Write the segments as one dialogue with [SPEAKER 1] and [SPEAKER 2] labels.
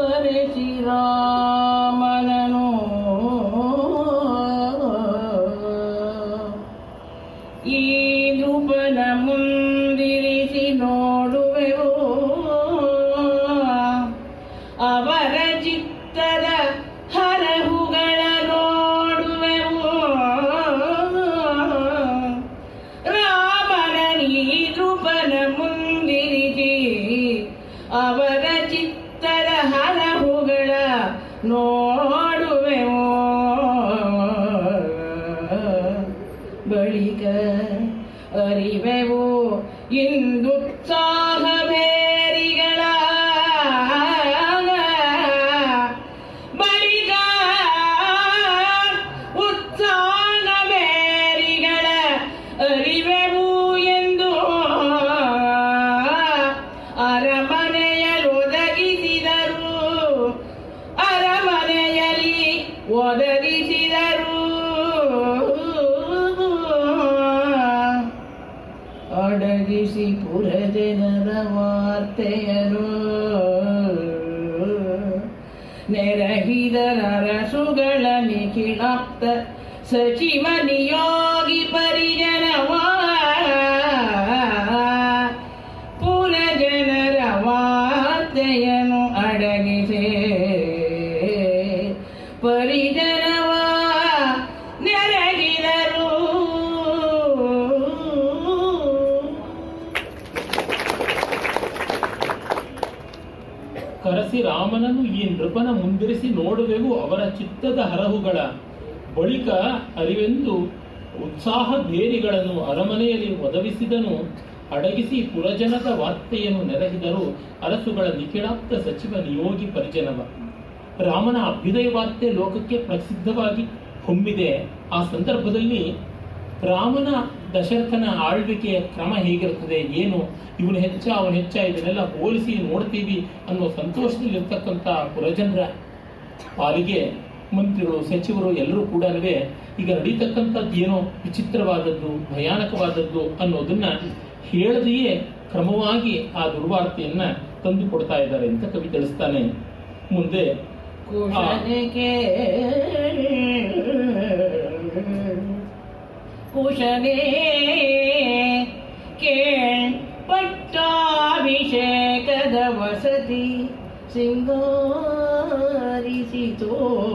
[SPEAKER 1] ಕರೆಸಿ ರಾಮನನು ಈ ನೃಪನ ಮುಂದಿರಿಸಿ ನೋಡುವೆವು ಅವರ ಚಿತ್ತದ ಹರಹುಗಳ ನೋಡುವೆವು ರಾಮನ ಈ ನೃಪನ ಮುಂದಿರಿಸಿ ಅವರ ಚಿತ್ತದ ಹರಹುಗಳ ನೋಡುವೆವು ಬಳಿಕ ಅರಿವೆವು ಇಂದುತ್ಸಾಹ ಬೇರಿಗಳ ಬಳಿಕ ಉತ್ಸಾಹ ಬೇರಿಗಳ ಅರಿವೆವು ಎಂದು ಅರಮನೆಯಲ್ಲೊದಗಿಸಿದರು ಅರಮನೆಯಲ್ಲಿ ಒದಗಿಸಿದರು ಅಡಗಿಸಿ ಪುರಜನರ ವಾರ್ತೆಯರು ನೆರಹಿದರಸುಗಳ ನಿಖಿಲಾಪ್ತ ಸಚಿವ ನಿಯೋಗಿ ಪರಿಜನವ ಪುರಜನರ ವಾರ್ತೆಯನ್ನು ಅಡಗಿಸಿ ಪರಿಜನವ ನೆರಗಿದರು.
[SPEAKER 2] ಕರೆಸಿ ರಾಮನನ್ನು ಈ ನೃಪನ ಮುಂದಿರಿಸಿ ನೋಡುವೆವು ಅವರ ಚಿತ್ತದ ಹರಹುಗಳ ಬಳಿಕ ಅರಿವೆಂದು ಉತ್ಸಾಹ ಬೇರಿಗಳನ್ನು ಅರಮನೆಯಲ್ಲಿ ಒದಗಿಸಿದನು ಅಡಗಿಸಿ ಪುರಜನದ ವಾರ್ತೆಯನ್ನು ನೆರಹಿದರು ಅರಸುಗಳ ನಿಖಿಲಾಪ್ತ ಸಚಿವ ನಿಯೋಗಿ ಪರಿಜನವ. ರಾಮನ ಅಭ್ಯುದಯ ವಾರ್ತೆ ಲೋಕಕ್ಕೆ ಪ್ರಸಿದ್ಧವಾಗಿ ಹೊಮ್ಮಿದೆ. ಆ ಸಂದರ್ಭದಲ್ಲಿ ರಾಮನ ದಶರಥನ ಆಳ್ವಿಕೆಯ ಕ್ರಮ ಹೇಗಿರುತ್ತದೆ, ಏನು ಇವನು ಹೆಚ್ಚ ಅವನು ಹೆಚ್ಚ ಇದನ್ನೆಲ್ಲ ಹೋಲಿಸಿ ನೋಡ್ತೀವಿ ಅನ್ನೋ ಸಂತೋಷದಲ್ಲಿರ್ತಕ್ಕಂಥ ಪುರಜನರ ಪಾಲಿಗೆ ಮಂತ್ರಿಗಳು ಸಚಿವರು ಎಲ್ಲರೂ ಕೂಡ ಈಗ ನಡೀತಕ್ಕಂಥದ್ದು ಏನೋ ವಿಚಿತ್ರವಾದದ್ದು ಭಯಾನಕವಾದದ್ದು ಅನ್ನೋದನ್ನ ಹೇಳದೆಯೇ ಕ್ರಮವಾಗಿ ಆ ದುರ್ವಾರ್ತೆಯನ್ನ ತಂದು ಕೊಡ್ತಾ ಇದ್ದಾರೆ ಅಂತ ಕವಿ ತಿಳಿಸ್ತಾನೆ. ಮುಂದೆ
[SPEAKER 1] ಕುಶನೇ ಕೇಳ್ ಪಟ್ಟಾಭಿಷೇಕದ ವಸತಿ ಸಿಂಗಾರಿಸಿತೋ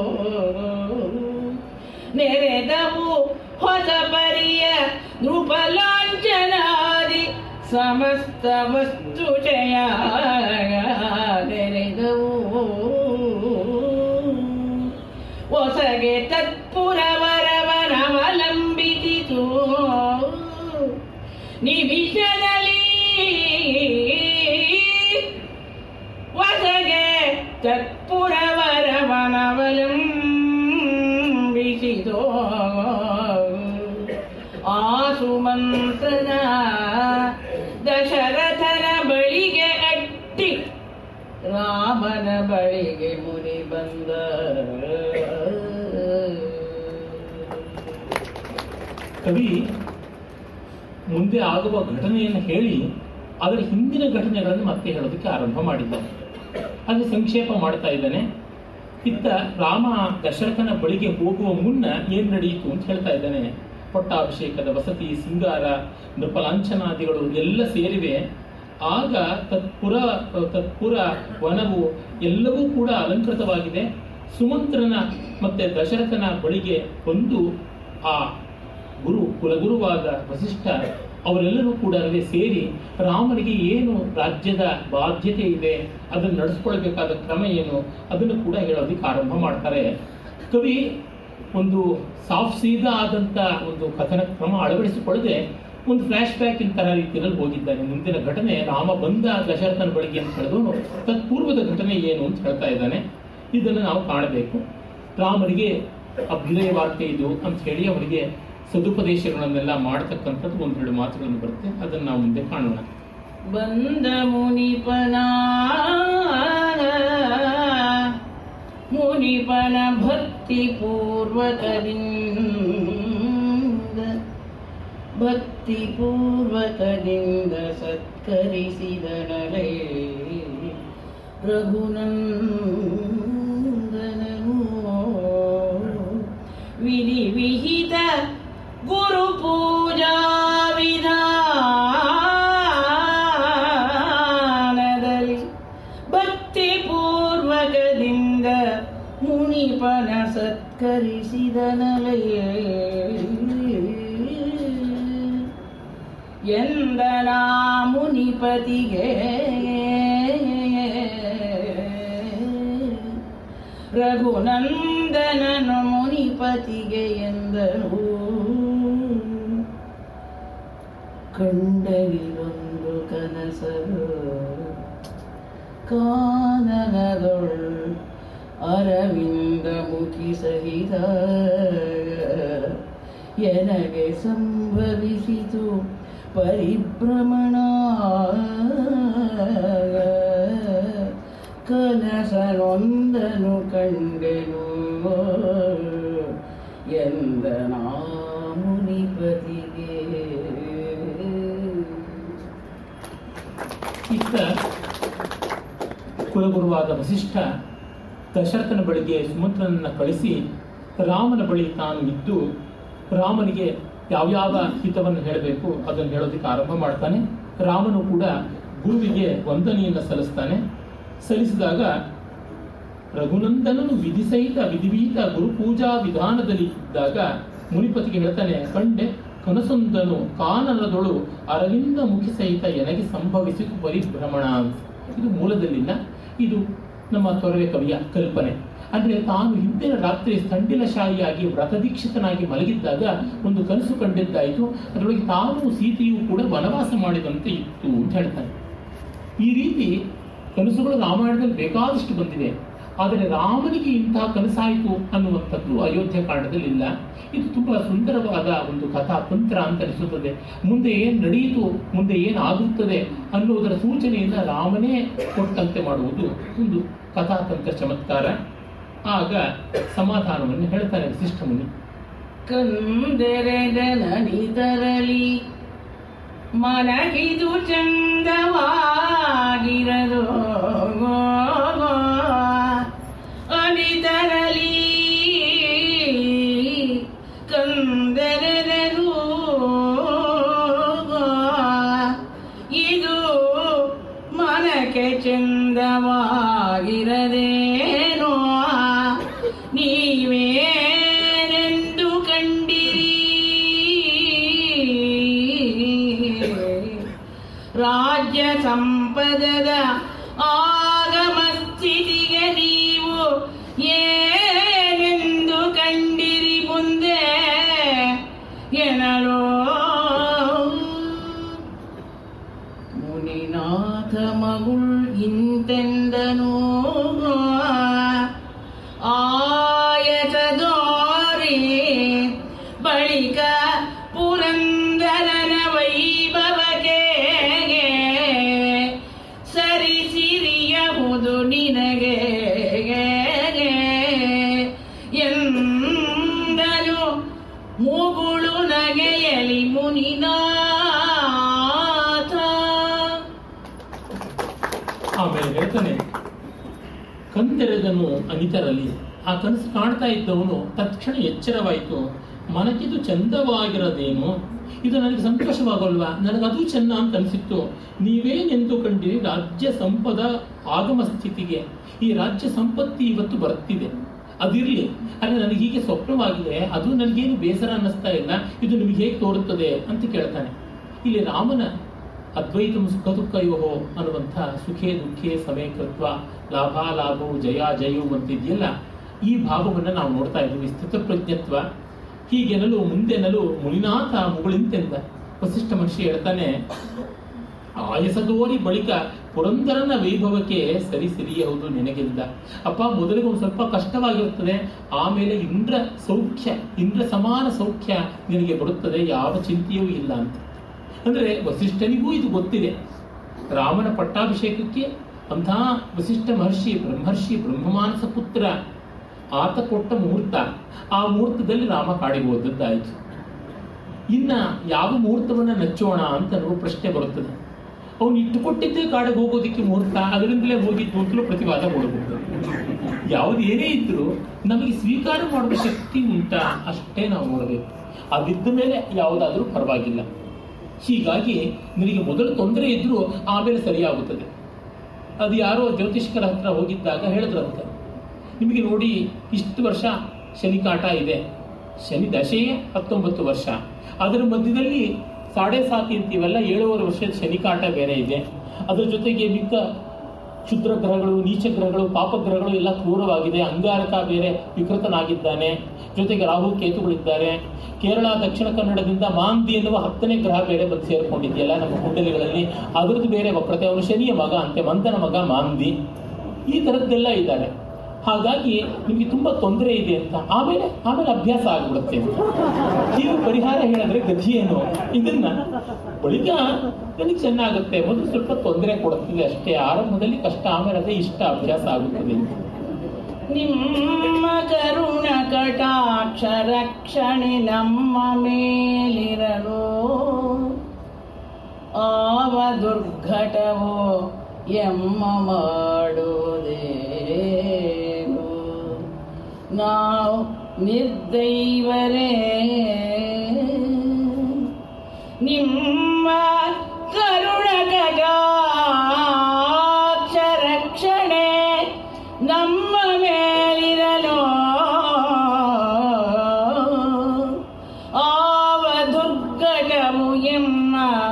[SPEAKER 1] ನೆರೆದವು ಹೊಸ ಪರಿಯ ನೃಪಲಾಂಛನಾದಿ ಸಮಸ್ತ ವಸ್ತುಜಯ ನೆರೆದವು ಹೊಸಗೆ ತತ್ಪುರವರವನವಲಂಬಿಸಿತು ನಿಮಿಷದಲ್ಲಿ ಹೊಸಗೆ ತತ್ಪುರವರವನವಲಂಬಿಸಿತು ಆಸುಮಂತ್ರನ ದಶರಥನ ಬಳಿಗೆ ಅಟ್ಟಿ ರಾಮನ ಬಳಿಗೆ ಮುನಿ ಬಂದ.
[SPEAKER 2] ಕವಿ ಮುಂದೆ ಆಗುವ ಘಟನೆಯನ್ನು ಹೇಳಿ ಅದರ ಹಿಂದಿನ ಘಟನೆಗಳನ್ನು ಮತ್ತೆ ಹೇಳೋದಕ್ಕೆ ಆರಂಭ ಮಾಡಿದ್ದಾನೆ. ಅದು ಸಂಕ್ಷೇಪ ಮಾಡ್ತಾ ಇದ್ದಾನೆ. ಇತ್ತ ರಾಮ ದಶರಥನ ಬಳಿಗೆ ಹೋಗುವ ಮುನ್ನ ಏನ್ ನಡೆಯಿತು ಅಂತ ಹೇಳ್ತಾ ಇದ್ದಾನೆ. ಪಟ್ಟಾಭಿಷೇಕದ ವಸತಿ ಸಿಂಗಾರ ನೃಪಲಾಂಛನಾದಿಗಳು ಎಲ್ಲ ಸೇರಿವೆ. ಆಗ ತತ್ಪುರ ವನವು ಎಲ್ಲವೂ ಕೂಡ ಅಲಂಕೃತವಾಗಿದೆ. ಸುಮಂತ್ರನ ಮತ್ತೆ ದಶರಥನ ಬಳಿಗೆ ಬಂದು ಆ ಕುಲಗುರುವಾದ ವಸಿಷ್ಠ ಅವರೆಲ್ಲರೂ ಕೂಡ ಅಲ್ಲಿ ಸೇರಿ ರಾಮನಿಗೆ ಏನು ರಾಜ್ಯದ ಬಾಧ್ಯತೆ ಇದೆ, ಅದನ್ನು ನಡೆಸ್ಕೊಳ್ಬೇಕಾದ ಕ್ರಮ ಏನು, ಅದನ್ನು ಕೂಡ ಹೇಳೋದಕ್ಕೆ ಆರಂಭ ಮಾಡ್ತಾರೆ. ಕವಿ ಒಂದು ಸಾಫ್ಟ್ ಸೀದಾ ಆದಂತ ಒಂದು ಕಥನ ಕ್ರಮ ಅಳವಡಿಸಿಕೊಳ್ಳದೆ ಒಂದು ಫ್ಲಾಶ್ ಬ್ಯಾಕ್ ಇಂತರ ರೀತಿಯಲ್ಲಿ ಹೋಗಿದ್ದಾನೆ. ಮುಂದಿನ ಘಟನೆ ರಾಮ ಬಂದ ದಶರಥನ ಬಳಿಗೆ ಅಂತ ಹೇಳಿದವನು ತತ್ಪೂರ್ವದ ಘಟನೆ ಏನು ಅಂತ ಹೇಳ್ತಾ ಇದ್ದಾನೆ. ಇದನ್ನು ನಾವು ಕಾಣಬೇಕು. ರಾಮನಿಗೆ ಅಭ್ಯುದಯ ವಾರ್ತೆ ಇದು ಅಂತ ಹೇಳಿ ಅವರಿಗೆ ಸದುಪದೇಶಗಳನ್ನೆಲ್ಲ ಮಾಡತಕ್ಕಂಥದ್ದು ಒಂದೆರಡು ಮಾತುಗಳನ್ನು ಬರುತ್ತೆ. ಅದನ್ನು ನಾವು ಮುಂದೆ ಕಾಣೋಣ.
[SPEAKER 1] ಬಂದ ಮುನಿಪನ ಭಕ್ತಿ ಪೂರ್ವಕದಿಂದ ಸತ್ಕರಿಸಿದನಲೇ ರಘುನಂದನನು ವಿಧಿ ವಿಹಿತ ಗುರು ಪೂಜಾ ವಿಧಾನದಲ್ಲಿ ಭಕ್ತಿ ಪೂರ್ವಕದಿಂದ ಮುನಿಪನ ಸತ್ಕರಿಸಿದನಲಯೇ ಎಂದನ ಮುನಿಪತಿಗೆ ರಘುನಂದನನು ಮುನಿಪತಿಗೆ ಎಂದನು ಕಂಡರಿಗೊಂದು ಕನಸರು ಕಾನನದೊಳ್ ಅರವಿಂದ ಮುಖಿ ಸಹಿತ ಎನಗೆ ಸಂಭವಿಸಿತು ಪರಿಭ್ರಮಣ ಕನಸನೊಂದನು ಕಂಡೆನು ಎಂದನ ಮುನಿಪತಿಗೆ.
[SPEAKER 2] ಇತ್ತ ಕುಲಗುರುವಾದ ವಸಿಷ್ಠ ದಶರಥನ ಬಳಿಗೆ ಸುಮಂತ್ರನನ್ನ ಕಳಿಸಿ ರಾಮನ ಬಳಿ ತಾನು ಇದ್ದು ರಾಮನಿಗೆ ಯಾವ್ಯಾವ ಹಿತವನ್ನು ಹೇಳಬೇಕು ಅದನ್ನು ಹೇಳೋದಕ್ಕೆ ಆರಂಭ ಮಾಡ್ತಾನೆ. ರಾಮನು ಕೂಡ ಗುರುವಿಗೆ ವಂದನೆಯನ್ನು ಸಲ್ಲಿಸ್ತಾನೆ. ಸಲ್ಲಿಸಿದಾಗ ರಘುನಂದನನು ವಿಧಿಸಹಿತ ವಿಧಿವಿಹಿತ ಗುರುಪೂಜಾ ವಿಧಾನದಲ್ಲಿ ಇದ್ದಾಗ ಮುನಿಪತಿಗೆ ಹೇಳ್ತಾನೆ, ಕಂಡೆ ಕನಸೊಂದನು ಕಾನನದೊಳು ಅರವಿಂದ ಮುಖಿ ಸಹಿತ ಎನಗೆ ಸಂಭವಿಸಿತು ಪರಿಭ್ರಮಣ ಅಂತ. ಇದು ಮೂಲದಲ್ಲಿಲ್ಲ, ಇದು ನಮ್ಮ ತೊರವೆ ಕವಿಯ ಕಲ್ಪನೆ. ಅಂದ್ರೆ ತಾನು ಹಿಂದಿನ ರಾತ್ರಿ ಸ್ಥಂಡಿಲಶಾಹಿಯಾಗಿ ವ್ರತದೀಕ್ಷಿತನಾಗಿ ಮಲಗಿದ್ದಾಗ ಒಂದು ಕನಸು ಕಂಡಿದ್ದಾಯಿತು. ಅದರೊಳಗೆ ತಾನು ಸೀತೆಯೂ ಕೂಡ ವನವಾಸ ಮಾಡಿದಂತೆ ಇತ್ತು ಅಂತ ಹೇಳ್ತಾನೆ. ಈ ರೀತಿ ಕನಸುಗಳು ರಾಮಾಯಣದಲ್ಲಿ ಬೇಕಾದಷ್ಟು ಬಂದಿದೆ. ಆದರೆ ರಾಮನಿಗೆ ಇಂತಹ ಕನಸಾಯಿತು ಅನ್ನುವಂಥದ್ದು ಅಯೋಧ್ಯ ಕಾಂಡದಲ್ಲಿ ಇಲ್ಲ. ಇದು ತುಂಬಾ ಸುಂದರವಾದ ಒಂದು ಕಥಾ ತಂತ್ರ ಅಂತ ಅನಿಸುತ್ತದೆ. ಮುಂದೆ ಏನ್ ನಡೆಯಿತು, ಮುಂದೆ ಏನಾಗುತ್ತದೆ ಅನ್ನುವುದರ ಸೂಚನೆಯಿಂದ ರಾಮನೇ ಕೊಟ್ಟಂತೆ ಮಾಡುವುದು ಒಂದು ಕಥಾತಂತ್ರ ಚಮತ್ಕಾರ. ಆಗ ಸಮಾಧಾನವನ್ನು ಹೇಳ್ತಾನೆ ವಸಿಷ್ಠ ಮುನಿ.
[SPEAKER 1] ಕಂದೆರೆದನನಿ ತರಲಿ ಮನಗಿದು ಚಂದವಾಗಿರದು ಅನಿತರಲಿ ಕಂದೆರೆದರು ಇದು ಮನಕ್ಕೆ ಚಂದವಾಗಿರದೇನೋ ನೀವೇನೆಂದು ಕಂಡಿರಿ ರಾಜ್ಯ ಸಂಪದದ ಆಗಮ ಸ್ಥಿತಿಗೆ ನೀವು ಏನೆಂದು ಕಂಡಿರಿ ಮುಂದೆ ಎನಲೋ ಮುನಿನಾಥ ಮಗುಳ್ ಇಂತೆಂದನು ಆಯತದೋರಿ ಬಳಿಕ ಪುರಂದರನ ವೈಭವಕ್ಕೆ ಸರಿಸಿರಿಯಬಹುದು ನಿನಗೆ ಎಂದನು ಮುಗುಳು ನಗೆಯಲಿ ಮುನಿನಾಥ.
[SPEAKER 2] ಆಮೇಲೆ ಹೇಳ್ತಾನೆ, ಕಂದೆರೆದನು ಅನಿತರಲ್ಲಿ. ಆ ಕನಸು ಕಾಣ್ತಾ ಇದ್ದವನು ತಕ್ಷಣ ಎಚ್ಚರವಾಯಿತು. ಮನಕ್ಕಿದು ಚಂದವಾಗಿರೋದೇನು, ಇದು ನನಗೆ ಸಂತೋಷವಾಗಲ್ವಾ, ನನಗದು ಚೆನ್ನ ಅಂತ ಅನಿಸಿತ್ತು. ನೀವೇನೆಂದು ಕಂಡಿರಿ ರಾಜ್ಯ ಸಂಪದ ಆಗಮ ಸ್ಥಿತಿಗೆ. ಈ ರಾಜ್ಯ ಸಂಪತ್ತಿ ಇವತ್ತು ಬರ್ತಿದೆ, ಅದಿರಲಿ. ಆದರೆ ನನಗೆ ಹೀಗೆ ಸ್ವಪ್ನವಾಗಿದೆ, ಅದು ನನಗೇನು ಬೇಸರ ಅನ್ನಿಸ್ತಾ ಇಲ್ಲ. ಇದು ನಿಮಗೆ ಹೇಗೆ ತೋರುತ್ತದೆ ಅಂತ ಕೇಳ್ತಾನೆ. ಇಲ್ಲಿ ರಾಮನ ಅದ್ವೈತಂ ಸುಖ ದುಃಖ ಯೋಹೋ ಅನ್ನುವಂಥ ಸುಖೇ ದುಃಖೇ ಸಮಯಕೃತ್ವ ಲಾಭಾಲಾಭವು ಜಯಾಜಯವು ಅಂತಿದೆಯಲ್ಲ, ಈ ಭಾವವನ್ನು ನಾವು ನೋಡ್ತಾ ಇದ್ದೀವಿ. ಸ್ಥಿತಪ್ರಜ್ಞತ್ವ ಹೀಗೆನಲು ಮುಂದೆನಲು ಮುನಿನಾಥ ಮುಗುಳಿಂತೆಂದ. ವಸಿಷ್ಠ ಮಹರ್ಷಿ ಹೇಳ್ತಾನೆ, ಆಯಸದೋರಿ ಬಳಿಕ ಪುರಂದರನ ವೈಭವಕ್ಕೆ ಸರಿಸಿರಿಯಬಹುದು ನಿನಗೆಂದ. ಅಪ್ಪ, ಮೊದಲಿಗೆ ಒಂದು ಸ್ವಲ್ಪ ಕಷ್ಟವಾಗಿರುತ್ತದೆ, ಆಮೇಲೆ ಇಂದ್ರ ಸೌಖ್ಯ, ಇಂದ್ರ ಸಮಾನ ಸೌಖ್ಯ ನಿನಗೆ ಬರುತ್ತದೆ, ಯಾವ ಚಿಂತೆಯೂ ಇಲ್ಲ ಅಂತ. ಅಂದ್ರೆ ವಸಿಷ್ಠನಿಗೂ ಇದು ಗೊತ್ತಿದೆ. ರಾಮನ ಪಟ್ಟಾಭಿಷೇಕಕ್ಕೆ ಅಂಥ ವಸಿಷ್ಠ ಮಹರ್ಷಿ ಬ್ರಹ್ಮರ್ಷಿ ಬ್ರಹ್ಮಮಾನಸ ಪುತ್ರ, ಆತ ಕೊಟ್ಟ ಮುಹೂರ್ತ, ಆ ಮುಹೂರ್ತದಲ್ಲಿ ರಾಮ ಕಾಡಿಗೆ ಹೋದದ್ದಾಯಿತು. ಇನ್ನ ಯಾವ ಮುಹೂರ್ತವನ್ನ ನಚ್ಚೋಣ ಅಂತ ನಾವು ಪ್ರಶ್ನೆ ಬರುತ್ತದೆ. ಅವನು ಇಟ್ಟುಕೊಟ್ಟಿದ್ದೇ ಕಾಡಿಗೆ ಹೋಗೋದಿಕ್ಕೆ ಮುಹೂರ್ತ, ಅದರಿಂದಲೇ ಹೋಗಿದ್ದು ಅಂತಲೂ ಪ್ರತಿವಾದ ಕೊಡಬಹುದು. ಯಾವುದು ಏನೇ ಇದ್ರೂ ನಮಗೆ ಸ್ವೀಕಾರ ಮಾಡುವ ಶಕ್ತಿ ಉಂಟಾ ಅಷ್ಟೇ ನಾವು ನೋಡಬೇಕು. ಅದಿದ್ದ ಮೇಲೆ ಯಾವುದಾದ್ರೂ ಪರವಾಗಿಲ್ಲ. ಹೀಗಾಗಿ ನಿನಗೆ ಮೊದಲು ತೊಂದರೆ ಇದ್ರೂ ಆಮೇಲೆ ಸರಿಯಾಗುತ್ತದೆ. ಅದು ಯಾರೋ ಜ್ಯೋತಿಷ್ಕರ ಹತ್ರ ಹೋಗಿದ್ದಾಗ ಹೇಳಿದ್ರಂತೆ, ನಿಮಗೆ ನೋಡಿ ಇಷ್ಟು ವರ್ಷ ಶನಿ ಕಾಟ ಇದೆ, ಶನಿ ದಶೆಯೇ 19 ವರ್ಷ, ಅದರ ಮಧ್ಯದಲ್ಲಿ 7.5 ಅಂತೀವಲ್ಲ 7.5 ವರ್ಷದ ಶನಿ ಕಾಟ ಬೇರೆ ಇದೆ. ಅದರ ಜೊತೆಗೆ ಮಿಕ್ಕ ಕ್ಷುದ್ರ ಗ್ರಹಗಳು, ನೀಚ ಗ್ರಹಗಳು, ಪಾಪಗ್ರಹಗಳು ಎಲ್ಲ ಕ್ರೂರವಾಗಿದೆ. ಅಂಗಾರಕ ಬೇರೆ ವಿಕೃತನಾಗಿದ್ದಾನೆ, ಜೊತೆಗೆ ರಾಹು ಕೇತುಗಳಿದ್ದಾರೆ. ಕೇರಳ ದಕ್ಷಿಣ ಕನ್ನಡದಿಂದ ಮಾಂದಿ ಎನ್ನುವ 10ನೇ ಗ್ರಹ ಬೇರೆ ಬಂದು ಸೇರಿಕೊಂಡಿದೆಯಲ್ಲ ನಮ್ಮ ಕುಂಡಲಿಗಳಲ್ಲಿ, ಅದರದ್ದು ಬೇರೆ ವಕ್ರತೆ. ಅವನು ಶನಿಯ ಮಗ ಅಂತೆ, ಮಂದನ ಮಗ ಮಾಂದಿ. ಈ ಥರದ್ದೆಲ್ಲ ಇದ್ದಾರೆ. ಹಾಗಾಗಿ ನಿಮಗೆ ತುಂಬಾ ತೊಂದರೆ ಇದೆ ಅಂತ. ಆಮೇಲೆ ಅಭ್ಯಾಸ ಆಗ್ಬಿಡುತ್ತೆ. ನೀವು ಪರಿಹಾರ ಹೇಳಿದ್ರೆ ಗತಿ ಏನು? ಇದನ್ನ ಬಳಿಕ ನನಗೆ ಚೆನ್ನಾಗುತ್ತೆ. ಮೊದಲು ಸ್ವಲ್ಪ ತೊಂದರೆ ಕೊಡುತ್ತದೆ ಅಷ್ಟೇ, ಆರಂಭದಲ್ಲಿ ಕಷ್ಟ, ಆಮೇಲೆ ಅದೇ ಇಷ್ಟ, ಅಭ್ಯಾಸ ಆಗುತ್ತದೆ.
[SPEAKER 1] ನಿಮ್ಮ ಕರುಣ ಕಟಾಕ್ಷ ರಕ್ಷಣೆ ನಮ್ಮ ಮೇಲಿರಲು, ಆವ ದುರ್ಘಟವೋ ಎಮ್ಮ ಮಾಡುವುದೇನು, ನಾವು ನಿರ್ದೈವರೇ. ನಿಮ್ಮ ಕರುಣ ಕಟಾಕ್ಷ ರಕ್ಷಣೆ ನಮ್ಮ ಮೇಲಿರಲು, ಆವ ದುರ್ಘಟವು ಎಮ್ಮ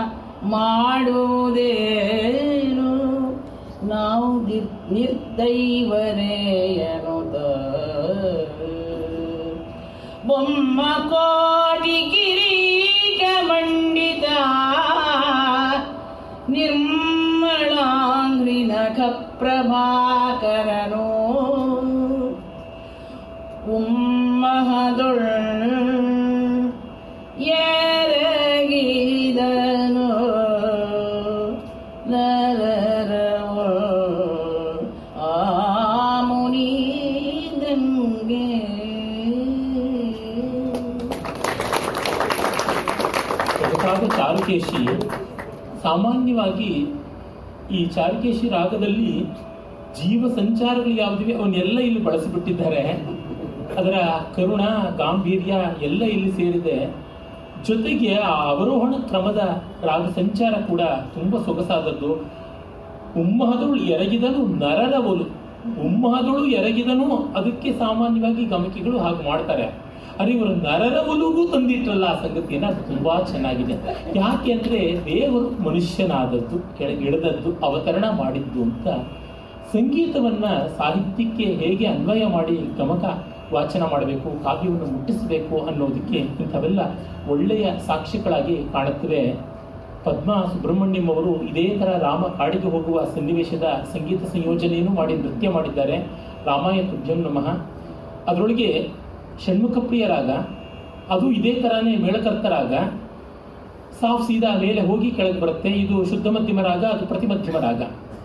[SPEAKER 1] ಮಾಡುವುದೇನು, ನಾವು ನಿರ್ದೈವರೇ ಎನ್ನುತ್ತ. ಬೊಮ್ಮ ಕೋಟಿ ಕಿರೀಟ ಮಂಡಿತ ನಿರ್ಮಲಾಂಗ್ರಿ ನಖ ಪ್ರಭಾಕರನು, ಉಮ್ಮಹದೊಳ್ ಎರಗಿದನು ಆ ಮುನಿದಂಗೆ.
[SPEAKER 2] ಚಾರುಕೇಶಿ ಸಾಮಾನ್ಯವಾಗಿ ಈ ಚಾರುಕೇಶಿ ರಾಗದಲ್ಲಿ ಜೀವ ಸಂಚಾರಗಳು ಯಾವುದಿವೆ ಅವನ್ನೆಲ್ಲ ಇಲ್ಲಿ ಬಳಸಿಬಿಟ್ಟಿದ್ದಾರೆ. ಅದರ ಕರುಣ, ಗಾಂಭೀರ್ಯ ಎಲ್ಲ ಇಲ್ಲಿ ಸೇರಿದೆ. ಜೊತೆಗೆ ಆ ಅವರೋಹಣ ಕ್ರಮದ ರಾಗ ಸಂಚಾರ ಕೂಡ ತುಂಬಾ ಸೊಗಸಾದದ್ದು. ಉಮ್ಮಹದಳು ಎರಗಿದನು ನರರ ಒಲು, ಉಮ್ಮಹದಳು ಎರಗಿದನು, ಅದಕ್ಕೆ ಸಾಮಾನ್ಯವಾಗಿ ಗಮಕಿಗಳು ಹಾಗೆ ಮಾಡ್ತಾರೆ. ಅರೆ ಇವರು ನರರ ಒಲುಗೂ ತಂದಿಟ್ರಲ್ಲ ಆ ಸಂಗತಿಯನ್ನ, ಅದು ತುಂಬಾ ಚೆನ್ನಾಗಿದೆ. ಯಾಕೆ ಅಂದ್ರೆ ದೇವರು ಮನುಷ್ಯನಾದದ್ದು, ಕೆಳಗಿಳಿದದ್ದು, ಅವತರಣ ಮಾಡಿದ್ದು ಅಂತ ಸಂಗೀತವನ್ನ ಸಾಹಿತ್ಯಕ್ಕೆ ಹೇಗೆ ಅನ್ವಯ ಮಾಡಿ ಗಮಕ ವಾಚನ ಮಾಡಬೇಕು, ಕಾವ್ಯವನ್ನು ಮುಟ್ಟಿಸಬೇಕು ಅನ್ನೋದಕ್ಕೆ ಇಂಥವೆಲ್ಲ ಒಳ್ಳೆಯ ಸಾಕ್ಷ್ಯಗಳಾಗಿ ಕಾಣುತ್ತವೆ. ಪದ್ಮಾ ಸುಬ್ರಹ್ಮಣ್ಯಂ ಅವರು ಇದೇ ತರ ರಾಮ ಕಾಡಿಗೆ ಹೋಗುವ ಸನ್ನಿವೇಶದ ಸಂಗೀತ ಸಂಯೋಜನೆಯನ್ನು ಮಾಡಿ ನೃತ್ಯ ಮಾಡಿದ್ದಾರೆ. ರಾಮಾಯ ತುಭ್ಯಂ ನಮಃ. ಅದರೊಳಗೆ ಷಣ್ಮುಖಪ್ರಿಯ ರಾಗ, ಅದು ಇದೇ ತರಾನೇ ಮೇಳಕರ್ತ ರಾಗ, ಸಾಫ್ ಸೀದಾ ಮೇಲೆ ಹೋಗಿ ಕೆಳಗೆ ಬರುತ್ತೆ. ಇದು ಶುದ್ಧ ಮಧ್ಯಮ ರಾಗ, ಅದು ಪ್ರತಿಮಧ್ಯಮ ರಾಗ.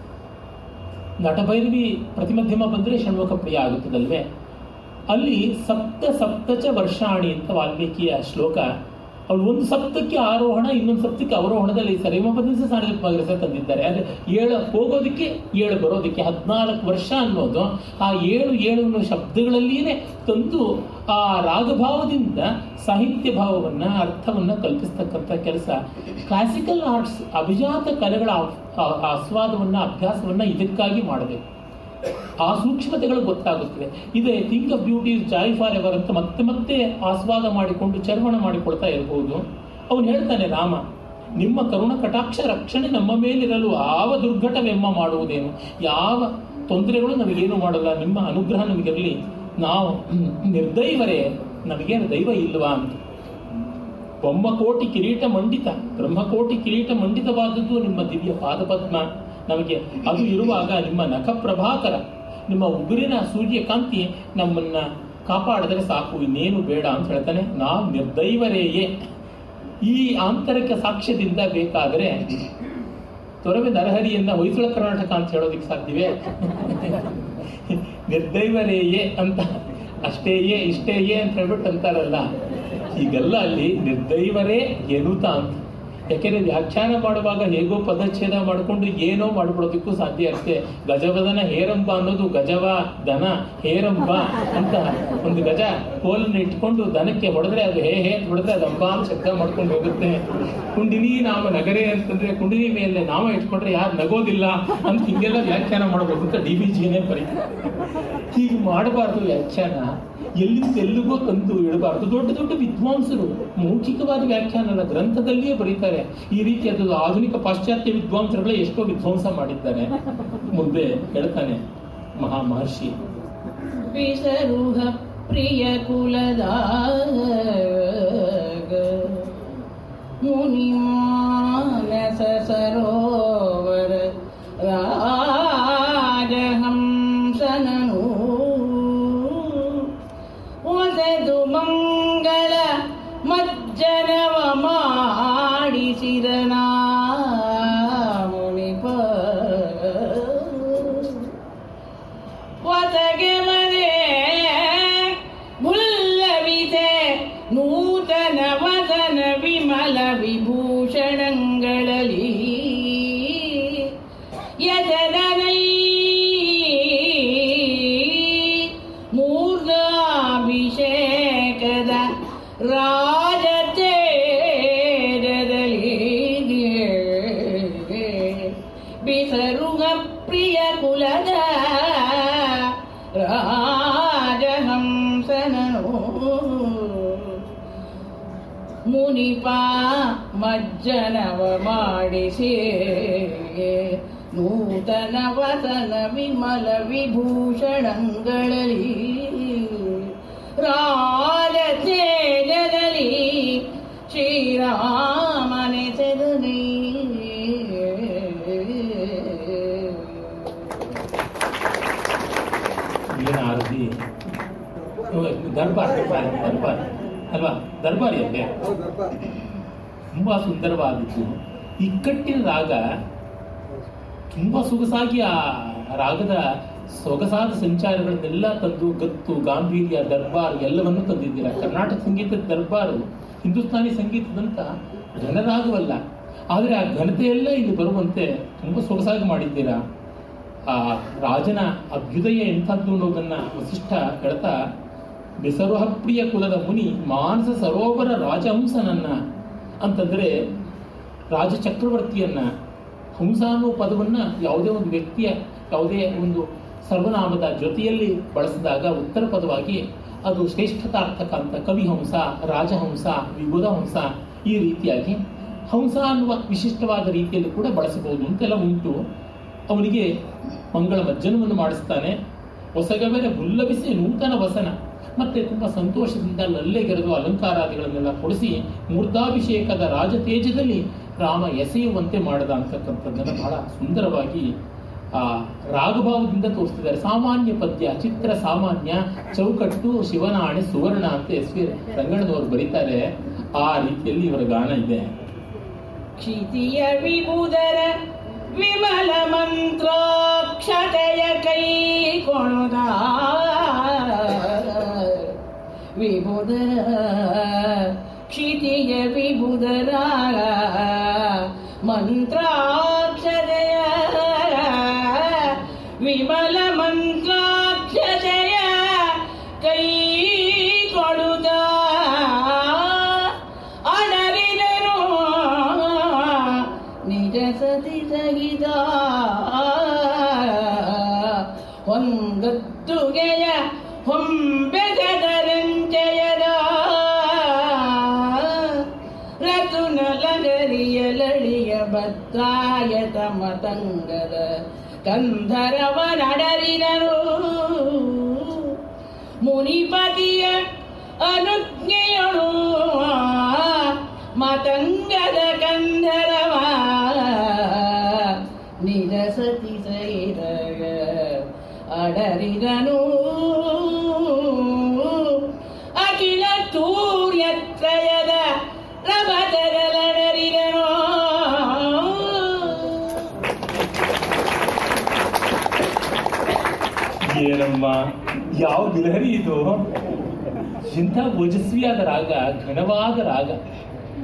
[SPEAKER 2] ನಟಭೈರವಿ ಪ್ರತಿಮಧ್ಯಮ ಬಂದರೆ ಷಣ್ಮುಖಪ್ರಿಯ ಆಗುತ್ತದಲ್ವೇ. ಅಲ್ಲಿ ಸಪ್ತ ಸಪ್ತಚ ವರ್ಷಾಣಿ ಅಂತ ವಾಲ್ಮೀಕಿಯ ಶ್ಲೋಕ. ಅವಳು ಒಂದು ಸಪ್ತಕ್ಕೆ ಆರೋಹಣ, ಇನ್ನೊಂದು ಸಪ್ತಕ್ಕೆ ಅವರೋಹಣದಲ್ಲಿ ಸರಿಮಪದಿಸ ಸಾಣಿಪ ತಂದಿದ್ದಾರೆ. ಅಂದ್ರೆ 7 ಹೋಗೋದಕ್ಕೆ 7 ಬರೋದಕ್ಕೆ 14 ವರ್ಷ ಅನ್ನೋದು ಆ 7 ಅನ್ನೋ ಶಬ್ದಗಳಲ್ಲಿಯೇ ತಂದು ಆ ರಾಗಭಾವದಿಂದ ಸಾಹಿತ್ಯ ಭಾವವನ್ನ, ಅರ್ಥವನ್ನ ಕಲ್ಪಿಸ್ತಕ್ಕಂಥ ಕೆಲಸ. ಕ್ಲಾಸಿಕಲ್ ಆರ್ಟ್ಸ್, ಅಭಿಜಾತ ಕಲೆಗಳ ಆಸ್ವಾದವನ್ನ, ಅಭ್ಯಾಸವನ್ನ ಇದಕ್ಕಾಗಿ ಮಾಡಬೇಕು. ಆ ಸೂಕ್ಷ್ಮತೆಗಳು ಗೊತ್ತಾಗುತ್ತವೆ. ಇದೇ thing of beauty is joy forever ಅಂತ ಮತ್ತೆ ಮತ್ತೆ ಆಸ್ವಾದ ಮಾಡಿಕೊಂಡು ಚರ್ವಣ ಮಾಡಿಕೊಳ್ತಾ ಇರಬಹುದು. ಅವನು ಹೇಳ್ತಾನೆ ರಾಮ, ನಿಮ್ಮ ಕರುಣ ಕಟಾಕ್ಷ ರಕ್ಷಣೆ ನಮ್ಮ ಮೇಲಿರಲು ಆವ ದುರ್ಘಟವೆಮ್ಮ ಮಾಡುವುದೇನು, ಯಾವ ತೊಂದರೆಗಳು ನಮಗೇನು ಮಾಡಲ್ಲ, ನಿಮ್ಮ ಅನುಗ್ರಹ ನಮಗಿರಲಿ, ನಾವು ನಿರ್ದೈವರೇ, ನಮಗೇನು ದೈವ ಇಲ್ವಾ ಅಂತ. ಬ್ರಹ್ಮಕೋಟಿ ಕಿರೀಟ ಮಂಡಿತ, ಬ್ರಹ್ಮಕೋಟಿ ಕಿರೀಟ ಮಂಡಿತವಾದದ್ದು ನಿಮ್ಮ ದಿವ್ಯ ಪಾದಪದ್ಮ ನಮಗೆ. ಅದು ಇರುವಾಗ ನಿಮ್ಮ ನಖ ಪ್ರಭಾಕರ, ನಿಮ್ಮ ಉಗುರಿನ ಸೂರ್ಯಕಾಂತಿ ನಮ್ಮನ್ನ ಕಾಪಾಡಿದರೆ ಸಾಕು, ಇನ್ನೇನು ಬೇಡ ಅಂತ ಹೇಳ್ತಾನೆ. ನಾವು ನಿರ್ದೈವರೇಯೇ. ಈ ಆಂತರಿಕ ಸಾಕ್ಷ್ಯದಿಂದ ಬೇಕಾದರೆ ತೊರವೆ ನರಹರಿಯನ್ನ ಹೊಯ್ಸಳ ಕರ್ನಾಟಕ ಅಂತ ಹೇಳೋದಿಕ್ಕೆ ಸಾಧ್ಯವೇ? ನಿರ್ದೈವರೇಯೇ ಅಂತ ಅಷ್ಟೇಯೇ ಇಷ್ಟೇಯೇ ಅಂತ ಹೇಳ್ಬಿಟ್ಟು ಅಂತಾರಲ್ಲ, ಹೀಗೆಲ್ಲ ಅಲ್ಲಿ ನಿರ್ದೈವರೇ ಎನ್ನುತ್ತ ಅಂತ. ಯಾಕೆಂದ್ರೆ ವ್ಯಾಖ್ಯಾನ ಮಾಡುವಾಗ ಹೇಗೋ ಪದಚ್ಛೇದ ಮಾಡಿಕೊಂಡು ಏನೋ ಮಾಡ್ಬಿಡೋದಕ್ಕೂ ಸಾಧ್ಯ ಇರುತ್ತೆ. ಗಜವದನ ಹೇರಂಬ ಅನ್ನೋದು ಗಜವ ದನ ಹೇರಂಬ ಅಂತ ಒಂದು ಗಜ ಕೋಲನ್ನು ಇಟ್ಕೊಂಡು ದನಕ್ಕೆ ಹೊಡೆದ್ರೆ ಅದು ಹೇ ಅಂತ ಹೊಡೆದ್ರೆ ಅದು ಅಂಬ ಅಂತ ಶಬ್ದ ಮಾಡ್ಕೊಂಡು ಹೋಗುತ್ತೆ. ಕುಂಡಿನಿ ನಾಮ ನಗರೇ ಅಂತಂದ್ರೆ ಕುಂಡಿನಿ ಮೇಲೆ ನಾಮ ಇಟ್ಕೊಂಡ್ರೆ ಯಾರು ನಗೋದಿಲ್ಲ ಅಂತ ಹಿಂಗೆಲ್ಲ ವ್ಯಾಖ್ಯಾನ ಮಾಡಬೇಕು ಅಂತ DVGನೇ ಬರೀತಾರೆ. ಹೀಗೆ ಮಾಡಬಾರ್ದು ವ್ಯಾಖ್ಯಾನ, ಎಲ್ಲಿಗೋ ತಂದು ಇಡಬಾರ್ದು. ದೊಡ್ಡ ದೊಡ್ಡ ವಿದ್ವಾಂಸರು ಮೌಖಿಕವಾದ ವ್ಯಾಖ್ಯಾನ ಗ್ರಂಥದಲ್ಲಿಯೇ ಬರೀತಾರೆ. ಈ ರೀತಿಯಾದ ಆಧುನಿಕ ಪಾಶ್ಚಾತ್ಯ ವಿದ್ವಾಂಸರುಗಳೇ ಎಷ್ಟೋ ವಿಧ್ವಂಸ ಮಾಡಿದ್ದಾರೆ. ಮುಂದೆ ಹೇಳ್ತಾನೆ ಮಹರ್ಷಿ,
[SPEAKER 1] ವಿಸರುಹ ಪ್ರಿಯ ಕುಲದ ಮುನಿ ಮಾನಸ ಸರೋವರ ರಾಜಹಂಸನನು ಒಸೆದು ಮಂಗಳ ಮಜ್ಜನವ ಮಾಡಿಸಿದನ ಮುನಿಪ ಒಸಗೆ ಮನೆ ಮುಲ್ಲವಿದೆ ನೂತನ ವದನ ವಿಮಲ ವಿಭೂಷಣಗಳಲ್ಲಿ ಯಜನೈ ಮೂರ್ಧಾಭಿಷೇಕದ ರಾಜತೇಜದಲ್ಲಿ ಬಿಸರುಗ ಪ್ರಿಯ ಕುಲದ ರಾಜಹಂಸನನು ಮುನಿಪ ಮಜ್ಜನವ ಮಾಡಿಸಿ ನೂತನ ವಸನ ವಿಮಲ ವಿಭೂಷಣಗಳಲ್ಲಿ ರಾಜತೇಜದಲ್ಲಿ ಶ್ರೀರಾಮನೆಸೆದನೇ.
[SPEAKER 2] ಏನಾರದಿ ದರ್ಬಾರ್ ಅಲ್ವಾ, ದರ್ಬಾರಿ ಅಲ್ಲೇ ತುಂಬಾ ಸುಂದರವಾದಿತ್ತು. ಇಕ್ಕಟ್ಟಿನ ರಾಗ ತುಂಬಾ ಸೊಗಸಾಗಿ ಆ ರಾಗದ ಸೊಗಸಾದ ಸಂಚಾರಗಳನ್ನೆಲ್ಲ ತಂದು ಗತ್ತು ಗಾಂಭೀರ್ಯ ದರ್ಬಾರ್ ಎಲ್ಲವನ್ನೂ ತಂದಿದ್ದೀರಾ. ಕರ್ನಾಟಕ ಸಂಗೀತದ ದರ್ಬಾರು ಹಿಂದೂಸ್ತಾನಿ ಸಂಗೀತದಂತ ಘನರಾಗವಲ್ಲ, ಆದರೆ ಆ ಘನತೆಯೆಲ್ಲ ಇಲ್ಲಿ ಬರುವಂತೆ ತುಂಬಾ ಸೊಗಸಾಗಿ ಮಾಡಿದ್ದೀರಾ. ಆ ರಾಜನ ಅಭ್ಯುದಯ ಎಂಥದ್ದು ಅನ್ನೋದನ್ನ ವಸಿಷ್ಠ ಹೇಳ್ತಾ, ಬೆಸರುಹಪ್ರಿಯ ಕುಲದ ಮುನಿ ಮಾನಸ ಸರೋವರ ರಾಜಹಂಸನನ್ನ ಅಂತಂದ್ರೆ ರಾಜಚಕ್ರವರ್ತಿಯನ್ನ. ಹಂಸ ಅನ್ನೋ ಪದವನ್ನ ಯಾವುದೇ ಒಂದು ವ್ಯಕ್ತಿಯ ಯಾವುದೇ ಒಂದು ಸರ್ವನಾಮದ ಜೊತೆಯಲ್ಲಿ ಬಳಸಿದಾಗ ಉತ್ತರ ಪದವಾಗಿ ಅದು ಶ್ರೇಷ್ಠತಾರ್ಥಕ ಅಂತ. ಕವಿಹಂಸ, ರಾಜಹಂಸ, ವಿಬುಧ ಹಂಸ, ಈ ರೀತಿಯಾಗಿ ಹಂಸ ಅನ್ನುವ ವಿಶಿಷ್ಟವಾದ ರೀತಿಯಲ್ಲಿ ಕೂಡ ಬಳಸಬಹುದು ಅಂತೆಲ್ಲ ಉಂಟು. ಅವನಿಗೆ ಮಂಗಳ ಮಜ್ಜನವನ್ನು ಮಾಡಿಸ್ತಾನೆ. ಹೊಸಗವೆರೆ ಮುಲ್ಲವಿಸಿ ನೂತನ ವಸನ, ಮತ್ತೆ ತುಂಬಾ ಸಂತೋಷದಿಂದ ಲಲ್ಲೆಗೆರೆದು ಅಲಂಕಾರಾದಿಗಳನ್ನೆಲ್ಲ ಕೊಡಿಸಿ ಮೂರ್ಧಾಭಿಷೇಕದ ರಾಜತೇಜದಲ್ಲಿ ರಾಮ ಎಸೆಯುವಂತೆ ಮಾಡದ ಅಂತಕ್ಕಂಥದ್ದನ್ನು ಬಹಳ ಸುಂದರವಾಗಿ ಆ ರಾಗಭಾವದಿಂದ ತೋರಿಸ್ತಿದ್ದಾರೆ. ಸಾಮಾನ್ಯ ಪದ್ಯ, ಚಿತ್ರ ಸಾಮಾನ್ಯ, ಚೌಕಟ್ಟು ಶಿವನಾಣೆ ಸುವರ್ಣ ಅಂತ ಎಸ್ ವಿ ರಂಗಣ್ಣನವರು ಬರೀತಾರೆ. ಆ ರೀತಿಯಲ್ಲಿ ಇವರ ಗಾನ ಇದೆ.
[SPEAKER 1] ಕ್ಷಿತಿಯ ವಿಭುದರ ವಿಮಲ ಮಂತ್ರಾಕ್ಷತೆಯ ಕೈ ಕೊಣುದ ವಿಭುದರ ಕ್ಷಿತಿಯ ವಿಭುದರ ಮಂತ್ರಾಕ್ಷತೆಯ ವಿಮಲ ಮಂತ್ರಾಕ್ಷತೆಯ ಕೈ ಕೊಡುದ ಅಡರಿದರು ನಿಜ ಸತಿ ಸಹಿತ ಹೊಂಗದ್ದುಗೆಯ ಹೊಂಬೆಗದರಂಚಯದ ರತುನಲಗರಿಯ ಲಳಿಯ ಬತ್ತಾಯತ ಮತಂಗದ ಕಂಧರವ ನಡರಿದರು ಮುನಿಪತಿಯ ಅನುಜ್ಞೆಯಳು ಮತಂಗದ ಕಂಧರವ ನಿಜ ಸತಿ ಸೈರ ಅಡರಿದನು ಅಖಿಲ ತೂರ್ಯತ್ರಯದ ರಭದರಲಡರಿದನು.
[SPEAKER 2] ಏನಮ್ಮ, ಯಾವ ಗಿಲಹರಿ ಇದು! ಇಂಥ ಓಜಸ್ವಿಯಾದ ರಾಗ, ಘನವಾದ ರಾಗ.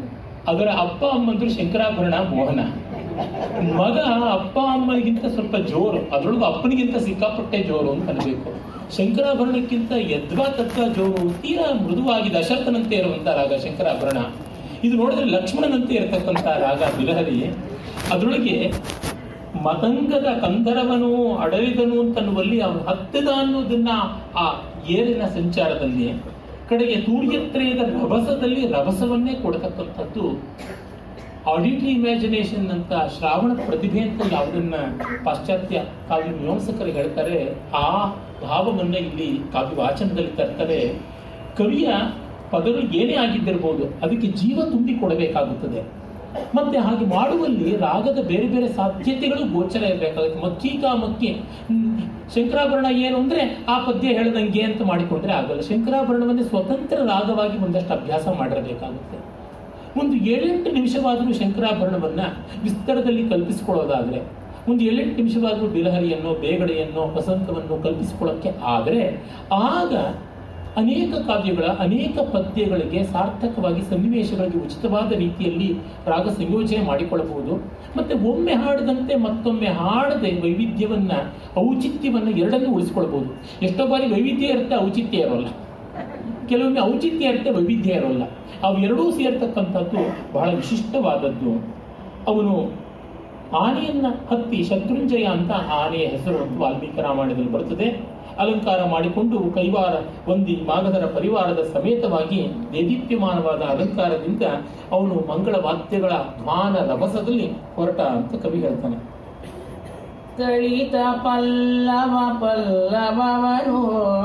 [SPEAKER 2] ಅದರ ಅಪ್ಪ ಅಮ್ಮಂದ್ರು ಶಂಕರಾಭರಣ ಮೋಹನ. ಮಗ ಅಪ್ಪ ಅಮ್ಮನಿಗಿಂತ ಸ್ವಲ್ಪ ಜೋರು, ಅದರೊಳಗೂ ಅಪ್ಪನಿಗಿಂತ ಸಿಕ್ಕಾಪಟ್ಟೆ ಜೋರು ಅಂತ ಅನ್ಬೇಕು. ಶಂಕರಾಭರಣಕ್ಕಿಂತ ಯದ್ವಾ ತತ್ವ ಜೋರು, ತೀರಾ ಮೃದುವಾಗಿ ದಶರಥನಂತೆ ಇರುವಂತ ರಾಗ ಶಂಕರಾಭರಣ. ಇದು ನೋಡಿದ್ರೆ ಲಕ್ಷ್ಮಣನಂತೆ ಇರತಕ್ಕಂಥ ರಾಗ ಬಿಲಹರಿ. ಅದರೊಳಗೆ ಮತಂಗದ ಕಂದರವನು ಅಡರಿದನು ಅಂತನ್ನುವಲ್ಲಿ ಅವನು ಹತ್ತಿದ ಅನ್ನೋದನ್ನ ಆ ಏರಿನ ಸಂಚಾರದಲ್ಲಿ, ಕಡೆಗೆ ತೂರ್ಯತ್ರಯದ ರಭಸದಲ್ಲಿ ರಭಸವನ್ನೇ ಕೊಡತಕ್ಕಂಥದ್ದು. ಆಡಿಟರಿ ಇಮ್ಯಾಜಿನೇಷನ್ ಅಂತ, ಶ್ರಾವಣ ಪ್ರತಿಭೆ ಅಂತ ಯಾವುದನ್ನ ಪಾಶ್ಚಾತ್ಯ ಕಾವ್ಯ ಮೀಮಾಂಸಕರು ಹೇಳ್ತಾರೆ, ಆ ಭಾವವನ್ನ ಇಲ್ಲಿ ಕಾವ್ಯ ವಾಚನದಲ್ಲಿ ತರ್ತಾರೆ. ಕವಿಯ ಪದಗಳು ಏನೇ ಆಗಿದ್ದಿರಬಹುದು, ಅದಕ್ಕೆ ಜೀವ ತುಂಬಿ ಕೊಡಬೇಕಾಗುತ್ತದೆ. ಮತ್ತೆ ಹಾಗೆ ಮಾಡುವಲ್ಲಿ ರಾಗದ ಬೇರೆ ಬೇರೆ ಸಾಧ್ಯತೆಗಳು ಗೋಚರ ಇರಬೇಕಾಗುತ್ತೆ. ಮಕ್ಕಿ ಶಂಕರಾಭರಣ ಏನು ಅಂದ್ರೆ ಆ ಪದ್ಯ ಹೇಳದಂಗೆ ಅಂತ ಮಾಡಿಕೊಂಡ್ರೆ ಆಗಲ್ಲ. ಶಂಕರಾಭರಣವನ್ನೇ ಸ್ವತಂತ್ರ ರಾಗವಾಗಿ ಒಂದಷ್ಟು ಅಭ್ಯಾಸ ಮಾಡಿರಬೇಕಾಗುತ್ತೆ. ಒಂದು 7-8 ನಿಮಿಷವಾದರೂ ಶಂಕರಾಭರಣವನ್ನ ವಿಸ್ತರದಲ್ಲಿ ಕಲ್ಪಿಸಿಕೊಳ್ಳೋದಾದ್ರೆ, ಒಂದು 7-8 ನಿಮಿಷವಾದರೂ ಬಿಲಹರಿಯನ್ನು, ಬೇಗಡೆಯನ್ನು, ವಸಂತವನ್ನು ಕಲ್ಪಿಸಿಕೊಳ್ಳೋಕ್ಕೆ ಆದರೆ ಆಗ ಅನೇಕ ಕಾವ್ಯಗಳ ಅನೇಕ ಪದ್ಯಗಳಿಗೆ ಸಾರ್ಥಕವಾಗಿ ಸನ್ನಿವೇಶಗಳಿಗೆ ಉಚಿತವಾದ ರೀತಿಯಲ್ಲಿ ರಾಗ ಸಂಯೋಜನೆ ಮಾಡಿಕೊಳ್ಳಬಹುದು. ಮತ್ತೆ ಒಮ್ಮೆ ಹಾಡದಂತೆ ಮತ್ತೊಮ್ಮೆ ಹಾಡದೆ ವೈವಿಧ್ಯವನ್ನ, ಔಚಿತ್ಯವನ್ನ ಎರಡನ್ನೂ ಉಳಿಸಿಕೊಳ್ಬಹುದು. ಎಷ್ಟೋ ಬಾರಿ ವೈವಿಧ್ಯ ಇರುತ್ತೆ, ಔಚಿತ್ಯ ಇರೋಲ್ಲ. ಕೆಲವೊಮ್ಮೆ ಔಚಿತ್ಯ ಇರುತ್ತೆ, ವೈವಿಧ್ಯ ಇರೋಲ್ಲ. ಅವು ಎರಡೂ ಸೇರ್ತಕ್ಕಂಥದ್ದು ಬಹಳ ವಿಶಿಷ್ಟವಾದದ್ದು. ಅವನು ಆನೆಯನ್ನ ಹತ್ತಿ, ಶತ್ರುಂಜಯ ಅಂತ ಆನೆಯ ಹೆಸರು ವಾಲ್ಮೀಕಿ ರಾಮಾಯಣದಲ್ಲಿ ಬರುತ್ತದೆ. ಅಲಂಕಾರ ಮಾಡಿಕೊಂಡು ಕೈವಾರ ವಂದಿ ಮಾಗಧರ ಪರಿವಾರದ ಸಮೇತವಾಗಿ ದೇದೀಪ್ಯಮಾನವಾದ ಅಲಂಕಾರದಿಂದ ಅವನು ಮಂಗಳ ವಾದ್ಯಗಳ ಧ್ವಾನ ರಭಸದಲ್ಲಿ ಹೊರಟ ಅಂತ ಕವಿ ಹೇಳ್ತಾನೆ.
[SPEAKER 1] ತಳಿತ ಪಲ್ಲವ ಪಲ್ಲವನು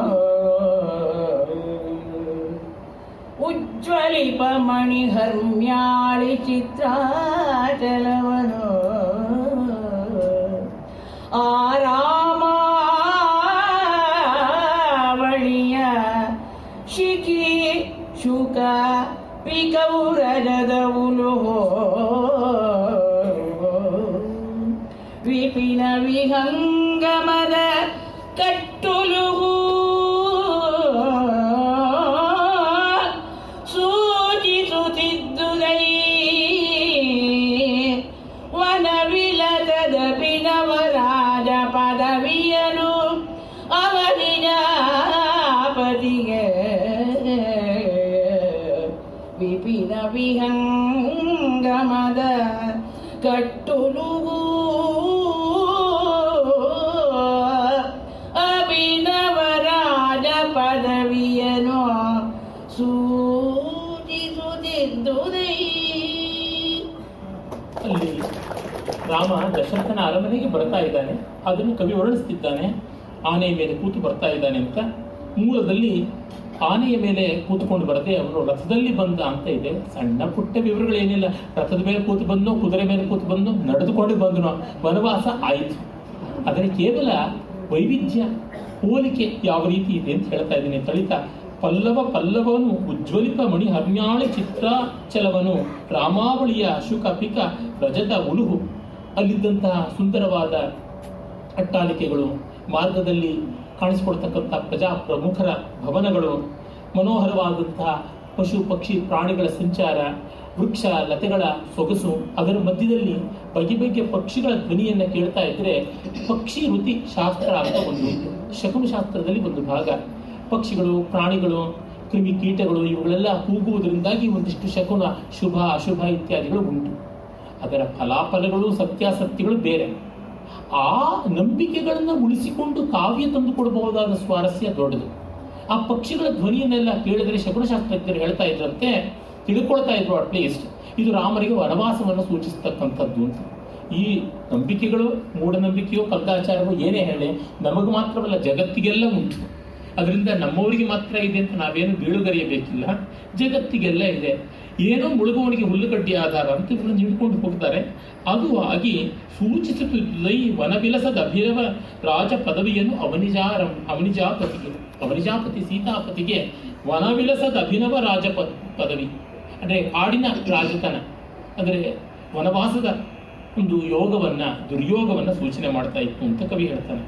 [SPEAKER 1] ಉಜ್ವಲಿಪ ಮಣಿಹರ್ಮ್ಯಾಳಿ ಚಿತ್ರಾಚಲವನು ಆರಾಮಾವಳಿಯ ಶಿಖಿ ಶುಕ ಪಿಕೌರಜದ ಉಲುಹೋ ವಿಪಿನ ವಿಹಂಗಮದ ಕಟ್ಟುಲುಹು ಸೂಚಿಸುತ್ತಿದ್ದುದೈ ವನವಿಲದ ಪಿನವರಾಜ ಪದವಿಯನು ಅವನಿಜಾಪತಿಗೆ ವಿಪಿನ ವಿಹಂಗಮದ ಕಟ್ಟುಲುಹು ಅಭಿನವರಾಜ ಪದವಿಯನು ಸೂಚಿಸುತ್ತಿದ್ದುದೈ.
[SPEAKER 2] ಅಲ್ಲಿ ರಾಮ ದಶರಥನ ಅರಮನೆಗೆ ಬರ್ತಾ ಇದ್ದಾನೆ, ಅದನ್ನು ಕವಿ ವರ್ಣಿಸ್ತಿದ್ದಾನೆ. ಆನೆಯ ಮೇಲೆ ಕೂತು ಬರ್ತಾ ಇದ್ದಾನೆ ಅಂತ. ಮೂಲದಲ್ಲಿ ಆನೆಯ ಮೇಲೆ ಕೂತ್ಕೊಂಡು ಬರದೆ ಅವನು ರಥದಲ್ಲಿ ಬಂದ ಅಂತ ಇದೆ. ಸಣ್ಣ ಪುಟ್ಟ ವಿವರಗಳೇನಿಲ್ಲ. ರಥದ ಮೇಲೆ ಕೂತು ಬಂದು, ಕುದುರೆ ಮೇಲೆ ಕೂತು ಬಂದು, ನಡೆದುಕೊಂಡು ಬಂದನು, ವನವಾಸ ಆಯಿತು. ಆದರೆ ಕೇವಲ ವೈವಿಧ್ಯ, ಹೋಲಿಕೆ ಯಾವ ರೀತಿ ಇದೆ ಅಂತ ಹೇಳ್ತಾ ಇದ್ದೀನಿ. ತಳಿತ ಪಲ್ಲವನು ಉಜ್ವಲಿತ ಮಣಿ ಹರ್ಮ್ಯಾಳಿ ಚಿತ್ರಾಚಲವನು ರಾಮಾವಳಿಯ ಶುಕ ಪಿಕ ರಜತ ಉಲುಹು. ಅಲ್ಲಿದ್ದಂತಹ ಸುಂದರವಾದ ಅಟ್ಟಾಲಿಕೆಗಳು, ಮಾರ್ಗದಲ್ಲಿ ಕಾಣಿಸಿಕೊಡ್ತಕ್ಕಂಥ ಪ್ರಜಾ ಪ್ರಮುಖರ ಭವನಗಳು, ಮನೋಹರವಾದಂತಹ ಪಶು ಪಕ್ಷಿ ಪ್ರಾಣಿಗಳ ಸಂಚಾರ, ವೃಕ್ಷ ಲತೆಗಳ ಸೊಗಸು, ಅದರ ಮಧ್ಯದಲ್ಲಿ ಬಗೆ ಬಗೆಯ ಪಕ್ಷಿಗಳ ಧ್ವನಿಯನ್ನ ಕೇಳ್ತಾ ಇದ್ರೆ, ಪಕ್ಷಿ ಋತಿ ಶಾಸ್ತ್ರ ಅಂತ ಒಂದು ಶಕುನ ಶಾಸ್ತ್ರದಲ್ಲಿ ಒಂದು ಭಾಗ. ಪಕ್ಷಿಗಳು, ಪ್ರಾಣಿಗಳು, ಕ್ರಿಮಿ ಕೀಟಗಳು ಇವುಗಳೆಲ್ಲ ಕೂಗುವುದರಿಂದಾಗಿ ಒಂದಿಷ್ಟು ಶಕುನ, ಶುಭ ಅಶುಭ ಇತ್ಯಾದಿಗಳು ಉಂಟು. ಅದರ ಫಲಾಫಲಗಳು, ಸತ್ಯಾಸತ್ಯಗಳು ಬೇರೆ. ಆ ನಂಬಿಕೆಗಳನ್ನು ಉಳಿಸಿಕೊಂಡು ಕಾವ್ಯ ತಂದು ಕೊಡಬಹುದಾದ ಸ್ವಾರಸ್ಯ ದೊಡ್ಡದು. ಆ ಪಕ್ಷಿಗಳ ಧ್ವನಿಯನ್ನೆಲ್ಲ ಕೇಳಿದರೆ ಶಕುನಶಾಸ್ತ್ರಜ್ಞರು ಹೇಳ್ತಾ ಇದ್ರಂತೆ, ತಿಳ್ಕೊಳ್ತಾ ಇದ್ರು ಅಟ್ಲೀಸ್ಟ್ ಇದು ರಾಮರಿಗೆ ವನವಾಸವನ್ನು ಸೂಚಿಸ್ತಕ್ಕಂಥದ್ದು ಅಂತ. ಈ ನಂಬಿಕೆಗಳು, ಮೂಢನಂಬಿಕೆಯೋ ಕಗ್ಗಾಚಾರವೋ ಏನೇ ಹೇಳಿ, ನಮಗೆ ಮಾತ್ರವಲ್ಲ ಜಗತ್ತಿಗೆಲ್ಲ ಉಂಟು. ಅದರಿಂದ ನಮ್ಮವರಿಗೆ ಮಾತ್ರ ಇದೆ ಅಂತ ನಾವೇನು ಬೀಳುಗರಿಯಬೇಕಿಲ್ಲ, ಜಗತ್ತಿಗೆಲ್ಲ ಇದೆ. ಏನೋ ಮುಳುಗುವವನಿಗೆ ಹುಲ್ಲುಗಡ್ಡಿ ಆಧಾರ ಅಂತ ಇವುಗಳನ್ನು ಹಿಡ್ಕೊಂಡು ಹೋಗ್ತಾರೆ. ಅದು ಆಗಿ ಸೂಚಿಸುತ್ತಿದ್ದ ಈ ವನವಿಲಸದ ಅಭಿನವ ರಾಜ ಪದವಿಯನ್ನು ಅವನಿಜಾಪತಿ ಸೀತಾಪತಿಗೆ ವನವಿಲಸದ ಅಭಿನವ ರಾಜ ಪದವಿ ಅಂದ್ರೆ ಆಡಿನ ರಾಜತನ, ಅಂದ್ರೆ ವನವಾಸದ ಒಂದು ಯೋಗವನ್ನ, ದುರ್ಯೋಗವನ್ನ ಸೂಚನೆ ಮಾಡ್ತಾ ಇತ್ತು ಅಂತ ಕವಿ ಹೇಳ್ತಾನೆ.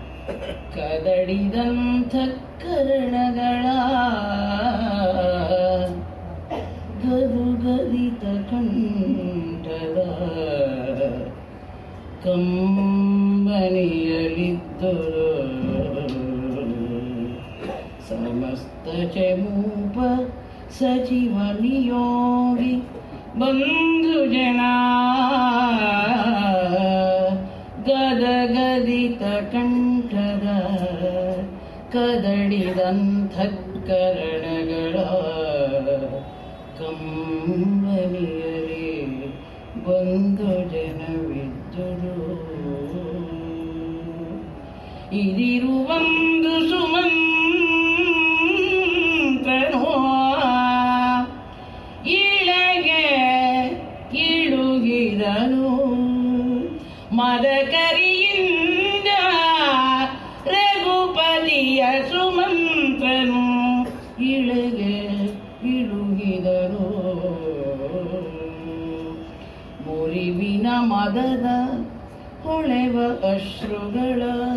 [SPEAKER 1] ಕದಡಿದಂಥ ಕರ್ಣಗಳ ಗದುಗದಿತ ಕಂಠದ ಕಂಬನಿಯಲಿದ್ದರು ಸಮಸ್ತ ಚಮೂಪ ಸಚಿವ ನಿಯೋಗಿ ಬಂಧು ಜನ ಗದಗದಿತ ಕಂಠದ ಕದಡಿದಂಥಕರಣಗಳ ಕಂಬನಿಯಲಿ ಬಂಧು ಜನವಿದ್ದರು ಇದಿರುವಂದು ಸುಮಂತ್ರನೋ ಇಳೆಗೆ ಇಳುಗಿದನು ಮದಕರಿಯಿಂದ ರಘುಪತಿಯ ಸುಮಂತ್ರನು ಇಳೆಗೆ ಇಳುಗಿದನು ಮುರಿವಿನ ಮದದ ಹೊಳೆವ ಅಶ್ರುಗಳ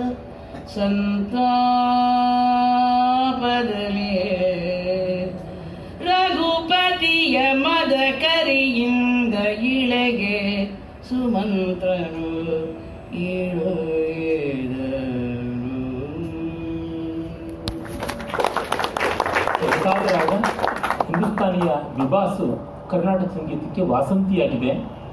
[SPEAKER 1] ಸಂತಾಪದಲೇ ರಘುಪತಿಯ ಮದಕರಿಯಿಂದ ಇಳೆಗೆ ಸುಮಂತ್ರನು
[SPEAKER 2] ಪ್ರಸಾದರಾದ ಹಿಂದೂಸ್ತಾನಿಯ ವಿಭಾಸು ಕರ್ನಾಟಕ ಸಂಗೀತಕ್ಕೆ ವಾಸಂತಿಯಾಗಿದೆ.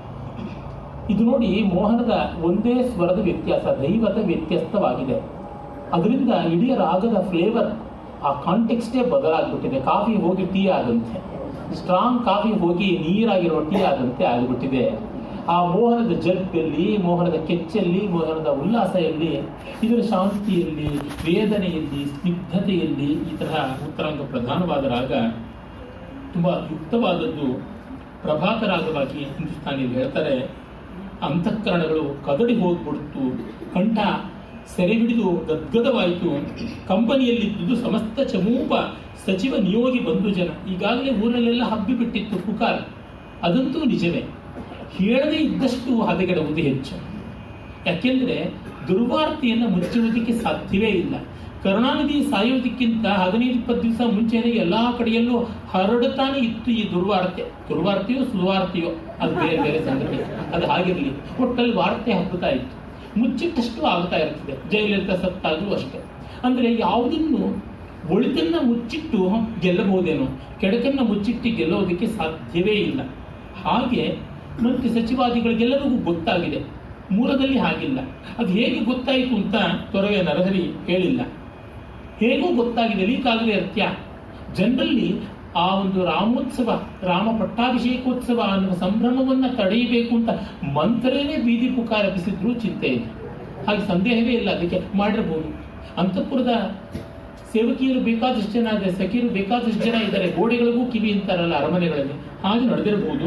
[SPEAKER 2] ಇದು ನೋಡಿ ಮೋಹನದ ಒಂದೇ ಸ್ವರದ ವ್ಯತ್ಯಾಸ, ದೈವದ ವ್ಯತ್ಯಸ್ತವಾಗಿದೆ. ಅದರಿಂದ ಇಡೀ ರಾಗದ ಫ್ಲೇವರ್, ಆ ಕಾಂಟೆಕ್ಸ್ಟೇ ಬದಲಾಗ್ಬಿಟ್ಟಿದೆ. ಕಾಫಿ ಹೋಗಿ ಟೀ ಆದಂತೆ, ಸ್ಟ್ರಾಂಗ್ ಕಾಫಿ ಹೋಗಿ ನೀರಾಗಿರೋ ಟೀ ಆದಂತೆ ಆಗಿಬಿಟ್ಟಿದೆ. ಆ ಮೋಹನದ ಜರ್ಪಲ್ಲಿ, ಮೋಹನದ ಕೆಚ್ಚಲ್ಲಿ, ಮೋಹನದ ಉಲ್ಲಾಸದಲ್ಲಿ, ಇದರ ಶಾಂತಿಯಲ್ಲಿ, ವೇದನೆಯಲ್ಲಿ, ಸ್ನಿಗ್ಧತೆಯಲ್ಲಿ ಈ ತರಹ ಉತ್ತರಾಂಗ ಪ್ರಧಾನವಾದ ರಾಗ ತುಂಬ ಯುಕ್ತವಾದದ್ದು. ಪ್ರಭಾತ ರಾಗವಾಗಿ ಹಿಂದೂಸ್ತಾನಿಯಲ್ಲಿ ಹೇಳ್ತಾರೆ, ಅಂತಃಕರಣಗಳು ಕದಡಿ ಹೋಗ್ಬಿಡ್ತು, ಕಂಠ ಸೆರೆ ಹಿಡಿದು ಗದ್ಗದವಾಯಿತು, ಕಂಪನಿಯಲ್ಲಿದ್ದುದು ಸಮಸ್ತ ಚಮೂಪ ಸಚಿವ ನಿಯೋಗಿ ಬಂಧು ಜನ. ಈಗಾಗಲೇ ಊರಲ್ಲೆಲ್ಲ ಹಬ್ಬಿ ಬಿಟ್ಟಿತ್ತು ಪುಕಾರ್, ಅದಂತೂ ನಿಜವೇ. ಹೇಳದೇ ಇದ್ದಷ್ಟು ಹದಗೆಡುವುದು ಹೆಚ್ಚು. ಯಾಕೆಂದ್ರೆ ದುರ್ವಾರ್ತೆಯನ್ನು ಮುಚ್ಚುವುದಕ್ಕೆ ಸಾಧ್ಯವೇ ಇಲ್ಲ. ಕರುಣಾನಿಧಿ ಸಾಯೋದಕ್ಕಿಂತ 15-20 ದಿವಸ ಮುಂಚೆನೆ ಎಲ್ಲಾ ಕಡೆಯಲ್ಲೂ ಹರಡುತ್ತಾನೆ ಇತ್ತು ಈ ದುರ್ವಾರ್ತೆಯೋ ಸುವಾರ್ತೆಯೋ ಅದು ಬೇರೆ ಬೇರೆ ಸಂಗತಿ, ಅದು ಹಾಗಿರ್ಲಿ, ಒಟ್ಟಲ್ಲಿ ವಾರ್ತೆ ಹಬ್ಬುತ್ತಾ ಇತ್ತು. ಮುಚ್ಚಿಟ್ಟಷ್ಟು ಆಗ್ತಾ ಇರ್ತದೆ. ಜಯಲಲಿತಾ ಸತ್ತಾಗಲೂ ಅಷ್ಟೇ. ಅಂದ್ರೆ ಯಾವುದನ್ನು ಒಳಿತನ್ನ ಮುಚ್ಚಿಟ್ಟು ಗೆಲ್ಲಬಹುದೇನೋ, ಕೆಡಕನ್ನ ಮುಚ್ಚಿಟ್ಟು ಗೆಲ್ಲೋದಕ್ಕೆ ಸಾಧ್ಯವೇ ಇಲ್ಲ. ಹಾಗೆ ಮಂತ್ರಿ ಸಚಿವಾದಿಗಳಿಗೆಲ್ಲರಿಗೂ ಗೊತ್ತಾಗಿದೆ. ಮೂಲದಲ್ಲಿ ಹಾಗಿಲ್ಲ. ಅದು ಹೇಗೆ ಗೊತ್ತಾಯಿತು ಅಂತ ತೊರವೆ ನರಹರಿ ಹೇಳಿಲ್ಲ. ಹೇಗೂ ಗೊತ್ತಾಗಿದೆ, ಲೀಕಾಗಲೇ ಅತ್ಯ. ಜನರಲ್ಲಿ ಆ ಒಂದು ರಾಮೋತ್ಸವ, ರಾಮ ಪಟ್ಟಾಭಿಷೇಕೋತ್ಸವ ಅನ್ನುವ ಸಂಭ್ರಮವನ್ನ ತಡೆಯಬೇಕು ಅಂತ ಮಂತ್ರನೇ ಬೀದಿ ಪುಕಾರ ಎಬ್ಬಿಸಿದ್ರು ಚಿಂತೆ ಇದೆ. ಹಾಗೆ ಸಂದೇಹವೇ ಇಲ್ಲ, ಅದಕ್ಕೆ ಮಾಡಿರಬಹುದು. ಅಂತಃಪುರದ ಸೇವಕಿಯರು ಬೇಕಾದಷ್ಟು ಜನ ಇದ್ದಾರೆ, ಸಖಿಯರು ಬೇಕಾದಷ್ಟು ಜನ ಇದ್ದಾರೆ, ಗೋಡೆಗಳಿಗೂ ಕಿವಿ ಅಂತಾರಲ್ಲ ಅರಮನೆಗಳಲ್ಲಿ, ಹಾಗೆ ನಡೆದಿರಬಹುದು.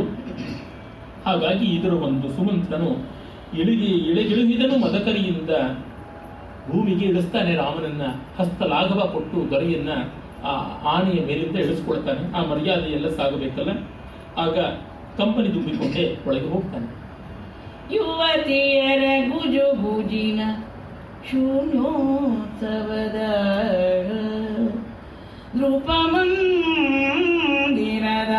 [SPEAKER 2] ಹಾಗಾಗಿ ಇದರ ಒಂದು ಸುಮಂತ್ರನು ಇಳೆಗಿಳುಹಿದನು ಮದಕರಿಯಿಂದ ಭೂಮಿಗೆ ಇಳಿಸ್ತಾನೆ ರಾಮನನ್ನ. ಹಸ್ತಲಾಘವ ಕೊಟ್ಟು ದೊರೆಯನ್ನ ಆ ಆನೆಯ ಮೇಲಿಂದ ಇಳಿಸ್ಕೊಳ್ತಾನೆ. ಆ ಮರ್ಯಾದೆಯೆಲ್ಲ ಸಾಗಬೇಕಲ್ಲ. ಆಗ ಕಂಪನಿ ತುಂಬಿಕೊಂಡೇ ಒಳಗೆ ಹೋಗ್ತಾನೆ.
[SPEAKER 1] ಯುವತಿಯರ ಗುಜುಗುಜಿನ ಶೂನ್ಯೋತ್ಸವದ ನೃಪಮಂದಿರದ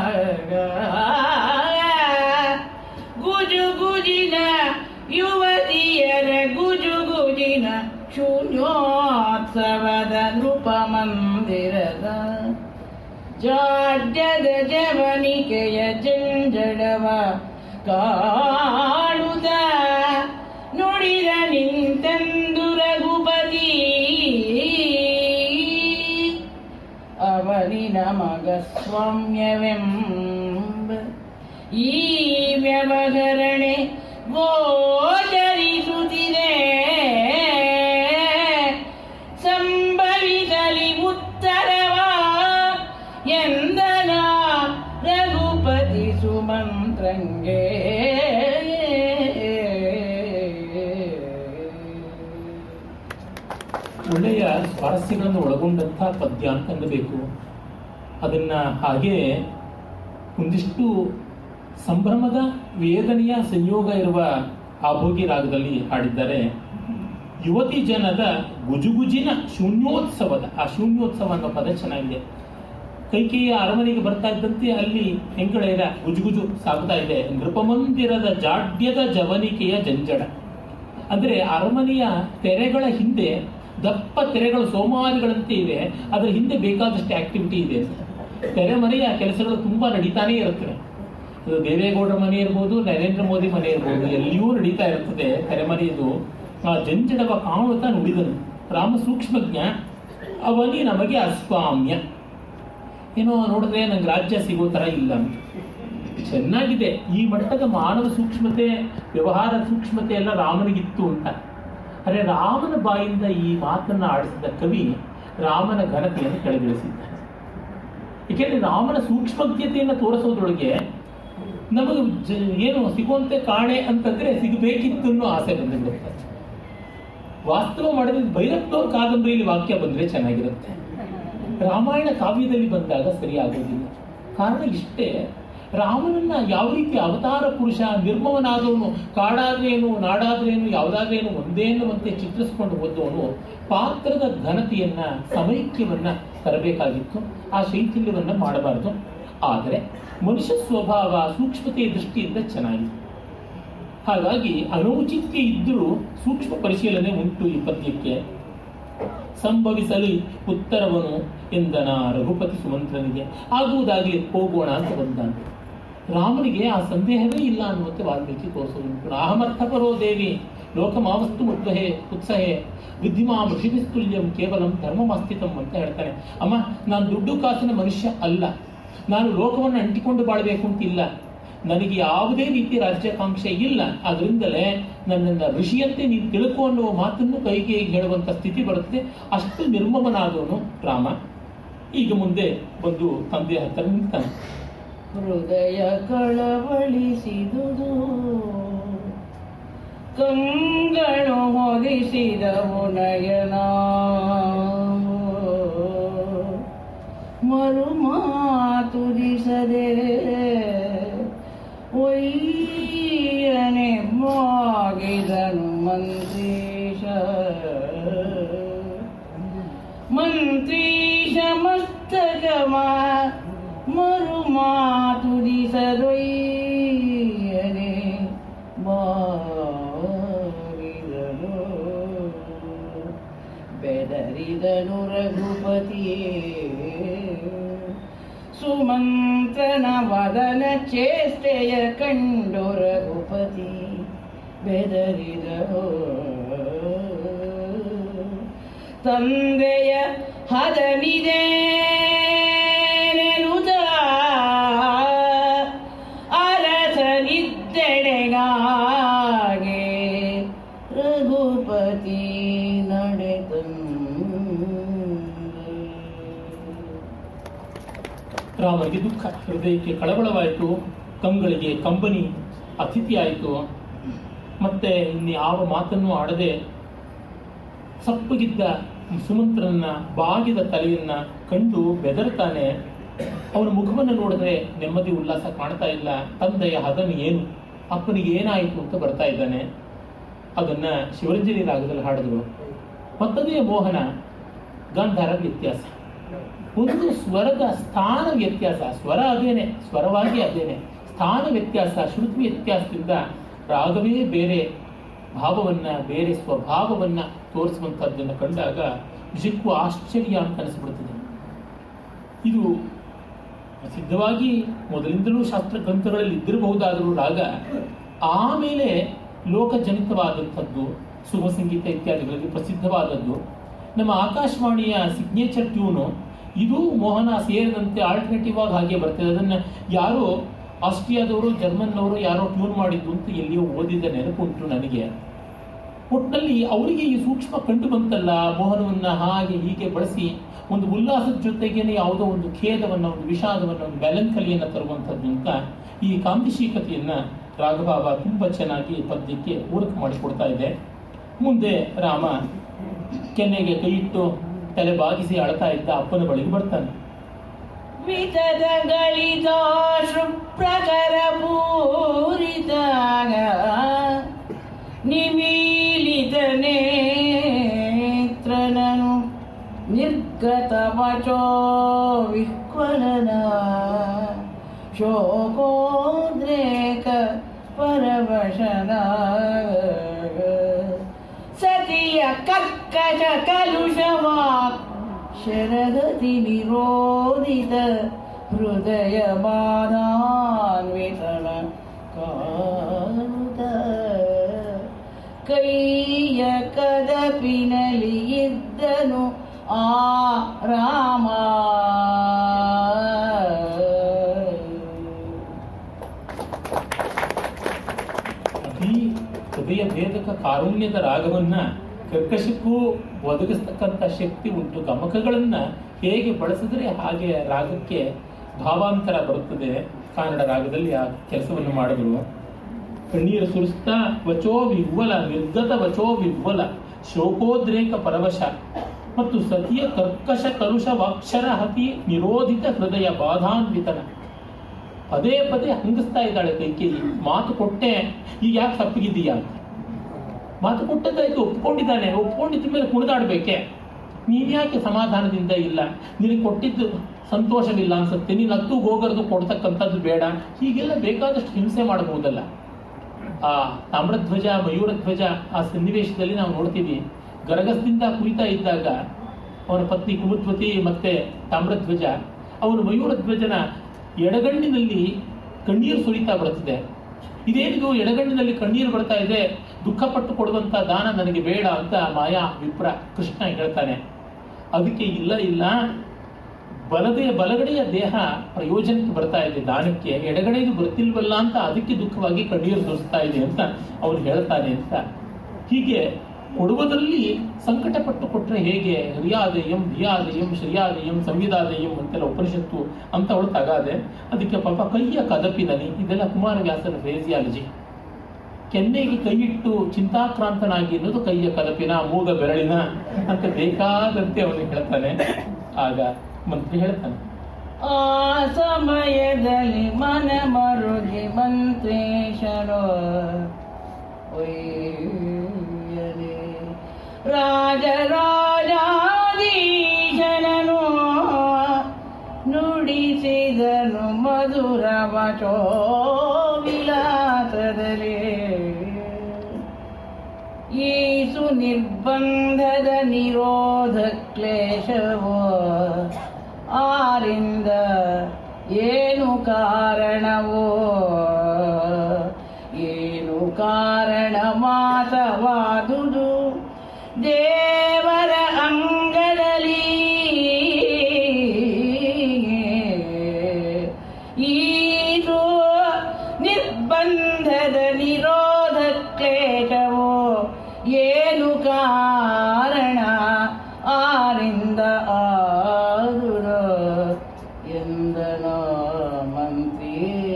[SPEAKER 1] ಗುಜುಗುಜಿನ ಯುವತಿಯರ ಗುಜುಗುಜಿನ ಶೂನ್ಯೋತ್ಸವದ ನೃಪಮಂದಿರದ ಜಾಡ್ಯದ ಜವನಿಕೆಯ ಜಂಜಡವ ಕಾಡುತ್ತ ನುಡಿದ ನಿಂತೆಂದು ರಘುಪತಿ ಅವನಿನ ಮಗ ಸ್ವಾಮ್ಯವೆಂಬ ಈ ವ್ಯವಹರಣೆ ಗೋಚರಿಸುತ್ತಿದೆ. ಸಂಭವಿಸಲಿ ಉತ್ತರವ ಎಂದನ ರಘುಪತಿ ಸುಮಂತ್ರಂಗೆ.
[SPEAKER 2] ಒಳ್ಳೆಯ ಸ್ವಾರಸ್ಯಗಳನ್ನು ಒಳಗೊಂಡಂತಹ ಪದ್ಯ ಅಂತ ಅನ್ನಬೇಕು. ಅದನ್ನ ಹಾಗೆ ಒಂದಿಷ್ಟು ಸಂಭ್ರಮದ ವೇದನೆಯ ಸಂಯೋಗ ಇರುವ ಆಭೋಗಿ ರಾಗದಲ್ಲಿ ಹಾಡಿದ್ದಾರೆ. ಯುವತಿ ಜನದ ಗುಜುಗುಜಿನ ಶೂನ್ಯೋತ್ಸವದ, ಆ ಶೂನ್ಯೋತ್ಸವ ಅನ್ನೋ ಪದ ಚೆನ್ನಾಗಿದೆ. ಕೈಕೇಯಿಯ ಅರಮನೆಗೆ ಬರ್ತಾ ಇದ್ದಂತೆ ಅಲ್ಲಿ ಹೆಂಗಳೆಯರ ಗುಜುಗುಜು ಸಾಗ್ತಾ ಇದೆ. ನೃಪಮಂದಿರದ ಜಾಡ್ಯದ ಜವನಿಕೆಯ ಜಂಜಡ. ಅಂದ್ರೆ ಅರಮನೆಯ ತೆರೆಗಳ ಹಿಂದೆ ದಪ್ಪ ತೆರೆಗಳು ಸೋಮಾರಿಗಳಂತೆ ಇವೆ, ಅದರ ಹಿಂದೆ ಬೇಕಾದಷ್ಟು ಆಕ್ಟಿವಿಟಿ ಇದೆ. ತೆರೆಮರೆಯ ಕೆಲಸಗಳು ತುಂಬಾ ನಡೀತಾನೆ ಇರುತ್ತವೆ. ಅದು ದೇವೇಗೌಡರ ಮನೆ ಇರ್ಬೋದು, ನರೇಂದ್ರ ಮೋದಿ ಮನೆ ಇರ್ಬೋದು, ಎಲ್ಲಿಯೂ ನಡೀತಾ ಇರ್ತದೆ ತೆರೆಮರೆಯದು. ಆ ಜಂಜಡವ ಕಾಣುತ್ತಾ ನುಡಿದನು ರಾಮ ಸೂಕ್ಷ್ಮಜ್ಞ, ಅವನಿ ನಮಗೆ ಅಸ್ವಾಮ್ಯ. ಏನೋ ನೋಡಿದ್ರೆ ನಂಗೆ ರಾಜ್ಯ ಸಿಗೋ ತರ ಇಲ್ಲ ಅಂತ. ಚೆನ್ನಾಗಿದೆ, ಈ ಮಟ್ಟದ ಮಾನವ ಸೂಕ್ಷ್ಮತೆ, ವ್ಯವಹಾರ ಸೂಕ್ಷ್ಮತೆ ಎಲ್ಲ ರಾಮನಿಗಿತ್ತು ಅಂತ. ಅರೆ ರಾಮನ ಬಾಯಿಂದ ಈ ಮಾತನ್ನ ಆಡಿಸಿದ ಕವಿ ರಾಮನ ಘನತೆಯನ್ನು ಕೆಳಗಿಳಿಸಿದ್ದಾನೆ. ಏಕೆಂದ್ರೆ ರಾಮನ ಸೂಕ್ಷ್ಮಜ್ಞತೆಯನ್ನು ತೋರಿಸೋದ್ರೊಳಗೆ ನಮಗೆ ಏನು ಸಿಗುವಂತೆ ಕಾಣೆ ಅಂತಂದ್ರೆ ಸಿಗಬೇಕಿತ್ತು ಅನ್ನೋ ಆಸೆ ಬಂದಿರುತ್ತೆ. ವಾಸ್ತವ ಮಾಡಿದ್ರೆ ಭೈರಪ್ಪನವ್ರ ಕಾದಂಬರಿಯಲ್ಲಿ ವಾಕ್ಯ ಬಂದ್ರೆ ಚೆನ್ನಾಗಿರುತ್ತೆ, ರಾಮಾಯಣ ಕಾವ್ಯದಲ್ಲಿ ಬಂದಾಗ ಸರಿಯಾಗೋದಿಲ್ಲ. ಕಾರಣ ಇಷ್ಟೇ, ರಾಮನನ್ನ ಯಾವ ರೀತಿ ಅವತಾರ ಪುರುಷ, ನಿರ್ಮವನಾದವನು, ಕಾಡಾದ್ರೇನು ನಾಡಾದ್ರೇನು ಯಾವುದಾದ್ರೇನು ಒಂದೇ ಅನ್ನುವಂತೆ ಚಿತ್ರಿಸಿಕೊಂಡು ಹೋದವನು ಪಾತ್ರದ ಘನತೆಯನ್ನ, ಸಮೈಕ್ಯವನ್ನ ತರಬೇಕಾಗಿತ್ತು. ಆ ಶೈಥಿಲ್ಯವನ್ನ ಮಾಡಬಾರದು. ಆದರೆ ಮನುಷ್ಯ ಸ್ವಭಾವ ಸೂಕ್ಷ್ಮತೆಯ ದೃಷ್ಟಿಯಿಂದ ಚೆನ್ನಾಗಿದೆ. ಹಾಗಾಗಿ ಅನೌಚಿತ್ಯ ಇದ್ದರೂ ಸೂಕ್ಷ್ಮ ಪರಿಶೀಲನೆ ಉಂಟು ಈ ಪದ್ಯಕ್ಕೆ. ಸಂಭವಿಸಲಿ ಉತ್ತರವನು ಎಂದನ ರಘುಪತಿ ಸುಮಂತ್ರನಿಗೆ, ಆಗುವುದಾಗಲಿ ಹೋಗೋಣ ಅಂತ ಬಂದಾನೆ. ರಾಮನಿಗೆ ಆ ಸಂದೇಹವೇ ಇಲ್ಲ ಅನ್ನುವಂತೆ ವಾಲ್ಮೀಕಿ ತೋರಿಸೋದುಂಟು. ಅಹಮರ್ಥಪರೋ ದೇವಿ ಲೋಕಮಾವಸ್ತು ಮುದ್ವಹೆ ಉತ್ಸಹೆ ಬುದ್ಧಿಮಾಂ ಋಷಿಭಿಸ್ತುಲ್ಯಂ ಕೇವಲಂ ಧರ್ಮಮಸ್ಥಿತಂ ಅಂತ ಹೇಳ್ತಾನೆ. ಅಮ್ಮ, ನಾನು ದುಡ್ಡು ಕಾಸಿನ ಮನುಷ್ಯ ಅಲ್ಲ, ನಾನು ಲೋಕವನ್ನು ಅಂಟಿಕೊಂಡು ಬಾಳಬೇಕು ಅಂತಿಲ್ಲ, ನನಗೆ ಯಾವುದೇ ರೀತಿ ರಾಜ್ಯಾಕಾಂಕ್ಷೆ ಇಲ್ಲ. ಅದರಿಂದಲೇ ನನ್ನನ್ನು ಋಷಿಯಂತೆ ನೀನು ತಿಳ್ಕೊ ಅನ್ನುವ ಮಾತನ್ನು ಕೈಗೆ ಹೇಳುವಂತ ಸ್ಥಿತಿ ಬರುತ್ತೆ. ಅಷ್ಟು ನಿರ್ಮಮನಾದವನು ರಾಮ. ಈಗ ಮುಂದೆ ಬಂದು ತಂದೆ ಹತ್ತಿರ ನಿಂತಾನೆ.
[SPEAKER 1] ಹೃದಯ ಕಳವಳಿಸಿದುದು, ಕಂಗಣು ಹೊದಿಸಿದವು ನಯನ, ಮರುಮಾತುರಿಸದೆ ಒಯ್ಯನೆ ಬಾಗಿದನು ಮಂತ್ರೀಶ. ಮಂತ್ರೀಶ ಮಸ್ತಕಮ ಮರುಮಾತುರಿಸದೊಯ್ಯನೆ ಬಾಗಿದನು. ಬೆದರಿದನು ರಘುಪತಿಯೇ ಸುಮಂತ್ರನ ವದನ ಚೇಷ್ಟೆಯ ಕಂಡು ರಘುಪತಿ ಬೆದರಿದನು. ತಂದೆಯ ಹದನಿದೆ ಅರಸನಿದ್ದೆಡೆಗಾಗೆ ರಘುಪತಿ
[SPEAKER 2] ರಾಮನಿಗೆ ದುಃಖ, ಹೃದಯಕ್ಕೆ ಕಳವಳವಾಯಿತು, ಕಂಗಳಿಗೆ ಕಂಬನಿ ಅತಿಥಿಯಾಯಿತು. ಮತ್ತೆ ಇನ್ಯಾವ ಮಾತನ್ನು ಆಡದೆ ಸಪ್ಪಗಿದ್ದ ಸುಮಂತ್ರನ ಬಾಗಿದ ತಲೆಯನ್ನ ಕಂಡು ಬೆದರ್ತಾನೆ. ಅವನ ಮುಖವನ್ನು ನೋಡಿದ್ರೆ ನೆಮ್ಮದಿ ಉಲ್ಲಾಸ ಕಾಣ್ತಾ ಇಲ್ಲ. ತಂದೆಯ ಹದನು ಏನು, ಅಪ್ಪನಿಗೆ ಏನಾಯಿತು ಅಂತ ಬರ್ತಾ ಇದ್ದಾನೆ. ಅದನ್ನ ಶಿವರಂಜನಿ ರಾಗದಲ್ಲಿ ಹಾಡಿದ್ರು. ಮತ್ತದೇ ಮೋಹನ ಗಾಂಧಾರ ವ್ಯತ್ಯಾಸ, ಒಂದು ಸ್ವರದ ಸ್ಥಾನ ವ್ಯತ್ಯಾಸ. ಸ್ವರ ಅದೇನೆ, ಸ್ವರವಾಗಿ ಅದೇನೆ, ಸ್ಥಾನ ವ್ಯತ್ಯಾಸ, ಶ್ರುತಿ ವ್ಯತ್ಯಾಸದಿಂದ ರಾಗವೇ ಬೇರೆ ಭಾವವನ್ನ, ಬೇರೆ ಸ್ವಭಾವವನ್ನ ತೋರಿಸುವಂತಹದ್ದನ್ನು ಕಂಡಾಗ ನಿಜಕ್ಕೂ ಆಶ್ಚರ್ಯ ಅಂತ ಅನಿಸ್ಬಿಡ್ತದೆ. ಇದು ಪ್ರಸಿದ್ಧವಾಗಿ ಮೊದಲಿಂದಲೂ ಶಾಸ್ತ್ರ ಗ್ರಂಥಗಳಲ್ಲಿ ಇದ್ದಿರಬಹುದಾದರೂ ರಾಗ ಆಮೇಲೆ ಲೋಕಜನಿತವಾದಂಥದ್ದು, ಸುಮ ಸಂಗೀತ ಇತ್ಯಾದಿಗಳಲ್ಲಿ ಪ್ರಸಿದ್ಧವಾದದ್ದು. ನಮ್ಮ ಆಕಾಶವಾಣಿಯ ಸಿಗ್ನೇಚರ್ ಟ್ಯೂನು ಇದು ಮೋಹನ ಸೇರಿದಂತೆ ಆಲ್ಟರ್ನೇಟಿವ್ ಆಗಿ ಹಾಗೆ ಬರ್ತದೆ. ಅದನ್ನ ಯಾರೋ ಆಸ್ಟ್ರಿಯಾದವರು, ಜರ್ಮನ್ನವರು ಯಾರೋ ಟ್ಯೂನ್ ಮಾಡಿದ್ದು ಅಂತ ಎಲ್ಲಿಯೋ ಓದಿದ ನೆನಪುಂಟು ನನಗೆ. ಒಟ್ಟಿನಲ್ಲಿ ಅವರಿಗೆ ಈ ಸೂಕ್ಷ್ಮ ಕಂಡು ಬಂತಲ್ಲ, ಮೋಹನವನ್ನ ಹಾಗೆ ಹೀಗೆ ಬಳಸಿ ಒಂದು ಉಲ್ಲಾಸದ ಜೊತೆಗೇನೆ ಯಾವುದೋ ಒಂದು ಖೇದವನ್ನ, ಒಂದು ವಿಷಾದವನ್ನ, ಒಂದು ಮೆಲಂಕಲಿಯನ್ನ ತರುವಂಥದ್ದು ಅಂತ ಈ ಕಾಂತಿಶೀಕತೆಯನ್ನ ರಾಘಭಾವ ತುಂಬಾ ಚೆನ್ನಾಗಿ ಪದ್ಯಕ್ಕೆ ಪೂರಕ ಮಾಡಿಕೊಡ್ತಾ ಇದೆ. ಮುಂದೆ ರಾಮ ಕೆನ್ನೆಗೆ ಕೈ ಇಟ್ಟು ತಲೆ ಬಾಗಿಸಿ ಅಳ್ತಾ ಇದ್ದ ಅಪ್ಪನ ಬಳಿಗೆ ಬರ್ತಾನೆ.
[SPEAKER 1] ಪ್ರಕರ ಪೂರಿತಾಗ ನಿಮೀಲಿತ ನೇತ್ರನನು ನಿರ್ಗತ ವಚೋ ವಿಹ್ವಲ ಜ್ವಲನ ಶೋಕೋದ್ರೇಕ ಪರವಶನ ಸತಿಯ ಕರ್ಕಶ ಕಲುಷವಾಕ್ ಶರಗತಿ ನಿರೋಧಿತ ಹೃದಯ ಬಾಧಾನ್ವಿತನ ಕಾರುತ ಕೈಯ ಕದಪಿನಲಿ ಇದ್ದನು ಆ ರಾಮ
[SPEAKER 2] ಅತಿ ಹೃದಯ ಭೇದಕ ಕಾರುಣ್ಯದ ರಾಗವನ್ನ ಕರ್ಕಶಕ್ಕೂ ಒದಗಿಸ್ತಕ್ಕಂಥ ಶಕ್ತಿ ಉಂಟು. ಗಮಕಗಳನ್ನ ಹೇಗೆ ಬಳಸಿದ್ರೆ ಹಾಗೆ ರಾಗಕ್ಕೆ ಭಾವಾಂತರ ಬರುತ್ತದೆ. ಕನ್ನಡ ರಾಗದಲ್ಲಿ ಆ ಕೆಲಸವನ್ನು ಮಾಡಿದ್ರು. ಕಣ್ಣೀರು ಸುರಿಸ್ತಾ ವಚೋ ವಿಹ್ವಲ ನಿರ್ಗತ ವಚೋ ವಿಹ್ವಲ ಶೋಕೋದ್ರೇಕ ಪರವಶ ಮತ್ತು ಸತಿಯ ಕರ್ಕಶ ಕಲುಷ ವಾಕ್ಷರ ಹತಿ ನಿರೋಧಿತ ಹೃದಯ ಬಾಧಾನ್ವಿತನ. ಪದೇ ಪದೇ ಹಂಗಿಸ್ತಾ ಇದ್ದಾಳೆ ಕೈಕೇಯಿ. ಮಾತು ಕೊಟ್ಟೆ, ಈಗ ಯಾಕೆ ತಪ್ಪಿಗಿದ್ದೀಯಾ ಅಂತ. ಮಾತು ಕೊಟ್ಟದ್ದಾಯ್ತು, ಒಪ್ಕೊಂಡಿದ್ದಾನೆ, ಒಪ್ಕೊಂಡಿದ್ದ ಮೇಲೆ ಕುಣಿದಾಡ್ಬೇಕೆ? ನೀನ್ಯಾಕೆ ಸಮಾಧಾನದಿಂದ ಇಲ್ಲ? ನಿನಗೆ ಕೊಟ್ಟಿದ್ದು ಸಂತೋಷವಿಲ್ಲ ಅನ್ಸುತ್ತೆ, ನೀನು ಹತ್ತು ಹೋಗರದು ಕೊಡ್ತಕ್ಕಂಥದ್ದು ಬೇಡ, ಹೀಗೆಲ್ಲ ಬೇಕಾದಷ್ಟು ಹಿಂಸೆ ಮಾಡಬಹುದಲ್ಲ. ಆ ತಾಮ್ರಧ್ವಜ ಮಯೂರಧ್ವಜ ಆ ಸನ್ನಿವೇಶದಲ್ಲಿ ನಾವು ನೋಡ್ತೀವಿ. ಗರಗಸದಿಂದ ಕುಯ್ತಾ ಇದ್ದಾಗ ಅವನ ಪತ್ನಿ ಕುಮುದ್ವತಿ ಮತ್ತೆ ತಾಮ್ರಧ್ವಜ, ಅವನು ಮಯೂರಧ್ವಜನ ಎಡಗಣ್ಣಿನಲ್ಲಿ ಕಣ್ಣೀರು ಸುರಿತಾ ಬರುತ್ತದೆ. ಇದೇನಿದು ಎಡಗಣ್ಣಿನಲ್ಲಿ ಕಣ್ಣೀರು ಬರ್ತಾ ಇದೆ, ದುಃಖಪಟ್ಟು ಕೊಡುವಂತ ದಾನ ನನಗೆ ಬೇಡ ಅಂತ ಮಾಯಾ ವಿಪ್ರ ಕೃಷ್ಣ ಹೇಳ್ತಾನೆ. ಅದಕ್ಕೆ ಇಲ್ಲ ಬಲಗಡೆಯ ದೇಹ ಪ್ರಯೋಜನಕ್ಕೆ ಬರ್ತಾ ಇದೆ ದಾನಕ್ಕೆ, ಎಡಗಡೆದು ಬರ್ತಿಲ್ವಲ್ಲ ಅಂತ ಅದಕ್ಕೆ ದುಃಖವಾಗಿ ಕಣ್ಣೀರು ಸುರಿಸ್ತಾ ಇದೆ ಅಂತ ಅವನು ಹೇಳ್ತಾನೆ ಅಂತ. ಹೀಗೆ ಕೊಡುವುದರಲ್ಲಿ ಸಂಕಟ ಪಟ್ಟು ಕೊಟ್ರೆ ಹೇಗೆ? ಹೃಯಾದಯಂ ಧಿಯಾದಯಂ ಶ್ರಿಯಾದಯಂ ಸಂವಿದಾದಯಂ ಅಂತೆಲ್ಲ ಉಪನಿಷತ್ತು ಅಂತ ಅವಳು ತಗಾದೆ. ಅದಕ್ಕೆ ಪಾಪ ಕೈಯ ಕದಪಿನಲ್ಲಿ, ಇದೆಲ್ಲ ಕುಮಾರವ್ಯಾಸನ ಫ್ರೇಸಿಯಾಲಜಿ. ಕೆನ್ನೆಗೆ ಕೈಯಿಟ್ಟು ಚಿಂತಾಕ್ರಾಂತನಾಗಿ ಅನ್ನೋದು ಕೈಯ ಕದಪಿನ ಮೂಗ ಬೆರಳಿನ ಅಂತ ಬೇಕಾದಂತೆ ಅವನು ಹೇಳ್ತಾನೆ. ಆಗ ಮಂತ್ರಿ ಹೇಳ್ತಾನೆ,
[SPEAKER 1] ಆ ಸಮಯದಲ್ಲಿ ಮನ ಮರುಗಿ ಮಂತ್ರೇಶನೋ ಒಯ್ಯದೆ ರಾಜರಾಜಾಧೀಶನನು ನುಡಿಸಿದನು ಮಧುರ ವಚೋ ವಿಲಾಸದಲ್ಲಿ. ಈ ಸುನಿರ್ಬಂಧದ ನಿರೋಧ ಕ್ಲೇಶವೋ ಆರಿಂದ ಏನು ಕಾರಣವೋ, ಏನು ಕಾರಣ ಮಾತವಾದುದು ದೇವರ ಅಂಗದಲ್ಲಿ. ಇದು ನಿರ್ಬಂಧದ ನಿರೋಧ ಕ್ಲೇಶವೋ ಏನು ಕಾರಣ ಆರಿಂದ ಆದುರ ಎಂದನ ಮಂತ್ರಿ.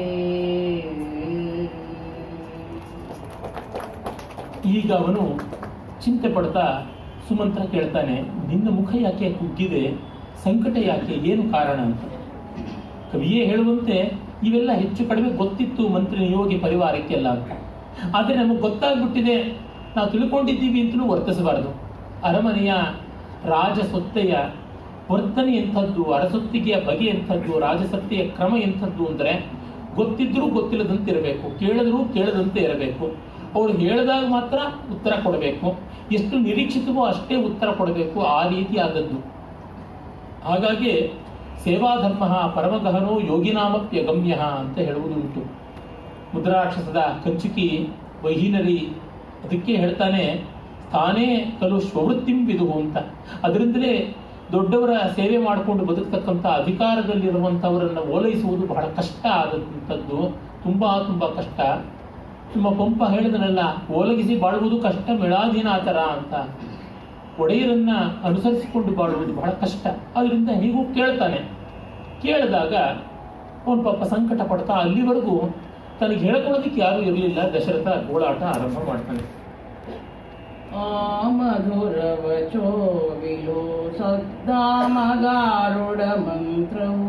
[SPEAKER 2] ಈಗ ಅವನು ಚಿಂತೆ ಪಡ್ತಾ ಸುಮಂತ್ರ ಕೇಳ್ತಾನೆ, ನಿನ್ನ ಮುಖ ಯಾಕೆ ಕುಗ್ಗಿದೆ, ಸಂಕಟ ಯಾಕೆ, ಏನು ಕಾರಣ ಅಂತ. ಕವಿಯೇ ಹೇಳುವಂತೆ ಇವೆಲ್ಲ ಹೆಚ್ಚು ಕಡಿಮೆ ಗೊತ್ತಿತ್ತು ಮಂತ್ರಿ ನಿಯೋಗಿ ಪರಿವಾರಕ್ಕೆಲ್ಲ ಅಂತ. ಆದರೆ ನಮಗೆ ಗೊತ್ತಾಗ್ಬಿಟ್ಟಿದೆ, ನಾವು ತಿಳ್ಕೊಂಡಿದ್ದೀವಿ ಅಂತಲೂ ವರ್ತಿಸಬಾರದು. ಅರಮನೆಯ ರಾಜಸೊತ್ತೆಯ ವರ್ತನೆ ಎಂಥದ್ದು, ಅರಸೊತ್ತಿಗೆಯ ಬಗೆ ಎಂಥದ್ದು, ರಾಜಸತ್ತೆಯ ಕ್ರಮ ಎಂಥದ್ದು ಅಂದರೆ ಗೊತ್ತಿದ್ರೂ ಗೊತ್ತಿಲ್ಲದಂತೆ ಇರಬೇಕು, ಕೇಳಿದ್ರೂ ಕೇಳದಂತೆ ಇರಬೇಕು. ಅವರು ಹೇಳಿದಾಗ ಮಾತ್ರ ಉತ್ತರ ಕೊಡಬೇಕು, ಎಷ್ಟು ನಿರೀಕ್ಷಿತವೋ ಅಷ್ಟೇ ಉತ್ತರ ಕೊಡಬೇಕು, ಆ ರೀತಿ ಆದದ್ದು. ಹಾಗಾಗಿ ಸೇವಾಧರ್ಮ ಪರಮಗಹನೋ ಯೋಗಿನಾಮಪ್ಯಗಮ್ಯ ಅಂತ ಹೇಳುವುದು ಉಂಟು. ಮುದ್ರಾಕ್ಷಸದ ಕಂಚುಕಿ ವೈಹಿನರಿ ಅದಕ್ಕೆ ಹೇಳ್ತಾನೆ, ತಾನೇ ಕಲು ಸ್ವವೃತ್ತಿಂ ವಿದುಹು ಅಂತ. ಅದರಿಂದಲೇ ದೊಡ್ಡವರ ಸೇವೆ ಮಾಡಿಕೊಂಡು ಬದುಕತಕ್ಕಂಥ ಅಧಿಕಾರದಲ್ಲಿರುವಂಥವರನ್ನು ಓಲೈಸುವುದು ಬಹಳ ಕಷ್ಟ ಆದಂಥದ್ದು, ತುಂಬಾ ತುಂಬಾ ಕಷ್ಟ. ನಿಮ್ಮ ಪಂಪ ಹೇಳಿದನಲ್ಲ, ಓಲಗಿಸಿ ಬಾಳುವುದು ಕಷ್ಟ ಮೆಳಾಧೀನಾತರ ಅಂತ. ಒಡೆಯರನ್ನ ಅನುಸರಿಸಿಕೊಂಡು ಬಾಳುವುದು ಬಹಳ ಕಷ್ಟ. ಅದರಿಂದ ಹೀಗೂ ಕೇಳ್ತಾನೆ. ಕೇಳಿದಾಗ ಅವನು ಪಾಪ ಸಂಕಟ ಪಡ್ತಾ ಅಲ್ಲಿವರೆಗೂ ತನಗೆ ಹೇಳ್ಕೊಳ್ಳೋದಕ್ಕೆ ಯಾರೂ ಇರಲಿಲ್ಲ. ದಶರಥ ಗೋಳಾಟ ಆರಂಭ ಮಾಡ್ತಾನೆ.
[SPEAKER 1] ಆ ಮಧುರ ವಚೋ ವಿಲೋ ಸದ್ದಾಮಗಾರುಡ ಮಂತ್ರವು,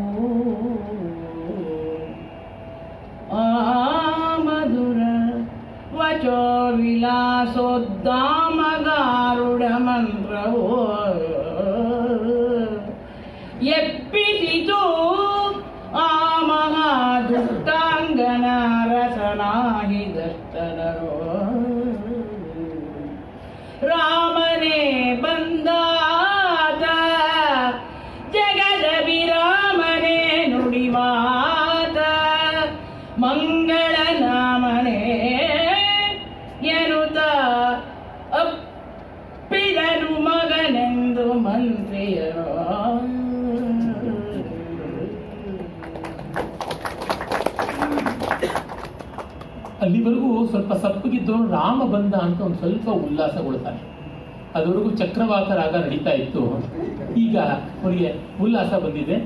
[SPEAKER 1] ಆ ಮಧುರ ವಚೋ ವಿಲಾಸೋದ್ದಾಮಗಾರುಡ ಮಂತ್ರವು ಎಪ್ಪಿಸಿತು
[SPEAKER 2] ಅಲ್ಲಿವರೆಗೂ ಸ್ವಲ್ಪ ಸಪ್ಪಗಿದ್ದವನು ರಾಮ ಬಂದ ಅಂತ ಒಂದು ಸ್ವಲ್ಪ ಉಲ್ಲಾಸಗೊಳ್ತಾನೆ. ಅದುವರೆಗೂ ಚಕ್ರವಾಕ ರಾಗ ನಡೀತಾ ಇತ್ತು, ಈಗ ಅವನಿಗೆ ಉಲ್ಲಾಸ ಬಂದಿದೆ.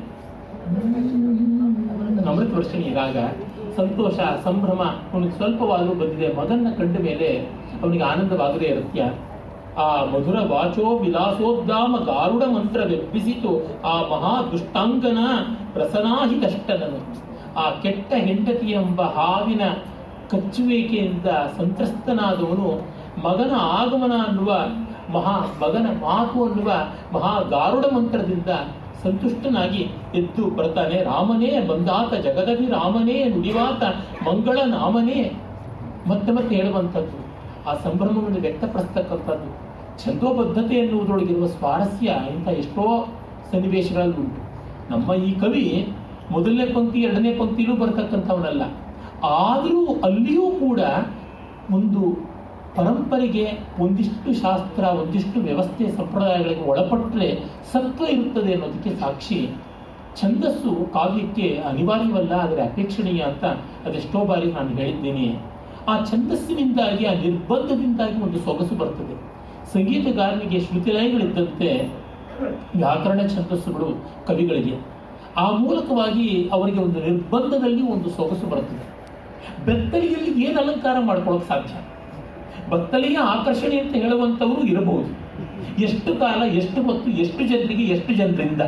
[SPEAKER 2] ಅಮೃತ ವರ್ಷಣಿ ರಾಗ, ಸಂತೋಷ ಸಂಭ್ರಮ ಅವನಿಗೆ ಸ್ವಲ್ಪವಾದರೂ ಬಂದಿದೆ. ಮಗನ್ನ ಕಂಡ ಮೇಲೆ ಅವನಿಗೆ ಆನಂದವಾಗದೇ ಇರುತ್ಯ. ಆ ಮಧುರ ವಾಚೋ ವಿಲಾಸೋದ್ಧಾಮ ಗಾರುಡ ಮಂತ್ರ ವ್ಯಪಿಸಿತು ಆ ಮಹಾ ದುಷ್ಟಾಂಗನ ಪ್ರಸನಾಹಿತಷ್ಟನನು. ಆ ಕೆಟ್ಟ ಹೆಂಡತಿ ಎಂಬ ಹಾವಿನ ಕಚ್ಚುವಿಕೆಯಿಂದ ಸಂತ್ರಸ್ತನಾದವನು ಮಗನ ಆಗಮನ ಅನ್ನುವ ಮಗನ ಮಾತು ಅನ್ನುವ ಮಹಾ ಗಾರುಡ ಮಂತ್ರದಿಂದ ಸಂತುಷ್ಟನಾಗಿ ಎದ್ದು ಬರ್ತಾನೆ. ರಾಮನೇ ಬಂದಾತ ಜಗದವಿ ರಾಮನೇ ನುಡಿವಾತ ಮಂಗಳ ನಾಮನೇ ಮತ್ತೆ ಮತ್ತೆ ಹೇಳುವಂಥದ್ದು, ಆ ಸಂಭ್ರಮವನ್ನು ವ್ಯಕ್ತಪಡಿಸ್ತಕ್ಕಂಥದ್ದು. ಛಂದೋಬದ್ಧತೆ ಎನ್ನುವುದರೊಳಗಿರುವ ಸ್ವಾರಸ್ಯ ಇಂಥ ಎಷ್ಟೋ ಸನ್ನಿವೇಶಗಳಲ್ಲಿ ಉಂಟು. ನಮ್ಮ ಈ ಕವಿ ಮೊದಲನೇ ಪಂಕ್ತಿ ಎರಡನೇ ಪಂಕ್ತಿಲೂ ಬರ್ತಕ್ಕಂಥವನಲ್ಲ, ಆದರೂ ಅಲ್ಲಿಯೂ ಕೂಡ ಒಂದು ಪರಂಪರೆಗೆ, ಒಂದಿಷ್ಟು ಶಾಸ್ತ್ರ, ಒಂದಿಷ್ಟು ವ್ಯವಸ್ಥೆ ಸಂಪ್ರದಾಯಗಳಿಗೆ ಒಳಪಟ್ಟರೆ ಸತ್ವ ಇರುತ್ತದೆ ಅನ್ನೋದಕ್ಕೆ ಸಾಕ್ಷಿ. ಛಂದಸ್ಸು ಕಾವ್ಯಕ್ಕೆ ಅನಿವಾರ್ಯವಲ್ಲ, ಆದರೆ ಅಪೇಕ್ಷಣೀಯ ಅಂತ ಅದೆಷ್ಟೋ ಬಾರಿ ನಾನು ಹೇಳಿದ್ದೇನೆ. ಆ ಛಂದಸ್ಸಿನಿಂದಾಗಿ, ಆ ನಿರ್ಬಂಧದಿಂದಾಗಿ ಒಂದು ಸೊಗಸು ಬರ್ತದೆ. ಸಂಗೀತಗಾರನಿಗೆ ಶ್ರುತಿಲಯಗಳಿದ್ದಂತೆ ವ್ಯಾಕರಣ ಛಂದಸ್ಸುಗಳು ಕವಿಗಳಿಗೆ. ಆ ಮೂಲಕವಾಗಿ ಅವರಿಗೆ ಒಂದು ನಿರ್ಬಂಧದಲ್ಲಿ ಒಂದು ಸೊಗಸು ಬರ್ತದೆ. ಬೆತ್ತಲಿಯಲ್ಲಿ ಏನು ಅಲಂಕಾರ ಮಾಡ್ಕೊಳ್ಳೋಕೆ ಸಾಧ್ಯ? ಬತ್ತಲಿಯ ಆಕರ್ಷಣೆ ಅಂತ ಹೇಳುವಂಥವರು ಇರಬಹುದು. ಎಷ್ಟು ಕಾಲ, ಎಷ್ಟು ಹೊತ್ತು, ಎಷ್ಟು ಜನರಿಗೆ, ಎಷ್ಟು ಜನರಿಂದ,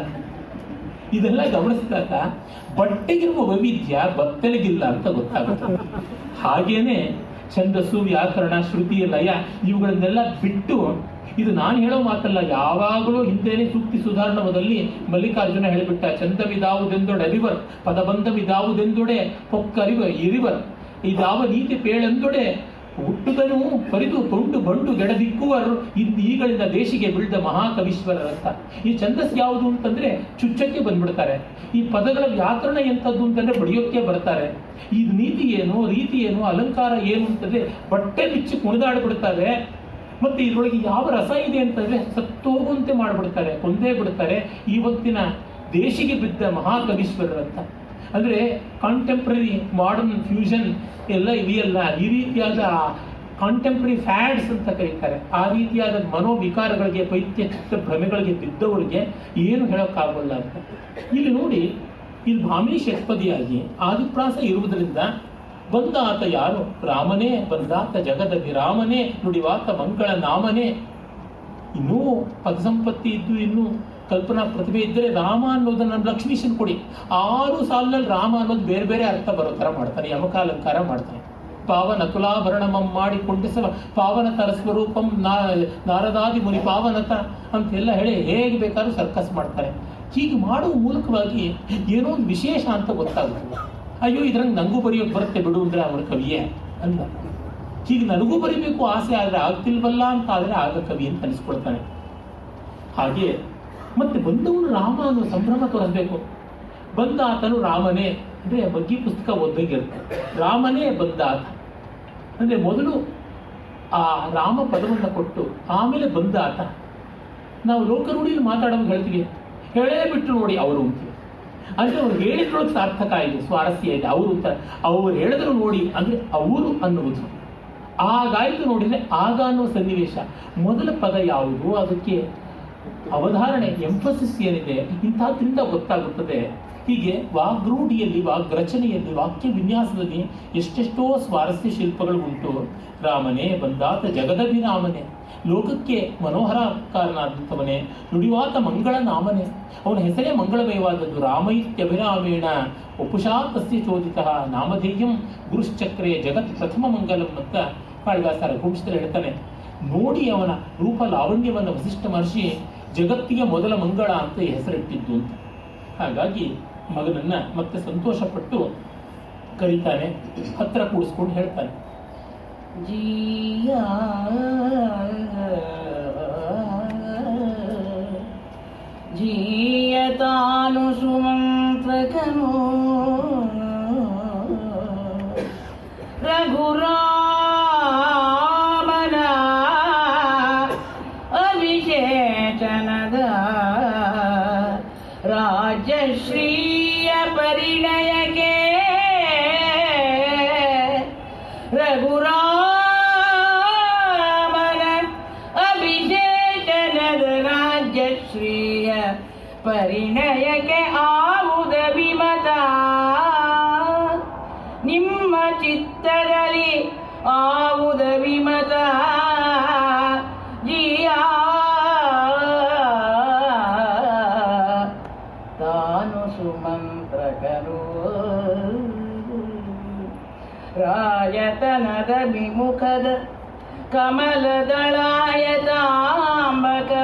[SPEAKER 2] ಇದೆಲ್ಲ ಗಮನಿಸಿದಾಗ ಬಟ್ಟೆಗಿರುವ ವೈವಿಧ್ಯ ಬತ್ತಲಿಗಿಲ್ಲ ಅಂತ ಗೊತ್ತಾಗುತ್ತೆ. ಹಾಗೇನೆ ಛಂದಸ್ಸು, ವ್ಯಾಕರಣ, ಶ್ರುತಿ, ಲಯ ಇವುಗಳನ್ನೆಲ್ಲ ಬಿಟ್ಟು, ಇದು ನಾನು ಹೇಳೋ ಮಾತಲ್ಲ, ಯಾವಾಗಲೂ ಹಿಂದೆನೇ ಸೂಕ್ತಿ ಸುಧಾರಣವದಲ್ಲಿ ಮಲ್ಲಿಕಾರ್ಜುನ ಹೇಳಿಬಿಟ್ಟ. ಚಂದವಿದಾವುದೆಂದೊಡೆ ಅರಿವರ್ ಪದಬಂಧವಿದಾವುದೆಂದೊಡೆ ಪೊಕ್ಕರಿವ ಇರಿವರ್ ಇದಾವ ನೀತಿ ಪೇಳೆಂದೊಡೆ ಹುಟ್ಟುದನು ಪರಿದು ತೊಂಡು ಬಂಡು ಗೆಡದಿಕ್ಕುವರು ಈಗಳಿಂದ ದೇಶಿಗೆ ಬೀಳ್ದ ಮಹಾಕವೀಶ್ವರರಂತ. ಈ ಛಂದಸ್ ಯಾವುದು ಅಂತಂದ್ರೆ ಚುಚ್ಚಕ್ಕೆ ಬಂದ್ಬಿಡ್ತಾರೆ. ಈ ಪದಗಳ ವ್ಯಾಕರಣ ಎಂಥದ್ದು ಅಂತಂದ್ರೆ ಬಡಿಯೋಕ್ಕೆ ಬರ್ತಾರೆ. ಈ ನೀತಿ ಏನು, ರೀತಿ ಏನು, ಅಲಂಕಾರ ಏನು ಅಂತಂದ್ರೆ ಬಟ್ಟೆ ಬಿಚ್ಚಿ ಕುಣಿದಾಡ್ಬಿಡ್ತಾರೆ. ಮತ್ತೆ ಇದರೊಳಗೆ ಯಾವ ರಸ ಇದೆ ಅಂತಂದ್ರೆ ಸತ್ತೋಗುವಂತೆ ಮಾಡಿಬಿಡ್ತಾರೆ, ಕೊಂದೇ ಬಿಡ್ತಾರೆ. ಇವತ್ತಿನ ದೇಶಿಗೆ ಬಿದ್ದ ಮಹಾಕವೀಶ್ವರರಂತ. ಅಂದ್ರೆ ಕಾಂಟೆಂಪ್ರರಿ ಮಾಡರ್ನ್ ಫ್ಯೂಷನ್ ಎಲ್ಲ ಇವೆಯಲ್ಲ, ಈ ರೀತಿಯಾದ ಕಾಂಟೆಂಪ್ರರಿ ಫ್ಯಾಡ್ಸ್ ಅಂತ ಕರೀತಾರೆ. ಆ ರೀತಿಯಾದ ಮನೋವಿಕಾರಗಳಿಗೆ, ಪೈತ್ಯ ಚಿತ್ತ ಭ್ರಮೆಗಳಿಗೆ ಬಿದ್ದವರಿಗೆ ಏನು ಹೇಳೋಕ್ಕಾಗಲ್ಲ ಅಂತ. ಇಲ್ಲಿ ನೋಡಿ, ಇಲ್ಲಿ ಭಾಮಿನಿ ಷಟ್ಪದಿಯಾಗಿ ಆದಿಪ್ರಾಸ ಇರುವುದರಿಂದ ಬಂದಾತ ಯಾರು? ರಾಮನೇ ಬಂದಾತ ಜಗದಭಿ ರಾಮನೇ ನುಡಿವಾತ ಮಂಗಳ ನಾಮನೇ. ಇನ್ನೂ ಪದಸಂಪತ್ತಿ ಇದ್ದು, ಇನ್ನೂ ಕಲ್ಪನಾ ಪ್ರತಿಭೆ ಇದ್ದರೆ ರಾಮ ಅನ್ನೋದನ್ನ ಲಕ್ಷ್ಮೀಶನ್ ಕೊಡಿ. 6 ಸಾಲಿನಲ್ಲಿ ರಾಮ ಅನ್ನೋದು ಬೇರೆ ಬೇರೆ ಅರ್ಥ ಬರೋ ಥರ ಮಾಡ್ತಾನೆ, ಯಮಕಾಲಂಕಾರ ಮಾಡ್ತಾನೆ. ಪಾವನ ತುಲಾಭರಣಮಂ ಮಾಡಿಕೊಂಡಿಸವ ಪಾವನ ತರ ಸ್ವರೂಪಂ ನಾರದಾದಿ ಮುನಿ ಪಾವನತ ಅಂತೆಲ್ಲ ಹೇಳಿ ಹೇಗೆ ಬೇಕಾದ್ರೂ ಸರ್ಕಸ್ ಮಾಡ್ತಾರೆ. ಹೀಗೆ ಮಾಡುವ ಮೂಲಕವಾಗಿ ಏನೋ ಒಂದು ವಿಶೇಷ ಅಂತ ಗೊತ್ತಾಗುತ್ತೆ. ಅಯ್ಯೋ ಇದ್ರಂಗೆ ನನಗೂ ಬರೆಯೋಕೆ ಬರುತ್ತೆ ಬಿಡು ಅಂದ್ರೆ ಅವರ ಕವಿಯೇ ಅಲ್ಲ. ಹೀಗೆ ನನಗೂ ಬರಿಬೇಕು ಆಸೆ ಆದರೆ ಆಗ್ತಿಲ್ವಲ್ಲ ಅಂತ ಆದರೆ ಆಗ ಕವಿ ಅಂತ ಅನಿಸ್ಕೊಳ್ತಾನೆ. ಹಾಗೆ ಮತ್ತೆ ಬಂದವನು ರಾಮ ಅನ್ನೋ ಸಂಭ್ರಮ ತೋರಿಸ್ಬೇಕು. ಬಂದ ಆತನು ರಾಮನೇ ಅಂದ್ರೆ ಬಗ್ಗೆ ಪುಸ್ತಕ ಓದಾಗಿರುತ್ತೆ. ರಾಮನೇ ಬಂದಾತ ಅಂದ್ರೆ ಮೊದಲು ಆ ರಾಮ ಪದವನ್ನು ಕೊಟ್ಟು ಆಮೇಲೆ ಬಂದಾತ. ನಾವು ಲೋಕರೂಢಿಯಲ್ಲಿ ಮಾತಾಡೋದು ಹೇಳ್ತೀವಿ, ಹೇಳೇ ಬಿಟ್ಟು ನೋಡಿ ಅವರು ಅಂತೀವಿ. ಅಂದ್ರೆ ಅವ್ರು ಹೇಳಿದ್ರೊಳಗೆ ಸಾರ್ಥಕ ಇದೆ, ಸ್ವಾರಸ್ಯ ಇದೆ. ಅವರು ಅಂತ ಅವ್ರು ಹೇಳಿದ್ರು ನೋಡಿ ಅಂದ್ರೆ ಅವರು ಅನ್ನುವುದು. ಆಗಾಯ್ತು ನೋಡಿದ್ರೆ ಆಗ ಅನ್ನೋ ಸನ್ನಿವೇಶ. ಮೊದಲ ಪದ ಯಾವುದು, ಅದಕ್ಕೆ ಅವಧಾರಣೆ, ಎಂಫಸಿಸ್ ಏನಿದೆ, ಇಂಥದ್ರಿಂದ ಗೊತ್ತಾಗುತ್ತದೆ. ಹೀಗೆ ವಾಗ್ರೂಢಿಯಲ್ಲಿ, ವಾಗ್ರಚನೆಯಲ್ಲಿ, ವಾಕ್ಯ ವಿನ್ಯಾಸದಲ್ಲಿ ಎಷ್ಟೆಷ್ಟೋ ಸ್ವಾರಸ್ಯ ಶಿಲ್ಪಗಳು ಉಂಟು. ರಾಮನೇ ಬಂದಾತ ಜಗದಭಿರಾಮನೇ, ಲೋಕಕ್ಕೆ ಮನೋಹರಕಾರನಾದಂಥವನೇ, ನುಡಿವಾತ ಮಂಗಳ ನಾಮನೇ, ಅವನ ಹೆಸರೇ ಮಂಗಳಮಯವಾದದ್ದು. ರಾಮೈತ್ಯಭಿರಾಮೇಣ ಉಪುಷಾ ತಸ್ಯ ಚೋದಿತ ನಾಮಧೇಯಂ ಗುರುಶ್ಚಕ್ರೇ ಜಗತ್ ಪ್ರಥಮ ಮಂಗಲಂ ಅಂತ ಕಾಳಿದಾಸ ರಘುವಂಶದಲ್ಲಿ ಹೇಳ್ತಾನೆ. ನೋಡಿ ಅವನ ರೂಪ ಲಾವಣ್ಯವನ್ನು ವಸಿಷ್ಠ ಮಹರ್ಷಿ ಜಗತ್ತಿಗೆ ಮೊದಲ ಮಂಗಳ ಅಂತ ಹೆಸರಿಟ್ಟಿದ್ದು ಅಂತ. ಹಾಗಾಗಿ ಮಗನನ್ನ ಮತ್ತೆ ಸಂತೋಷಪಟ್ಟು ಕರೀತಾನೆ, ಹತ್ರ ಕೂಡಿಸ್ಕೊಂಡು ಹೇಳ್ತಾನೆ,
[SPEAKER 1] ಜೀಯ ಜೀಯತಾನು ಸುಮಂತ್ರಕನು ರಘುರಾಮನ ಅಭಿಷೇಚನದ ರಾಜಶ್ರೀಯ ಪರಿಣಯಕ್ಕೆ ಪರಿಣಯಕ್ಕೆ ಆವುದ ವಿಮತ ನಿಮ್ಮ ಚಿತ್ತದಲ್ಲಿ ಆವುದ ವಿಮತ ಜಿಯಾ ತಾನು ಸುಮಂತ್ರಕರು ರಾಯತನದ ವಿಮುಖದ ಕಮಲದಳಾಯತಾಂಬಕ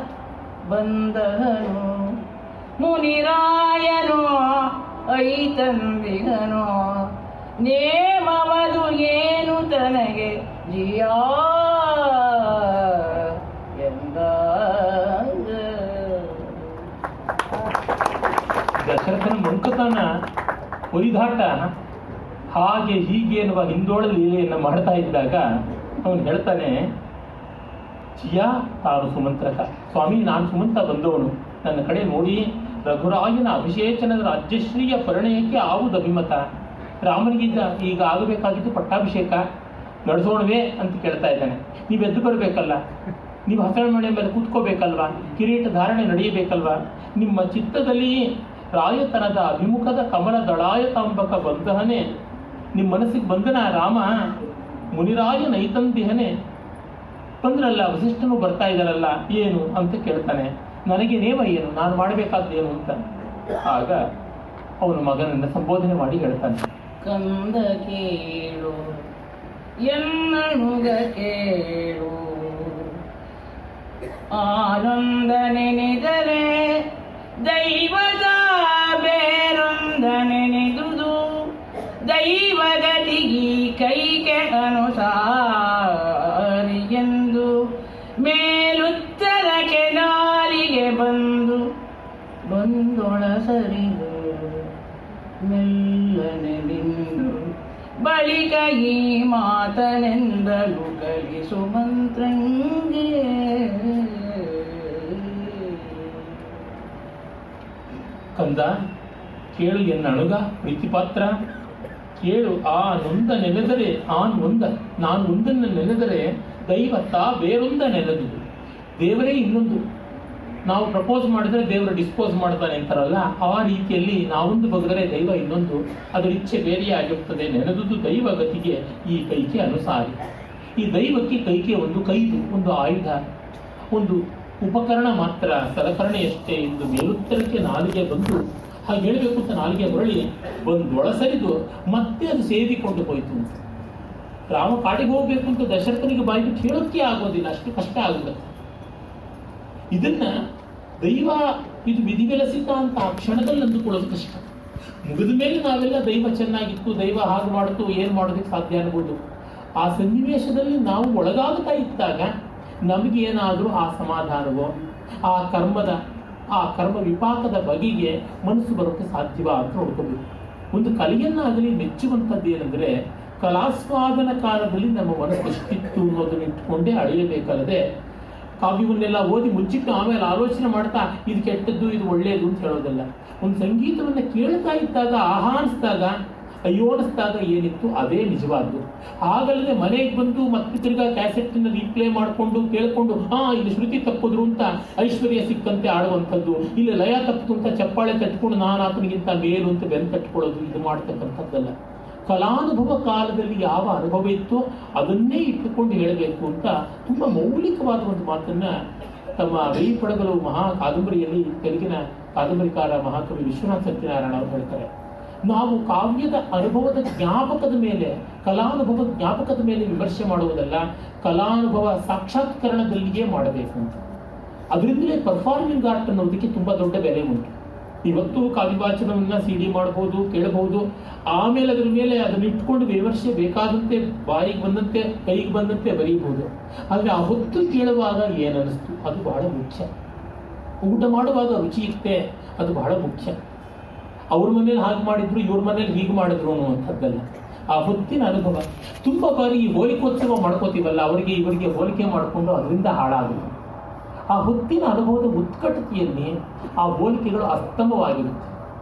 [SPEAKER 1] ಬಂದನು ಮುನಿರಾಯನು ಐತಂಬಿಗನು ನೇಮವದು ಏನು ತನಗೆ ಜಿಯಾ ಎಂದ
[SPEAKER 2] ದಶರಥನ ಮಂಕುತನ ಒಯ್ದಾಟ ಹಾಗೆ ಹೀಗೆ ಎನ್ನುವ ಹಿಂದೋಳ ಲೀಲೆಯನ್ನು ಮಾಡ್ತಾ ಇದ್ದಾಗ ಅವನು ಹೇಳ್ತಾನೆ, ಜಿಯಾ ತಾನು ಸುಮಂತ್ರಕ, ಸ್ವಾಮಿ ನಾನು ಸುಮಂತ ಬಂದವನು, ನನ್ನ ಕಡೆ ನೋಡಿ ರಘುರಾಯನ ಅಭಿಷೇಚನದ ರಾಜ್ಯಶ್ರೀಯ ಪರಿಣಯಕ್ಕೆ ಆವುದು ಅಭಿಮತ. ರಾಮನಿಗಿದ್ದ ಈಗ ಆಗಬೇಕಾಗಿದ್ದು ಪಟ್ಟಾಭಿಷೇಕ, ನಡೆಸೋಣವೇ ಅಂತ ಕೇಳ್ತಾ ಇದ್ದಾನೆ. ನೀವು ಎದ್ದು ಬರಬೇಕಲ್ಲ, ನೀವು ಹಸಳ ಮನೆ ಮೇಲೆ ಕೂತ್ಕೋಬೇಕಲ್ವಾ, ಕಿರೀಟ ಧಾರಣೆ ನಡೆಯಬೇಕಲ್ವಾ, ನಿಮ್ಮ ಚಿತ್ತದಲ್ಲಿ ರಾಯತನದ ಅಭಿಮುಖದ ಕಮಲ ದಳಾಯತಾಂಬಕ ಬಂದಹನೇ, ನಿಮ್ಮ ಮನಸ್ಸಿಗೆ ಬಂದನ ರಾಮ ಮುನಿರಾಯ ನೈತಂದಿಹನೇ, ಬಂದ್ರಲ್ಲ ವಸಿಷ್ಠನು ಬರ್ತಾ ಇದ್ದಾರಲ್ಲ ಏನು ಅಂತ ಕೇಳ್ತಾನೆ. ನನಗೆ ನೇಮ ಏನು, ನಾನು ಮಾಡಬೇಕಾದ್ದೇನು ಅಂತ. ಆಗ ಅವನು ಮಗನನ್ನು ಸಂಬೋಧನೆ ಮಾಡಿ ಹೇಳ್ತಾನೆ,
[SPEAKER 1] ಕಂದ ಕೇಳು ಎನ್ನನುಗ ಕೇಳು, ಆನಂದ ನೆನೆದರೆ ದೈವದ ಬೇರೊಂದ ನೆನೆದುದು, ದೈವಗತಿಗಿ ಕೈಗೆ ಅನುಸಾರಿ ಎಂದು ಮೇಲುತ್ತರಕ್ಕೆ ನಾಲಿಗೆ ಬಂದೊಳ ಸರಿದು ಮೆಲ್ಲನೆ ನಿಂದು ಬಳಿಕ ಈ ಮಾತನೆಂದಲು ಕಲಿಸು ಮಂತ್ರಂಗೆ.
[SPEAKER 2] ಕಂದ ಕೇಳು ಎನ್ನ ಅಣುಗ ಪ್ರೀತಿಪಾತ್ರ, ಕೇಳು ಆ ನೊಂದ ನೆನೆದರೆ ನಾನು ಒಂದನ್ನು ನೆನೆದರೆ ದೈವತ್ತ ಬೇರೊಂದ ನೆನೆದು. ದೇವರೇ ಇನ್ನೊಂದು, ನಾವು ಪ್ರಪೋಸ್ ಮಾಡಿದ್ರೆ ದೇವರು ಡಿಸ್ಪೋಸ್ ಮಾಡ್ತಾನೆ ಅಂತಾರಲ್ಲ, ಆ ರೀತಿಯಲ್ಲಿ ನಾವೊಂದು ಬಗೆದರೆ ದೈವ ಇನ್ನೊಂದು, ಅದರ ಇಚ್ಛೆ ಬೇರೆಯೇ ಆಗಿರುತ್ತದೆ. ನೆನೆದುದು ದೈವ ಗತಿಗೆ ಈ ಕೈಕೆ ಅನುಸಾರಿ. ಈ ದೈವಕ್ಕೆ ಕೈಕೆ ಒಂದು ಕೈದು, ಒಂದು ಆಯುಧ, ಒಂದು ಉಪಕರಣ ಮಾತ್ರ, ಸಲಕರಣೆಯಷ್ಟೇ. ಇಂದು ಮೇಲುತ್ತರಕ್ಕೆ ನಾಲಿಗೆ ಬಂದು ಹಾಗೆ ಹೇಳಬೇಕು ಅಂತ ನಾಲಿಗೆ ಹೊರಳಿ ಒಳಸರಿದು ಮತ್ತೆ ಅದು ಸೇದಿಕೊಂಡು ಹೋಯಿತು. ರಾಮ ಕಾಡಿಗೆ ಹೋಗ್ಬೇಕು ಅಂತ ದಶರಥನಿಗೆ ಬಾಯಿ ಬಿಟ್ಟು ಹೇಳೋಕ್ಕೆ ಆಗೋದಿಲ್ಲ, ಅಷ್ಟು ಕಷ್ಟ ಆಗುತ್ತೆ. ಇದನ್ನ ದೈವ ಇದು ವಿಧಿವಿಲಸಿತ ಅಂತ ಆ ಕ್ಷಣದಲ್ಲಿ ಅಂದುಕೊಳ್ಳೋದು ಕಷ್ಟ. ಮುಗಿದ ಮೇಲೆ ನಾವೆಲ್ಲ ದೈವ ಚೆನ್ನಾಗಿತ್ತು, ದೈವ ಹಾಗೆ ಮಾಡಿತು, ಏನ್ ಮಾಡೋದಕ್ಕೆ ಸಾಧ್ಯ ಅನ್ಬೋದು. ಆ ಸನ್ನಿವೇಶದಲ್ಲಿ ನಾವು ಒಳಗಾಗುತ್ತಾ ಇದ್ದಾಗ ನಮಗೇನಾದರೂ ಆ ಸಮಾಧಾನವೋ ಆ ಕರ್ಮ ವಿಪಾಕದ ಬಗೆಗೆ ಮನಸ್ಸು ಬರೋಕ್ಕೆ ಸಾಧ್ಯವ ಅಂತ ನೋಡ್ಕೋಬೇಕು. ಒಂದು ಕಲೆಯನ್ನಾಗಲಿ ಮೆಚ್ಚುವಂಥದ್ದು ಏನಂದ್ರೆ, ಕಲಾಸ್ವಾದನ ಕಾಲದಲ್ಲಿ ನಮ್ಮ ಮನಸ್ಸು ಎಷ್ಟಿತ್ತು ಅನ್ನೋದನ್ನ ಇಟ್ಕೊಂಡೇ ಅಳೆಯಬೇಕಲ್ಲದೆ ಕಾವ್ಯವನ್ನೆಲ್ಲ ಓದಿ ಮುಚ್ಚಿಟ್ಟು ಆಮೇಲೆ ಆಲೋಚನೆ ಮಾಡ್ತಾ ಇದು ಕೆಟ್ಟದ್ದು ಇದು ಒಳ್ಳೆಯದು ಅಂತ ಹೇಳೋದಲ್ಲ. ಒಂದು ಸಂಗೀತವನ್ನು ಕೇಳ್ತಾ ಇದ್ದಾಗ ಆಹಾನಿಸಿದಾಗ ಅಯ್ಯೋಣಿಸಿದಾಗ ಏನಿತ್ತು ಅದೇ ನಿಜವಾದ್ದು. ಹಾಗಲ್ಲದೆ ಮನೆಗೆ ಬಂದು ಮತ್ತೆ ತಿರ್ಗಾ ಕ್ಯಾಸೆಟ್ನ ರೀಪ್ಲೇ ಮಾಡಿಕೊಂಡು ಕೇಳ್ಕೊಂಡು ಇಲ್ಲಿ ಶ್ರುತಿ ತಪ್ಪಿದ್ರು ಅಂತ ಐಶ್ವರ್ಯ ಸಿಕ್ಕಂತೆ ಆಡುವಂಥದ್ದು, ಇಲ್ಲಿ ಲಯ ತಪ್ಪಿತು ಅಂತ ಚಪ್ಪಾಳೆ ತಟ್ಕೊಂಡು ನಾನು ಆತನಿಗಿಂತ ಮೇಲು ಅಂತ ಬೆನ್ನು ತಟ್ಕೊಳ್ಳೋದು, ಇದು ಮಾಡ್ತಕ್ಕಂಥದ್ದಲ್ಲ. ಕಲಾನುಭವ ಕಾಲದಲ್ಲಿ ಯಾವ ಅನುಭವ ಇತ್ತೋ ಅದನ್ನೇ ಇಟ್ಟುಕೊಂಡು ಹೇಳಬೇಕು ಅಂತ ತುಂಬಾ ಮೌಲಿಕವಾದ ಒಂದು ಮಾತನ್ನ ತಮ್ಮ ರೈ ಪಡಗಲು ಮಹಾ ಕಾದಂಬರಿಯಲ್ಲಿ ತೆಲುಗಿನ ಕಾದಂಬರಿಕಾರ ಮಹಾಕವಿ ವಿಶ್ವನಾಥ ಸತ್ಯನಾರಾಯಣ ಅವರು ಹೇಳ್ತಾರೆ, ನಾವು ಕಾವ್ಯದ ಅನುಭವದ ಜ್ಞಾಪಕದ ಮೇಲೆ, ಕಲಾನುಭವ ಜ್ಞಾಪಕದ ಮೇಲೆ ವಿಮರ್ಶೆ ಮಾಡುವುದಲ್ಲ, ಕಲಾನುಭವ ಸಾಕ್ಷಾತ್ಕರಣದಲ್ಲಿಯೇ ಮಾಡಬೇಕು ಅಂತ. ಅದರಿಂದಲೇ ಪರ್ಫಾರ್ಮಿಂಗ್ ಆರ್ಟ್ ಅನ್ನೋದಕ್ಕೆ ತುಂಬಾ ದೊಡ್ಡ ಬೆಲೆ ಉಂಟು. ಇವತ್ತು ಕಾವ್ಯವಾಚನವನ್ನ CD ಮಾಡಬಹುದು, ಕೇಳಬಹುದು, ಆಮೇಲೆ ಅದರ ಮೇಲೆ ಅದನ್ನ ಇಟ್ಕೊಂಡು ವಿಮರ್ಶೆ ಬೇಕಾದಂತೆ ಬಾಯಿಗೆ ಬಂದಂತೆ ಕೈಗೆ ಬಂದಂತೆ ಬರೀಬಹುದು. ಆದ್ರೆ ಆ ಹೊತ್ತು ಕೇಳುವಾಗ ಏನನ್ನಿಸ್ತು ಅದು ಬಹಳ ಮುಖ್ಯ. ಊಟ ಮಾಡುವಾಗ ರುಚಿ ಇತ್ತೆ ಅದು ಬಹಳ ಮುಖ್ಯ. ಅವ್ರ ಮನೇಲಿ ಹಾಗೆ ಮಾಡಿದ್ರು, ಇವ್ರ ಮನೇಲಿ ಹೀಗೆ ಮಾಡಿದ್ರು ಅನ್ನುವಂಥದ್ದಲ್ಲ, ಆ ಹೊತ್ತಿನ ಅನುಭವ. ತುಂಬಾ ಬಾರಿ ಈ ಹೋಲಿಕೋತ್ಸವ ಮಾಡ್ಕೋತೀವಲ್ಲ, ಅವರಿಗೆ ಇವರಿಗೆ ಹೋಲಿಕೆ ಮಾಡಿಕೊಂಡು ಅದರಿಂದ ಹಾಳಾಗುತ್ತೆ. ಆ ಹೊತ್ತಿನ ಅನುಭವದ ಉತ್ಕಟತೆಯಲ್ಲಿ ಆ ಹೋಲಿಕೆಗಳು ಅಸ್ತಂಭವಾಗಿರುತ್ತೆ.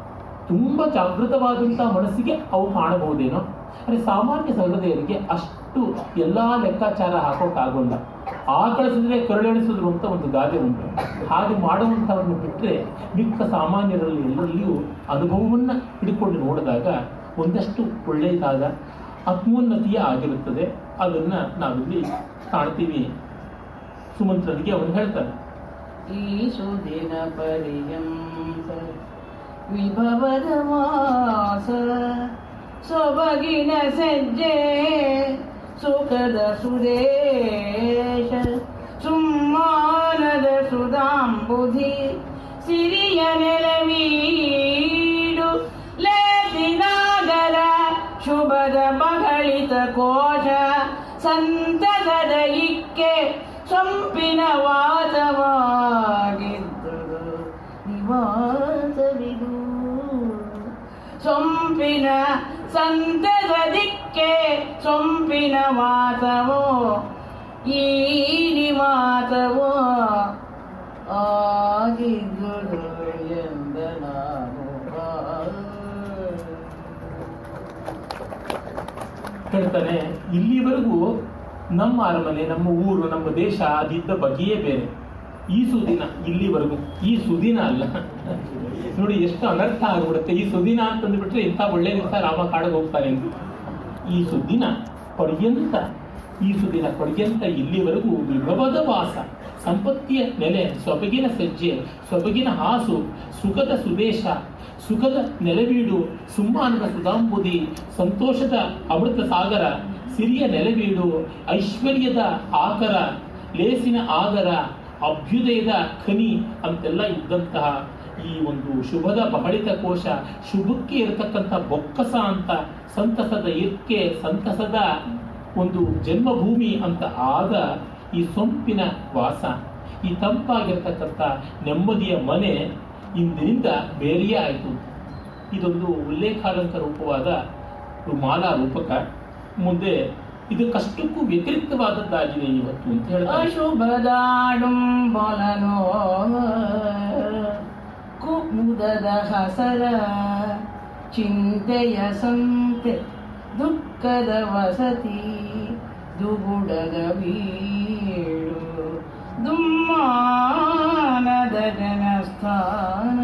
[SPEAKER 2] ತುಂಬ ಜಾಗೃತವಾದಂತಹ ಮನಸ್ಸಿಗೆ ಅವು ಕಾಣಬಹುದೇನೋ. ಆದರೆ ಸಾಮಾನ್ಯ ಸಹೃದಯರಿಗೆ ಅಷ್ಟು ಎಲ್ಲಾ ಲೆಕ್ಕಾಚಾರ ಹಾಕೋಕ್ಕಾಗೋಲ್ಲ. ಕಳಿಸಿದ್ರೆ ಕರುಳೆಣಿಸಿದ್ರು ಅಂತ ಒಂದು ಗಾದೆ ಉಂಟು. ಹಾಗೆ ಮಾಡುವಂಥವ್ರನ್ನು ಬಿಟ್ಟರೆ ಮಿಕ್ಕ ಸಾಮಾನ್ಯರಲ್ಲಿ ಎಲ್ಲರಲ್ಲಿಯೂ ಅನುಭವವನ್ನು ಹಿಡ್ಕೊಂಡು ನೋಡಿದಾಗ ಒಂದಷ್ಟು ಒಳ್ಳೆಯದಾದ ಆತ್ಮೋನ್ನತಿಯ ಆಗಿರುತ್ತದೆ. ಅದನ್ನ ನಾವಿಲ್ಲಿ ಕಾಣ್ತೀವಿ. ಸುಮಂತ್ರನಿಗೆ ಅವನು ಹೇಳ್ತಾನೆ,
[SPEAKER 1] ಈ ಸುದಿನ ಪರ್ಯಂತ ವಿಭವದ ಮಾಸ ಸೊಬಗಿನ ಸಜ್ಜೆ ಸುಖದ ಸುರೇಶ ಸುಮ್ಮಾನದ ಸುಧಾಂಬುಧಿ ಸಿರಿಯ ನೆಲವೀಡು ಲೇಸಿನಾಗರ ಶುಭದ ಬಗಳಿತ ಕೋಶ ಸಂತಸದ ಇಕ್ಕೆ ಸೊಂಪಿನ ವಾಸವಾಗಿದ್ದುದು ನಿವಾಸವಿದು. ಸೊಂಪಿನ ಸಂತಸದಿಕ್ಕೆ ಸೊಂಪಿನ ಮಾತವೋ ಈ ನಿವಾಸವೋ ಆಗಿದ್ದುದು ಎಂದ ನಾನು.
[SPEAKER 2] ಹೇಳ್ತಾನೆ, ಇಲ್ಲಿವರೆಗೂ ನಮ್ಮ ಅರಮನೆ, ನಮ್ಮ ಊರು, ನಮ್ಮ ದೇಶ ಅದಿದ್ದ ಬಗೆಯೇ ಬೇರೆ. ಈ ಸುದಿನ ಇಲ್ಲಿವರೆಗೂ, ಈ ಸುದಿನ ಅಲ್ಲ ನೋಡಿ ಎಷ್ಟು ಅನರ್ಥ ಆಗ್ಬಿಡುತ್ತೆ. ಈ ಸುದಿನ ಅಂತಂದ್ಬಿಟ್ರೆ ಇಂಥ ಒಳ್ಳೆ ದಿವಸ ರಾಮ ಕಾಡಿಗೆ ಹೋಗ್ತಾನೆ ಅಂತ. ಈ ಸುದಿನ ಪರ್ಯಂತ, ಈ ಸುದಿನ ಪರ್ಯಂತ ಇಲ್ಲಿವರೆಗೂ ವಿಭವದ ವಾಸ, ಸಂಪತ್ತಿಯ ನೆಲೆ, ಸೊಬಗಿನ ಸಜ್ಜೆ, ಸೊಬಗಿನ ಹಾಸು, ಸುಖದ ಸುದೇಶ, ಸುಖದ ನೆಲೆವೀಡು, ಸುಮ್ಮಾನದ ಸುಧಾಂಬುದಿ, ಸಂತೋಷದ ಅಮೃತ ಸಾಗರ, ಸಿರಿಯ ನೆಲೆವೀಡು, ಐಶ್ವರ್ಯದ ಆಕರ, ಲೇಸಿನ ಆಗರ, ಅಭ್ಯುದಯದ ಖನಿ ಅಂತೆಲ್ಲ ಇದ್ದಂತಹ ಈ ಒಂದು ಶುಭದ ಬಹಳಿತ ಕೋಶ, ಶುಭಕ್ಕೆ ಇರತಕ್ಕಂಥ ಬೊಕ್ಕಸ ಅಂತ, ಸಂತಸದ ಇರ್ಕೆ, ಸಂತಸದ ಒಂದು ಜನ್ಮಭೂಮಿ ಅಂತ ಆದ ಈ ಸೊಂಪಿನ ವಾಸ, ಈ ತಂಪಾಗಿರ್ತಕ್ಕಂಥ ನೆಮ್ಮದಿಯ ಮನೆ ಇಂದಿನಿಂದ ಬೇರೆಯೇ ಆಯಿತು. ಇದೊಂದು ಉಲ್ಲೇಖಾಲಂಕ ರೂಪವಾದ ಮಾಲಾ ರೂಪಕ. ಮುಂದೆ ಇದು ಕಷ್ಟಕ್ಕೂ ವ್ಯತಿರಿಕ್ತವಾದದ್ದಾಗಿದೆ ಇವತ್ತು ಅಂತ ಹೇಳ್ತಾರೆ.
[SPEAKER 1] ಅಶುಭದಾಡುಂಬಲನೋ ಕುಮುದದ ಹಸರ ಚಿಂತೆಯ ಸಂತೆ ದುಃಖದ ವಸತಿ ದುಗುಡದ ಬೀಳು ದುಮ್ಮಾನದ ಜನಸ್ಥಾನ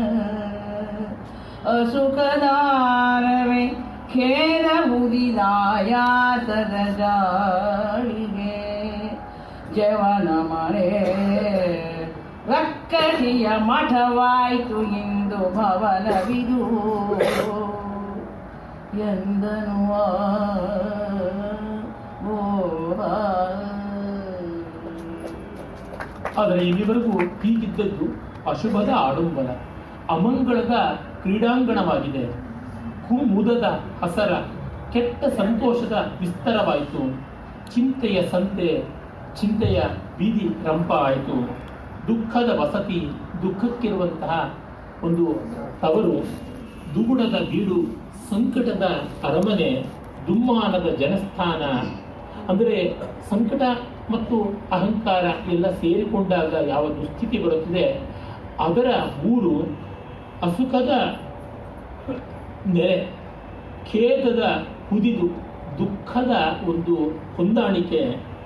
[SPEAKER 1] ಅಸುಖದಾನವೇ ಖೇದ ಉದಿದಾಯಾತದ ಜಾಳಿಗೆ ಜವನ ಮಳೆ ರಕ್ಕಟಿಯ ಮಠವಾಯ್ತು ಇಂದು ಭವನವಿದು ಎಂದನು.
[SPEAKER 2] ಆದರೆ ಇಲ್ಲಿವರೆಗೂ ಹೀಗಿದ್ದದ್ದು ಅಶುಭದ ಆಡಂಬರ, ಅಮಂಗಳದ ಕ್ರೀಡಾಂಗಣವಾಗಿದೆ. ಮುದದ ಹಸರ, ಕೆಟ್ಟ ಸಂತೋಷದ ವಿಸ್ತರವಾಯಿತು. ಚಿಂತೆಯ ಸಂತೆ, ಚಿಂತೆಯ ಬೀದಿ ರಂಪ ಆಯಿತು. ದುಃಖದ ವಸತಿ, ದುಃಖಕ್ಕಿರುವಂತಹ ಒಂದು ತವರು. ದುಗುಡದ ಬೀಡು, ಸಂಕಟದ ಅರಮನೆ. ದುಮ್ಮಾನದ ಜನಸ್ಥಾನ ಅಂದರೆ ಸಂಕಟ ಮತ್ತು ಅಹಂಕಾರ ಎಲ್ಲ ಸೇರಿಕೊಂಡಾಗ ಯಾವ ದುಸ್ಥಿತಿ ಬರುತ್ತದೆ ಅದರ ಊರು. ಅಸುಖದ ನೆರೆ, ಖೇದದ ಹುದಿದು, ದುಃಖದ ಒಂದು ಹೊಂದಾಣಿಕೆ,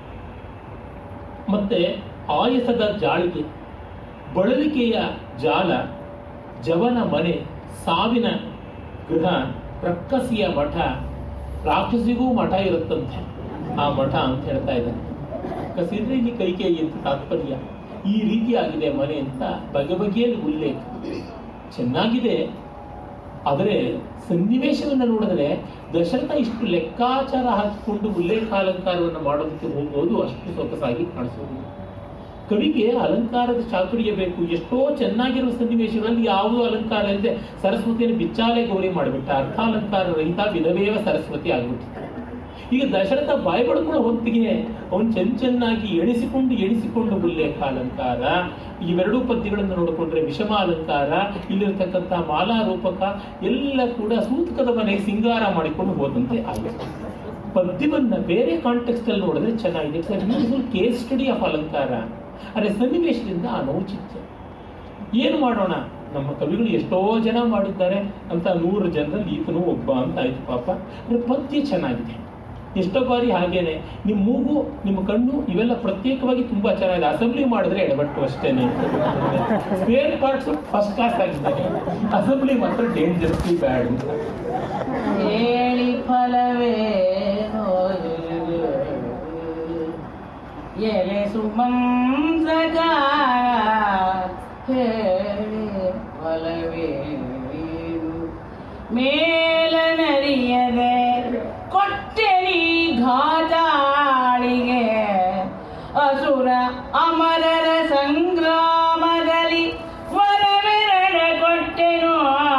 [SPEAKER 2] ಮತ್ತೆ ಆಯಸದ ಜಾಳಿಗೆ, ಬಳಲಿಕೆಯ ಜಾಲ, ಜವನ ಮನೆ, ಸಾವಿನ ಗೃಹ, ರಕ್ಕಸಿಯ ಮಠ. ರಾಕ್ಷಸಿಗೂ ಮಠ ಇರುತ್ತಂತೆ, ಆ ಮಠ ಅಂತ ಹೇಳ್ತಾ ಇದ್ದಾನೆ. ಕಸಿದ್ರೆ ಇಲ್ಲಿ ಕೈಕೇಯಿ ಅಂತ ತಾತ್ಪರ್ಯ. ಈ ರೀತಿಯಾಗಿದೆ ಮನೆ ಅಂತ ಬಗೆ ಬಗೆಯಲ್ಲಿ ಉಲ್ಲೇಖ ಚೆನ್ನಾಗಿದೆ. ಆದರೆ ಸನ್ನಿವೇಶವನ್ನು ನೋಡಿದ್ರೆ ದಶರಥ ಇಷ್ಟು ಲೆಕ್ಕಾಚಾರ ಹಾಕಿಕೊಂಡು ಉಲ್ಲೇಖಾಲಂಕಾರವನ್ನು ಮಾಡೋದಕ್ಕೆ ಹೋಗೋದು ಅಷ್ಟು ಸೊಗಸಾಗಿ ಕಾಣಿಸೋದು. ಕವಿಗೆ ಅಲಂಕಾರದ ಚಾತುರ್ಯ ಬೇಕು. ಎಷ್ಟೋ ಚೆನ್ನಾಗಿರುವ ಸನ್ನಿವೇಶಗಳಲ್ಲಿ ಯಾವುದೋ ಅಲಂಕಾರ ಇಲ್ಲದೆ ಸರಸ್ವತಿಯನ್ನು ಬಿಚ್ಚಾಲೆ ಗೌರಿ ಮಾಡಿಬಿಟ್ಟ. ಅರ್ಥಾಲಂಕಾರ ರಹಿತ ವಿಧವೇವ ಸರಸ್ವತಿ ಆಗಿಬಿಟ್ಟಿತ್ತು. ಈಗ ದಶರಥ ಬಾಯ್ಬಡ್ಕೊಳ್ಳೋ ಹೊತ್ತಿಗೆ ಅವನು ಚೆನ್ನಾಗಿ ಎಣಿಸಿಕೊಂಡು ಉಲ್ಲೇಖಾಲಂಕಾರ, ಇವೆರಡೂ ಪದ್ಯಗಳನ್ನು ನೋಡಿಕೊಂಡ್ರೆ ವಿಷಮ ಅಲಂಕಾರ, ಇಲ್ಲಿರತಕ್ಕಂಥ ಮಾಲಾ ರೂಪಕ ಎಲ್ಲ ಕೂಡ ಸೂತಕದ ಮನೆಗೆ ಸಿಂಗಾರ ಮಾಡಿಕೊಂಡು ಹೋದಂತೆ ಆಗಿದೆ. ಪದ್ಯವನ್ನ ಬೇರೆ ಕಾಂಟೆಕ್ಸ್ಟ್ ಅಲ್ಲಿ ನೋಡಿದ್ರೆ ಚೆನ್ನಾಗಿದೆ. ಬ್ಯೂಟಿಫುಲ್ ಕೇಸ್ ಸ್ಟಡಿ ಆಫ್ ಅಲಂಕಾರ. ಆದರೆ ಸನ್ನಿವೇಶದಿಂದ ಅನೌಚಿತ್ಯ. ಏನು ಮಾಡೋಣ? ನಮ್ಮ ಕವಿಗಳು ಎಷ್ಟೋ ಜನ ಮಾಡಿದ್ದಾರೆ ಅಂತ 100 ಜನರಲ್ಲಿ ಈತನು ಒಬ್ಬ ಅಂತ ಆಯ್ತು ಪಾಪ. ಅಂದ್ರೆ ಪದ್ಯ ಚೆನ್ನಾಗಿದೆ. ಎಷ್ಟೋ ಬಾರಿ ಹಾಗೇನೆ ನಿಮ್ಮ ಮೂಗು ನಿಮ್ಮ ಕಣ್ಣು ಇವೆಲ್ಲ ಪ್ರತ್ಯೇಕವಾಗಿ ತುಂಬಾ ಚೆನ್ನಾಗಿದೆ, ಅಸೆಂಬ್ಲಿ ಮಾಡಿದ್ರೆ ಎಡಬಟ್ಟು ಅಷ್ಟೇನೆ. ಸ್ಪೇರ್ ಪಾರ್ಟ್ಸ್ ಫಸ್ಟ್ ಕ್ಲಾಸ್ ಆಗಿದ್ದಾನೆ, ಅಸೆಂಬ್ಲಿ ಮಾತ್ರ ಡೇಂಜರ್ಸ್ಲಿ ಬ್ಯಾಡ್ ಅಂತ.
[SPEAKER 1] ಹೇಳಿ ಫಲವೇನೋ ಎಲೆ ಸುಮಂಸಗ, ಹೇಳಿ ಫಲವೇನು ಮೇಲನರಿಯದೆ ಕೊಟ್ಟೆನಿ ಘಾತಾಳಿಗೆ, ಅಸುರ ಅಮರರ ಸಂಗ್ರಾಮದಲ್ಲಿ ವರವೆರಡ ಕೊಟ್ಟೆನು,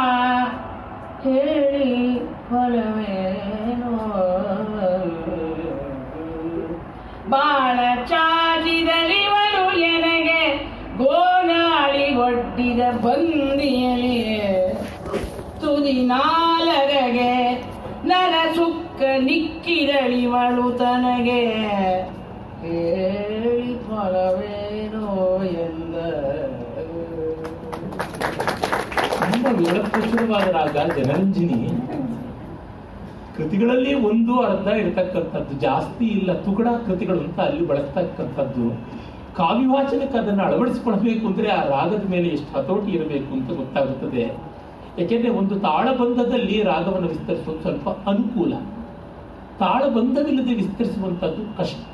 [SPEAKER 1] ಹೇಳಿ ಫಲವೇನೋ ಬಾಳ ಚಾಚಿದಲಿವಳು ಎನಗೆ ಗೋನಾಳಿ ಒಡ್ಡಿದ ಬಂದಿಯಲಿ, ತುದಿ ನಾಲಗೆಗೆ ನರ ಸುಕ್ಕ ನಿಕ್ಕಿದಳಿವಳು ತನಗೆ, ಹೇಳಿ ಫಲವೇನೋ ಎಂದ.
[SPEAKER 2] ತುಂಬ ವಿಳಪ್ರಚುರವಾದ ರಾಗ ಜನರಂಜಿನಿ. ಕೃತಿಗಳಲ್ಲಿ ಒಂದು ಅರ್ಧ ಇರತಕ್ಕಂಥದ್ದು, ಜಾಸ್ತಿ ಇಲ್ಲ. ತುಕಡ ಕೃತಿಗಳು ಅಂತ ಅಲ್ಲಿ ಬಳಸ್ತಕ್ಕಂಥದ್ದು. ಕಾವ್ಯವಾಚನಕ್ಕೆ ಅದನ್ನು ಅಳವಡಿಸಿಕೊಳ್ಬೇಕು ಅಂದ್ರೆ ಆ ರಾಗದ ಮೇಲೆ ಎಷ್ಟು ಹತೋಟಿ ಇರಬೇಕು ಅಂತ ಗೊತ್ತಾಗುತ್ತದೆ. ಯಾಕೆಂದ್ರೆ ಒಂದು ತಾಳಬಂಧದಲ್ಲಿ ರಾಗವನ್ನು ವಿಸ್ತರಿಸೋದು ಸ್ವಲ್ಪ ಅನುಕೂಲ, ತಾಳಬಂಧವಿಲ್ಲದೆ ವಿಸ್ತರಿಸುವಂಥದ್ದು ಕಷ್ಟ.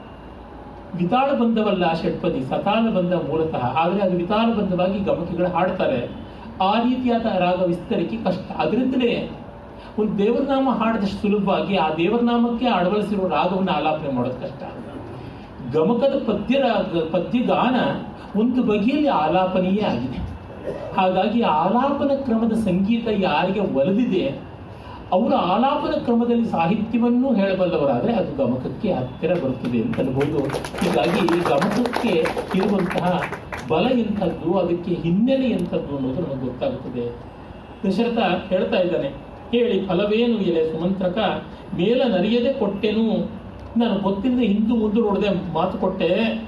[SPEAKER 2] ವಿತಾಳಬಂಧವಲ್ಲ ಷಟ್ಪದಿ, ಸತಾಳಬಂಧ ಮೂಲತಃ. ಆದರೆ ಅದು ವಿತಾಳಬಂಧವಾಗಿ ಗಮಕಿಗಳು ಹಾಡ್ತಾರೆ. ಆ ರೀತಿಯಾದ ರಾಗ ವಿಸ್ತರಿಕೆ ಕಷ್ಟ. ಅದರಿಂದಲೇ ಒಂದು ದೇವರನಾಮ ಹಾಡಿದಷ್ಟು ಸುಲಭವಾಗಿ ಆ ದೇವರನಾಮಕ್ಕೆ ಅಳವಡಿಸಿರುವ ರಾಗವನ್ನು ಆಲಾಪನೆ ಮಾಡೋದು ಕಷ್ಟ. ಗಮಕದ ಪದ್ಯಗಾನ ಒಂದು ಬಗೆಯಲ್ಲಿ ಆಲಾಪನೆಯೇ ಆಗಿದೆ. ಹಾಗಾಗಿ ಆಲಾಪನ ಕ್ರಮದ ಸಂಗೀತ ಯಾರಿಗೆ ಒಲಿದಿದೆ ಅವರು ಆಲಾಪನ ಕ್ರಮದಲ್ಲಿ ಸಾಹಿತ್ಯವನ್ನು ಹೇಳಬಲ್ಲವರಾದರೆ ಅದು ಗಮಕಕ್ಕೆ ಹತ್ತಿರ ಬರುತ್ತದೆ ಅಂತ ಅನ್ಬೋದು. ಹೀಗಾಗಿ ಈ ಗಮಕಕ್ಕೆ ಇರುವಂತಹ ಬಲ ಎಂಥದ್ದು, ಅದಕ್ಕೆ ಹಿನ್ನೆಲೆ ಎಂಥದ್ದು ಅನ್ನೋದು ನಮಗೆ ಗೊತ್ತಾಗುತ್ತದೆ. ದಶರಥ ಹೇಳ್ತಾ ಇದ್ದಾನೆ, ಹೇಳಿ ಫಲವೇನು ಎಲೆ ಸುಮಂತ್ರಕ ಮೇಲ ನರಿಯದೆ ಕೊಟ್ಟೆನು. ನಾನು ಗೊತ್ತಿಲ್ಲದೆ ಹಿಂದೂ ಮುಂದೆ ನೋಡದೆ ಮಾತು ಕೊಟ್ಟೆ.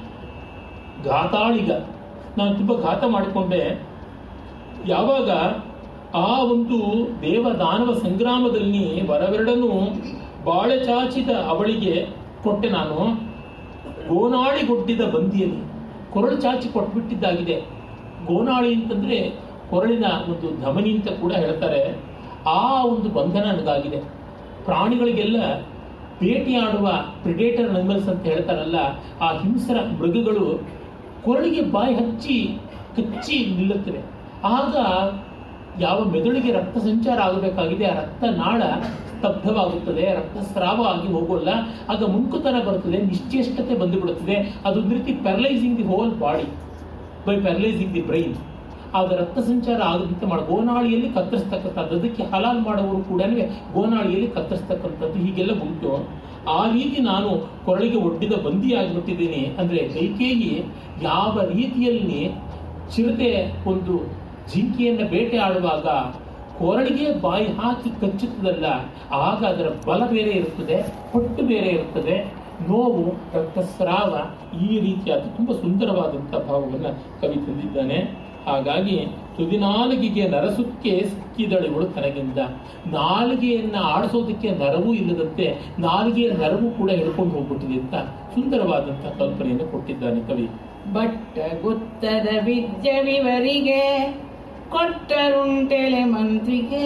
[SPEAKER 2] ಘಾತಾಳಿಗ, ನಾನು ತುಂಬ ಘಾತ ಮಾಡಿಕೊಂಡೆ. ಯಾವಾಗ ಆ ಒಂದು ದೇವದಾನವ ಸಂಗ್ರಾಮದಲ್ಲಿ ವರವೆರಡನ್ನು ಬಾಳೆ ಚಾಚಿದ ಅವಳಿಗೆ ಕೊಟ್ಟೆ ನಾನು. ಗೋನಾಳಿಗೊಡ್ಡಿದ ಬಂದಿಯಲ್ಲಿ ಕೊರಳು ಚಾಚಿ ಕೊಟ್ಬಿಟ್ಟಿದ್ದಾಗಿದೆ. ಗೋನಾಳಿ ಅಂತಂದ್ರೆ ಕೊರಳಿನ ಒಂದು ಧಮನಿ ಅಂತ ಕೂಡ ಹೇಳ್ತಾರೆ. ಆ ಒಂದು ಬಂಧನ ನನಗಾಗಿದೆ. ಪ್ರಾಣಿಗಳಿಗೆಲ್ಲ ಬೇಟೆಯಾಡುವ ಪ್ರಿಡೇಟರ್ ಅನಿಮಲ್ಸ್ ಅಂತ ಹೇಳ್ತಾರಲ್ಲ, ಆ ಹಿಂಸರ ಮೃಗಗಳು ಕೊರಳಿಗೆ ಬಾಯಿ ಹಚ್ಚಿ ಕಚ್ಚಿ ನಿಲ್ಲುತ್ತವೆ. ಆಗ ಯಾವ ಮೆದುಳಿಗೆ ರಕ್ತ ಸಂಚಾರ ಆಗಬೇಕಾಗಿದೆ ಆ ರಕ್ತ ನಾಳ ಸ್ತಬ್ಧವಾಗುತ್ತದೆ, ರಕ್ತಸ್ರಾವ ಆಗಿ ಹೋಗೋಲ್ಲ. ಆಗ ಮುಂಕುತನ ಬರುತ್ತದೆ, ನಿಶ್ಚೇಷ್ಟತೆ ಬಂದುಬಿಡುತ್ತದೆ. ಅದೊಂದು ರೀತಿ paralysing the whole body by paralysing the brain. ಆಗ ರಕ್ತ ಸಂಚಾರ ಆಗದಂತೆ ಮಾಡಿ ಗೋನಾಳಿಯಲ್ಲಿ ಕತ್ತರಿಸ್ತಕ್ಕಂಥದ್ದು. ಅದಕ್ಕೆ ಹಲಾಲ್ ಮಾಡುವವರು ಕೂಡ ಗೋನಾಳಿಯಲ್ಲಿ ಕತ್ತರಿಸ್ತಕ್ಕಂಥದ್ದು ಹೀಗೆಲ್ಲ ಉಂಟು. ಆ ರೀತಿ ನಾನು ಕೊರಳಿಗೆ ಒಡ್ಡಿದ ಬಂದಿಯಾಗಿಬಿಟ್ಟಿದ್ದೀನಿ. ಅಂದ್ರೆ ಕೈಕೇಯಿ ಯಾವ ರೀತಿಯಲ್ಲಿ ಚಿರತೆ ಒಂದು ಜಿಂಕೆಯನ್ನ ಬೇಟೆ ಆಡುವಾಗ ಕೊರಳಿಗೆ ಬಾಯಿ ಹಾಕಿ ಕಚ್ಚುತ್ತದಲ್ಲ, ಆಗ ಅದರ ಬಲ ಬೇರೆ ಇರುತ್ತದೆ, ಹೊಟ್ಟು ಬೇರೆ ಇರುತ್ತದೆ, ನೋವು, ರಕ್ತಸ್ರಾವ, ಈ ರೀತಿಯಾದ ತುಂಬಾ ಸುಂದರವಾದಂತಹ ಭಾವವನ್ನು ಕವಿ ತಂದಿದ್ದಾನೆ. ಹಾಗಾಗಿ ತುದಿನಾಲಿಗೆಗೆ ನರಸುಕ್ಕೆ ಸಿಕ್ಕಿದಳಿವಳು ತನಗಿಂದ. ನಾಲಿಗೆಯನ್ನ ಆಡಿಸೋದಕ್ಕೆ ನರವೂ ಇಲ್ಲದಂತೆ ನಾಲಿಗೆಯ ನರವು ಕೂಡ ಹೇಳ್ಕೊಂಡು ಹೋಗ್ಬಿಟ್ಟಿದೆ ಅಂತ ಸುಂದರವಾದಂತಹ ಕಲ್ಪನೆಯನ್ನು ಕೊಟ್ಟಿದ್ದಾನೆ ಕವಿ.
[SPEAKER 1] ಬಟ್ಟ ಗುತ್ತದ ವಿದ್ಯವಿವರಿಗೆ ಕೊಟ್ಟರುಂಟೆಲೆ ಮಂತ್ರಿಗೆ.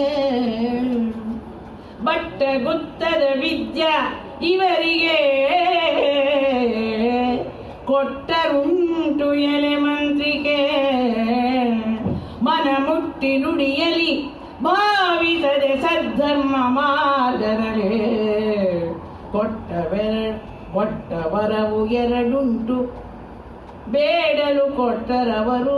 [SPEAKER 1] ಬಟ್ಟ ಗುತ್ತದ ವಿದ್ಯ ಇವರಿಗೆ ಕೊಟ್ಟರುಂಟು ಎಲೆ ಮಂತ್ರಿಗೆ. ಮನ ಮುಟ್ಟಿ ನುಡಿಯಲಿ ಭಾವಿಸದೆ ಸದ್ಧರ್ಮ ಮಾರ್ಗದಲ್ಲಿ. ಕೊಟ್ಟವರವು ಎರಡುಂಟು ಬೇಡಲು ಕೊಟ್ಟರವರು.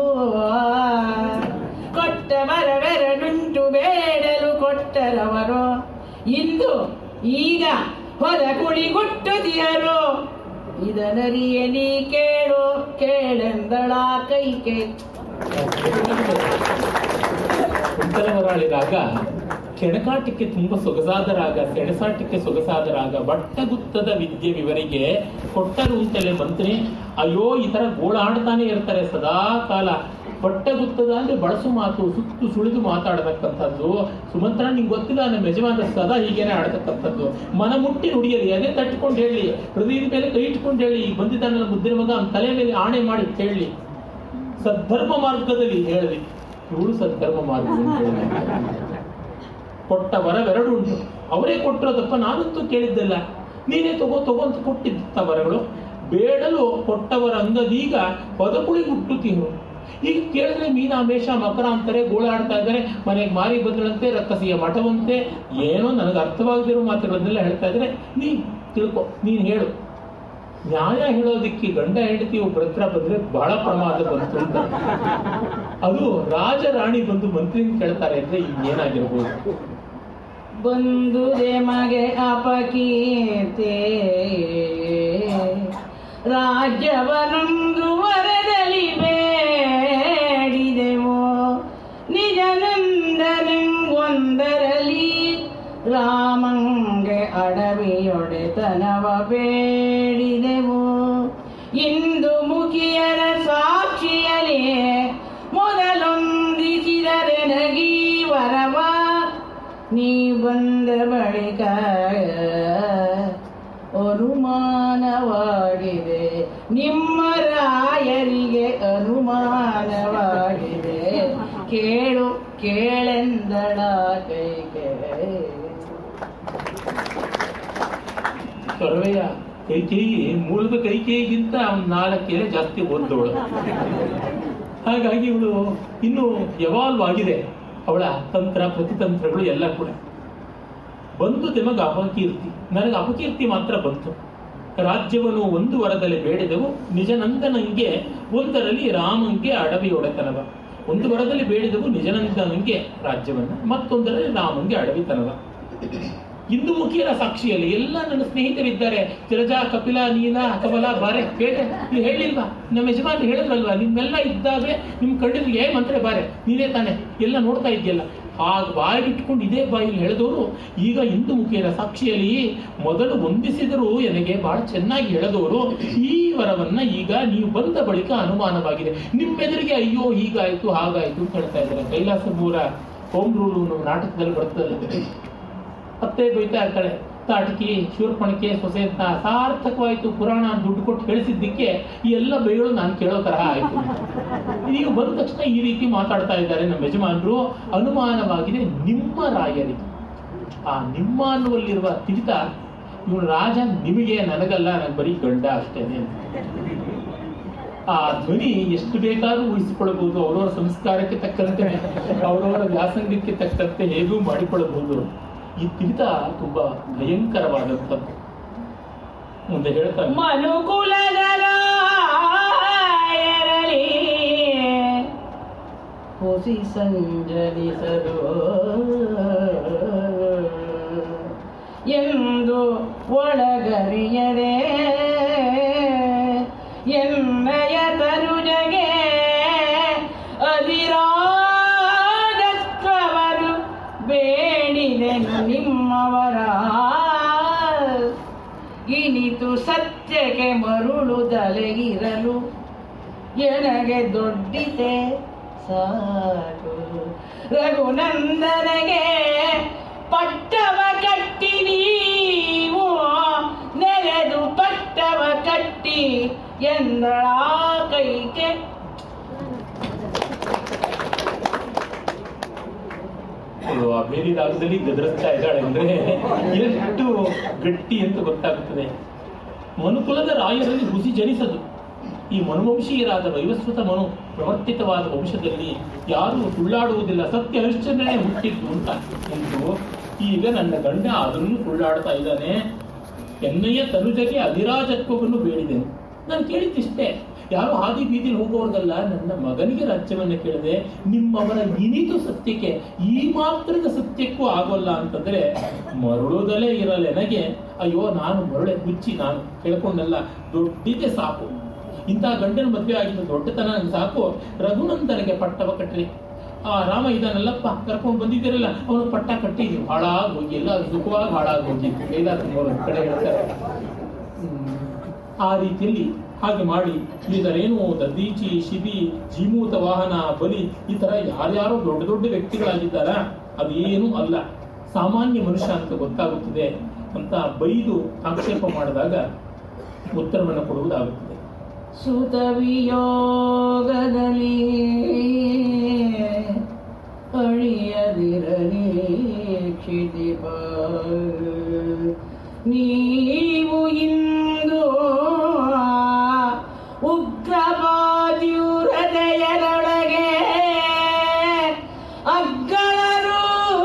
[SPEAKER 1] ಕೊಟ್ಟವರವೆರಡುಂಟು ಬೇಡಲು ಕೊಟ್ಟರವರು. ಇಂದು ಈಗ ಹೊರ ಕುಳಿಗುಟ್ಟುದಿಯರು. ಇದನರಿಯಲಿ ಕೇಳು ಕೇಳೆಂದಳ ಕೈಕೆ.
[SPEAKER 2] ಕುಂತಲವರಾಳಿ ರಾಗ ಕೆಣಕಾಟಕ್ಕೆ ತುಂಬಾ ಸೊಗಸಾದ ರಾಗ, ಸೆಣಸಾಟಕ್ಕೆ ಸೊಗಸಾದ ರಾಗ. ಬಟ್ಟಗುತ್ತದ ವಿದ್ಯೆ ವಿವರಿಗೆ ಕೊಟ್ಟರು ಅಂತಲೇ ಮಂತ್ರಿ. ಅಯ್ಯೋ, ಈ ತರ ಗೋಳಾಡ್ತಾನೆ ಇರ್ತಾರೆ ಸದಾ ಕಾಲ. ಪಟ್ಟಗುತ್ತದ ಅಂದ್ರೆ ಬಳಸು ಮಾತು, ಸುತ್ತು ಸುಳಿದು ಮಾತಾಡತಕ್ಕಂಥದ್ದು. ಸುಮಂತ್ರ ನಿಂಗೆ ಗೊತ್ತಿಲ್ಲ, ನಮ್ಮ ಯಜಮಾನ ಸದಾ ಹೀಗೇನೆ ಆಡತಕ್ಕಂಥದ್ದು. ಮನ ಮುಟ್ಟಿ ನುಡಿಯಲಿ, ಅದೇ ತಟ್ಕೊಂಡು ಹೇಳಿ, ಹೃದಯದ ಮೇಲೆ ಕೈ ಇಟ್ಕೊಂಡು ಹೇಳಿ, ಬಂದಿದ್ದಾನಲ್ಲ ಮುದ್ದಿನ ಮಗ ಅವನ ತಲೆ ಮೇಲೆ ಆಣೆ ಮಾಡಿ ಹೇಳಿ, ಸದ್ಧರ್ಮ ಮಾರ್ಗದಲ್ಲಿ ಹೇಳಿ. ಇವಳು ಸದ್ಧರ್ಮ ಮಾರ್ಗ ಕೊಟ್ಟ ವರವೆರಡು ಉಂಟು, ಅವರೇ ಕೊಟ್ಟಿರೋದಪ್ಪ, ನಾನಂತೂ ಕೇಳಿದ್ದಲ್ಲ, ನೀನೇ ತಗೋ ಅಂತ ಕೊಟ್ಟಿದ್ದ ವರಗಳು. ಬೇಡಲು ಕೊಟ್ಟವರ ಅಂಗದೀಗ ಪದಕುಳಿ ಹುಟ್ಟುತ್ತೀನು. ಈಗ ಕೇಳಿದ್ರೆ ಮೀನಾಮೇಷ ಮಕರ ಅಂತಾರೆ, ಗೋಳಾಡ್ತಾ ಇದ್ದಾರೆ, ಮನೆಗೆ ಮಾರಿ ಬಂದಳಂತೆ, ರಕ್ಕಸಿಯ ಮಠವಂತೆ, ಏನೋ ನನಗೆ ಅರ್ಥವಾಗದಿರೋ ಮಾತುಗಳನ್ನೆಲ್ಲ ಹೇಳ್ತಾ ಇದ್ರೆ, ನೀ ತಿಳ್ಕೊ, ನೀನ್ ಹೇಳು. ನ್ಯಾಯ ಹೇಳೋದಿಕ್ಕೆ ಗಂಡ ಹೆಂಡತಿ ಒಬ್ಬರ ಹತ್ರ ಬಂದ್ರೆ ಬಹಳ ಪ್ರಮಾದ ಬಂತು ಅಂತ. ಅದು ರಾಜ ರಾಣಿ ಬಂದು ಮಂತ್ರಿ ಕೇಳ್ತಾರೆ ಅಂದ್ರೆ ಇನ್ನೇನಾಗಿರ್ಬೋದು.
[SPEAKER 1] ಬಂದುದೆ ಮಗೆ ಅಪಕೀರ್ತೆ, ರಾಜ್ಯವನೊಂದು ವರದಲ್ಲಿ ಬೇಡಿದೆವು, ನಿಜನಂದನೆಂಗೊಂದರಲ್ಲಿ ರಾಮಂಗೆ ಅಡವಿಯೊಡೆತನವ ಬೇಡಿದೆವು. ಇಂದು ಮುಖಿಯರ ಸಾಕ್ಷಿಯಲಿ ಮೊದಲೊಂದಿಸಿದರೆ ನಗೀ ವರವ, ನೀ ಬಂದ ಬಳಿಕ ಅನುಮಾನವಾಗಿದೆ, ನಿಮ್ಮ ರಾಯರಿಗೆ ಅನುಮಾನವಾಗಿದೆ, ಕೇಳು ಕೇಳೆಂದಳ ಕೈಗೆ.
[SPEAKER 2] ತೊರವೆಯ ಕೈಕೇಯಿ ಮೂಲದ ಕೈಕೇಯಿಗಿಂತ ಅವ್ನು 4 ಎಲೆ ಜಾಸ್ತಿ ಓದ್ದವಳು. ಹಾಗಾಗಿ ಇವಳು ಇನ್ನೂ ಎವಾಲ್ವ್ ಆಗಿದೆ, ಅವಳ ತಂತ್ರ ಪ್ರತಿತಂತ್ರಗಳು ಎಲ್ಲ ಕೂಡ. ಬಂದು ನಿಮಗೆ ಅಪಕೀರ್ತಿ, ನನಗೆ ಅಪಕೀರ್ತಿ ಮಾತ್ರ ಬಂತು. ರಾಜ್ಯವನ್ನು 1 ವರದಲ್ಲಿ ಬೇಡಿದೆವು, ನಿಜನಂದನಂಗೆ ಒಂದರಲ್ಲಿ ರಾಮಂಗೆ ಅಡವಿಯೊಡೆತನವ. 1 ವರದಲ್ಲಿ ಬೇಡಿದೆವು ನಿಜನಂದನಂಗೆ ರಾಜ್ಯವನ್ನ, ಮತ್ತೊಂದರಲ್ಲಿ ರಾಮಂಗೆ ಅಡವಿತನವ. ಇಂದು ಮುಖಿಯರ ಸಾಕ್ಷಿಯಲ್ಲಿ ಎಲ್ಲ ನನ್ನ ಸ್ನೇಹಿತರಿದ್ದಾರೆ, ತಿರಜಾ, ಕಪಿಲ, ನೀಲ, ಕಮಲ, ಬಾರೆ, ಬೇಟೆ. ನೀವು ಹೇಳಿಲ್ವಾ, ನಮ್ಮ ಯಜಮಾನ್ ಹೇಳಿದ್ರಲ್ವಾ, ನಿಮ್ಮೆಲ್ಲ ಇದ್ದಾವೆ ನಿಮ್ ಕಣ್ಣಿಗೆ ಮಂತ್ರೆ ಬಾರೆ, ನೀನೇ ತಾನೆ ಎಲ್ಲ ನೋಡ್ತಾ ಇದೆಯಲ್ಲ. ಹಾಗೆ ಬಾಯಿಗಿಟ್ಕೊಂಡು ಇದೇ ಬಾಯಲ್ಲಿ ಹೇಳಿದವರು ಈಗ ಇಂದು ಮುಖಿಯರ ಸಾಕ್ಷಿಯಲ್ಲಿ ಮೊದಲು ವಂದಿಸಿದರು, ನನಗೆ ಬಹಳ ಚೆನ್ನಾಗಿ ಹೇಳಿದವರು ಈ ವರವನ್ನ ಈಗ ನೀವು ಬಂದ ಬಳಿಕ ಅನುಮಾನವಾಗಿದೆ, ನಿಮ್ಮೆದುರಿಗೆ ಅಯ್ಯೋ ಹೀಗಾಯ್ತು ಹಾಗಾಯ್ತು ಅಂತ ಹೇಳ್ತಾ ಇದ್ದಾರೆ. ಕೈಲಾಸ ಮೂರ ಹೋಮ್ ರೂಲು ನಾಟಕದಲ್ಲಿ ಬರ್ತದೆ. ಅತ್ತೆ ಬೈತಾ ಇರ್ತಾಳೆ, ತಾಟಕಿ ಶೂರ್ಪಣಿಕೆ ಸೊಸೆ ಅಂತ ಸಾರ್ಥಕವಾಯ್ತು, ಪುರಾಣ ದುಡ್ಡು ಕೊಟ್ಟು ಹೇಳಿಸಿದ್ದಕ್ಕೆ ಈ ಎಲ್ಲ ಬೈಗಳು ನಾನು ಕೇಳೋ ತರಹ ಆಯ್ತು. ಈಗ ಬಂದ ತಕ್ಷಣ ಈ ರೀತಿ ಮಾತಾಡ್ತಾ ಇದ್ದಾರೆ ನಮ್ಮ ಯಜಮಾನರು, ಅನುಮಾನವಾಗಿದೆ ನಿಮ್ಮ ರಾಯರಿಗೆ. ಆ ನಿಮ್ಮ ಅನ್ನುವಲ್ಲಿರುವ ತಿಡಿತ, ಇವನು ರಾಜ ನಿಮಗೆ, ನನಗಲ್ಲ, ನನಗೆ ಬರೀ ಗಂಡ ಅಷ್ಟೇನೆ. ಆ ಧ್ವನಿ ಎಷ್ಟು ಬೇಕಾದ್ರೂ ಉಳಿಸಿಕೊಳ್ಳಬಹುದು, ಅವರವರ ಸಂಸ್ಕಾರಕ್ಕೆ ತಕ್ಕಂತೆ, ಅವರವರ ವ್ಯಾಸಂಗಕ್ಕೆ ತಕ್ಕಂತೆ ಹೇಗೂ ಮಾಡಿಕೊಳ್ಳಬಹುದು. ಈ ತಿಡಿತ ತುಂಬಾ ಭಯಂಕರವಾದಂಥದ್ದು. ಮುಂದೆ ಹೇಳ್ತಾರೆ,
[SPEAKER 1] ಮನುಕುಲದರಾಯರಲಿ ಹೊಸಿ ಸಂಜರಿಸಲು ಎಂದು ಒಳಗರಿಯರೆ ಎನ್ನಯ ತನುಜಗೆ ಅಧಿರಾಜತ್ವವರು ಬೇಡಿದೆನು ನಿಮ್ಮವರ. ಇನಿತು ಸತ್ಯಕ್ಕೆ ಮರುಳುದಲೆಗಿರಲು ಎನಗೆ ದೊಡ್ಡಿತೆ ಸಾಕು. ರಘುನಂದನಗೆ ಪಟ್ಟವ ಕಟ್ಟಿ ನೀವು ನೆರೆದು ಪಟ್ಟವ ಕಟ್ಟಿ ಎಂದಳ ಕೈಗೆ.
[SPEAKER 2] ಆ ಬೇರೆ ರಾಗದಲ್ಲಿ ಗದರಿಸ್ತಾ ಇದ್ದಾಳೆ ಅಂದ್ರೆ ಎಷ್ಟು ಗಟ್ಟಿ ಅಂತ ಗೊತ್ತಾಗುತ್ತದೆ. ಮನುಕುಲದ ರಾಯರಲ್ಲಿ ಹುಸಿ ಜನಿಸದು. ಈ ಮನುವಂಶೀಯರಾದ ವೈವಸ್ವತ ಮನು ಪ್ರವರ್ತಿತವಾದ ವಂಶದಲ್ಲಿ ಯಾರು ಸುಳ್ಳಾಡುವುದಿಲ್ಲ, ಸತ್ಯ ಹರಿಶ್ಚಂದ್ರನೇ ಹುಟ್ಟಿದ್ದು ಅಂತ ಉಂಟು. ಈಗ ನನ್ನ ಗಂಡ ಆದ್ರೂ ಸುಳ್ಳಾಡ್ತಾ ಇದ್ದಾನೆ. ಎನ್ನಯ್ಯ ತನುಜಗೆ ಅಧಿರಾಜತ್ವವನ್ನು ಬೇಡಿದೆನು. ನಾನು ಕೇಳಿದ್ದಿಷ್ಟೇ, ಯಾರು ಹಾದಿ ಬೀದಿಲಿ ಹೋಗೋರ್ಗಲ್ಲ, ನನ್ನ ಮಗನಿಗೆ ರಾಜ್ಯವನ್ನ ಕೇಳಿದೆ. ನಿಮ್ಮವರ ಇನಿತು ಸತ್ಯಕ್ಕೆ, ಈ ಮಾತ್ರದ ಸತ್ಯಕ್ಕೂ ಆಗೋಲ್ಲ ಅಂತಂದ್ರೆ ಮರುಳುದಲೇ ಇರಲೆನಗೆ. ಅಯ್ಯೋ, ನಾನು ಮರುಳೆ ಹುಚ್ಚಿ, ನಾನು ಕೇಳ್ಕೊಂಡಲ್ಲ, ದೊಡ್ಡಿದೆ ಸಾಕು. ಇಂತಹ ಗಂಡನ ಮದುವೆ ಆಗಿದ್ದು ದೊಡ್ಡತನ ನನಗೆ ಸಾಕು. ರಘುನಂದನಿಗೆ ಪಟ್ಟವ ಕಟ್ರಿ. ಆ ರಾಮ ಇದಾನಲ್ಲಪ್ಪ, ಕರ್ಕೊಂಡು ಬಂದಿದ್ದೀರಲ್ಲ, ಅವನು ಪಟ್ಟ ಕಟ್ಟಿ ಹಾಳಾಗಿ ಹೋಗಿ, ಎಲ್ಲ ಸುಖವಾಗಿ ಹಾಳಾಗಿ ಹೋಗಿ. ಕೈಲಾಸ ಕಡೆ ಹೇಳ್ತಾರೆ, ಆ ರೀತಿಯಲ್ಲಿ ಹಾಗೆ ಮಾಡಿ ಇದರೇನು ದದೀಚಿ, ಶಿಬಿ, ಜೀಮೂತ ವಾಹನ, ಬಲಿ ಈ ತರ ಯಾರ್ಯಾರೋ ದೊಡ್ಡ ದೊಡ್ಡ ವ್ಯಕ್ತಿಗಳಾಗಿದ್ದಾರ, ಅದೇನು ಅಲ್ಲ, ಸಾಮಾನ್ಯ ಮನುಷ್ಯ ಅಂತ ಗೊತ್ತಾಗುತ್ತದೆ ಅಂತ ಬೈದು ಆಕ್ಷೇಪ ಮಾಡಿದಾಗ ಉತ್ತರವನ್ನು ಕೊಡುವುದಾಗುತ್ತದೆ.
[SPEAKER 1] ಸುತ ವಿಯೋಗದಲ್ಲಿ ಅಳಿಯದಿರಲಿ ಕ್ಷಿತಿಪ, ನೀವು ಇಂದು ಉಗ್ರವಾದಿಯು ಹೃದಯದೊಳಗೆ ಅಗ್ಗಳರು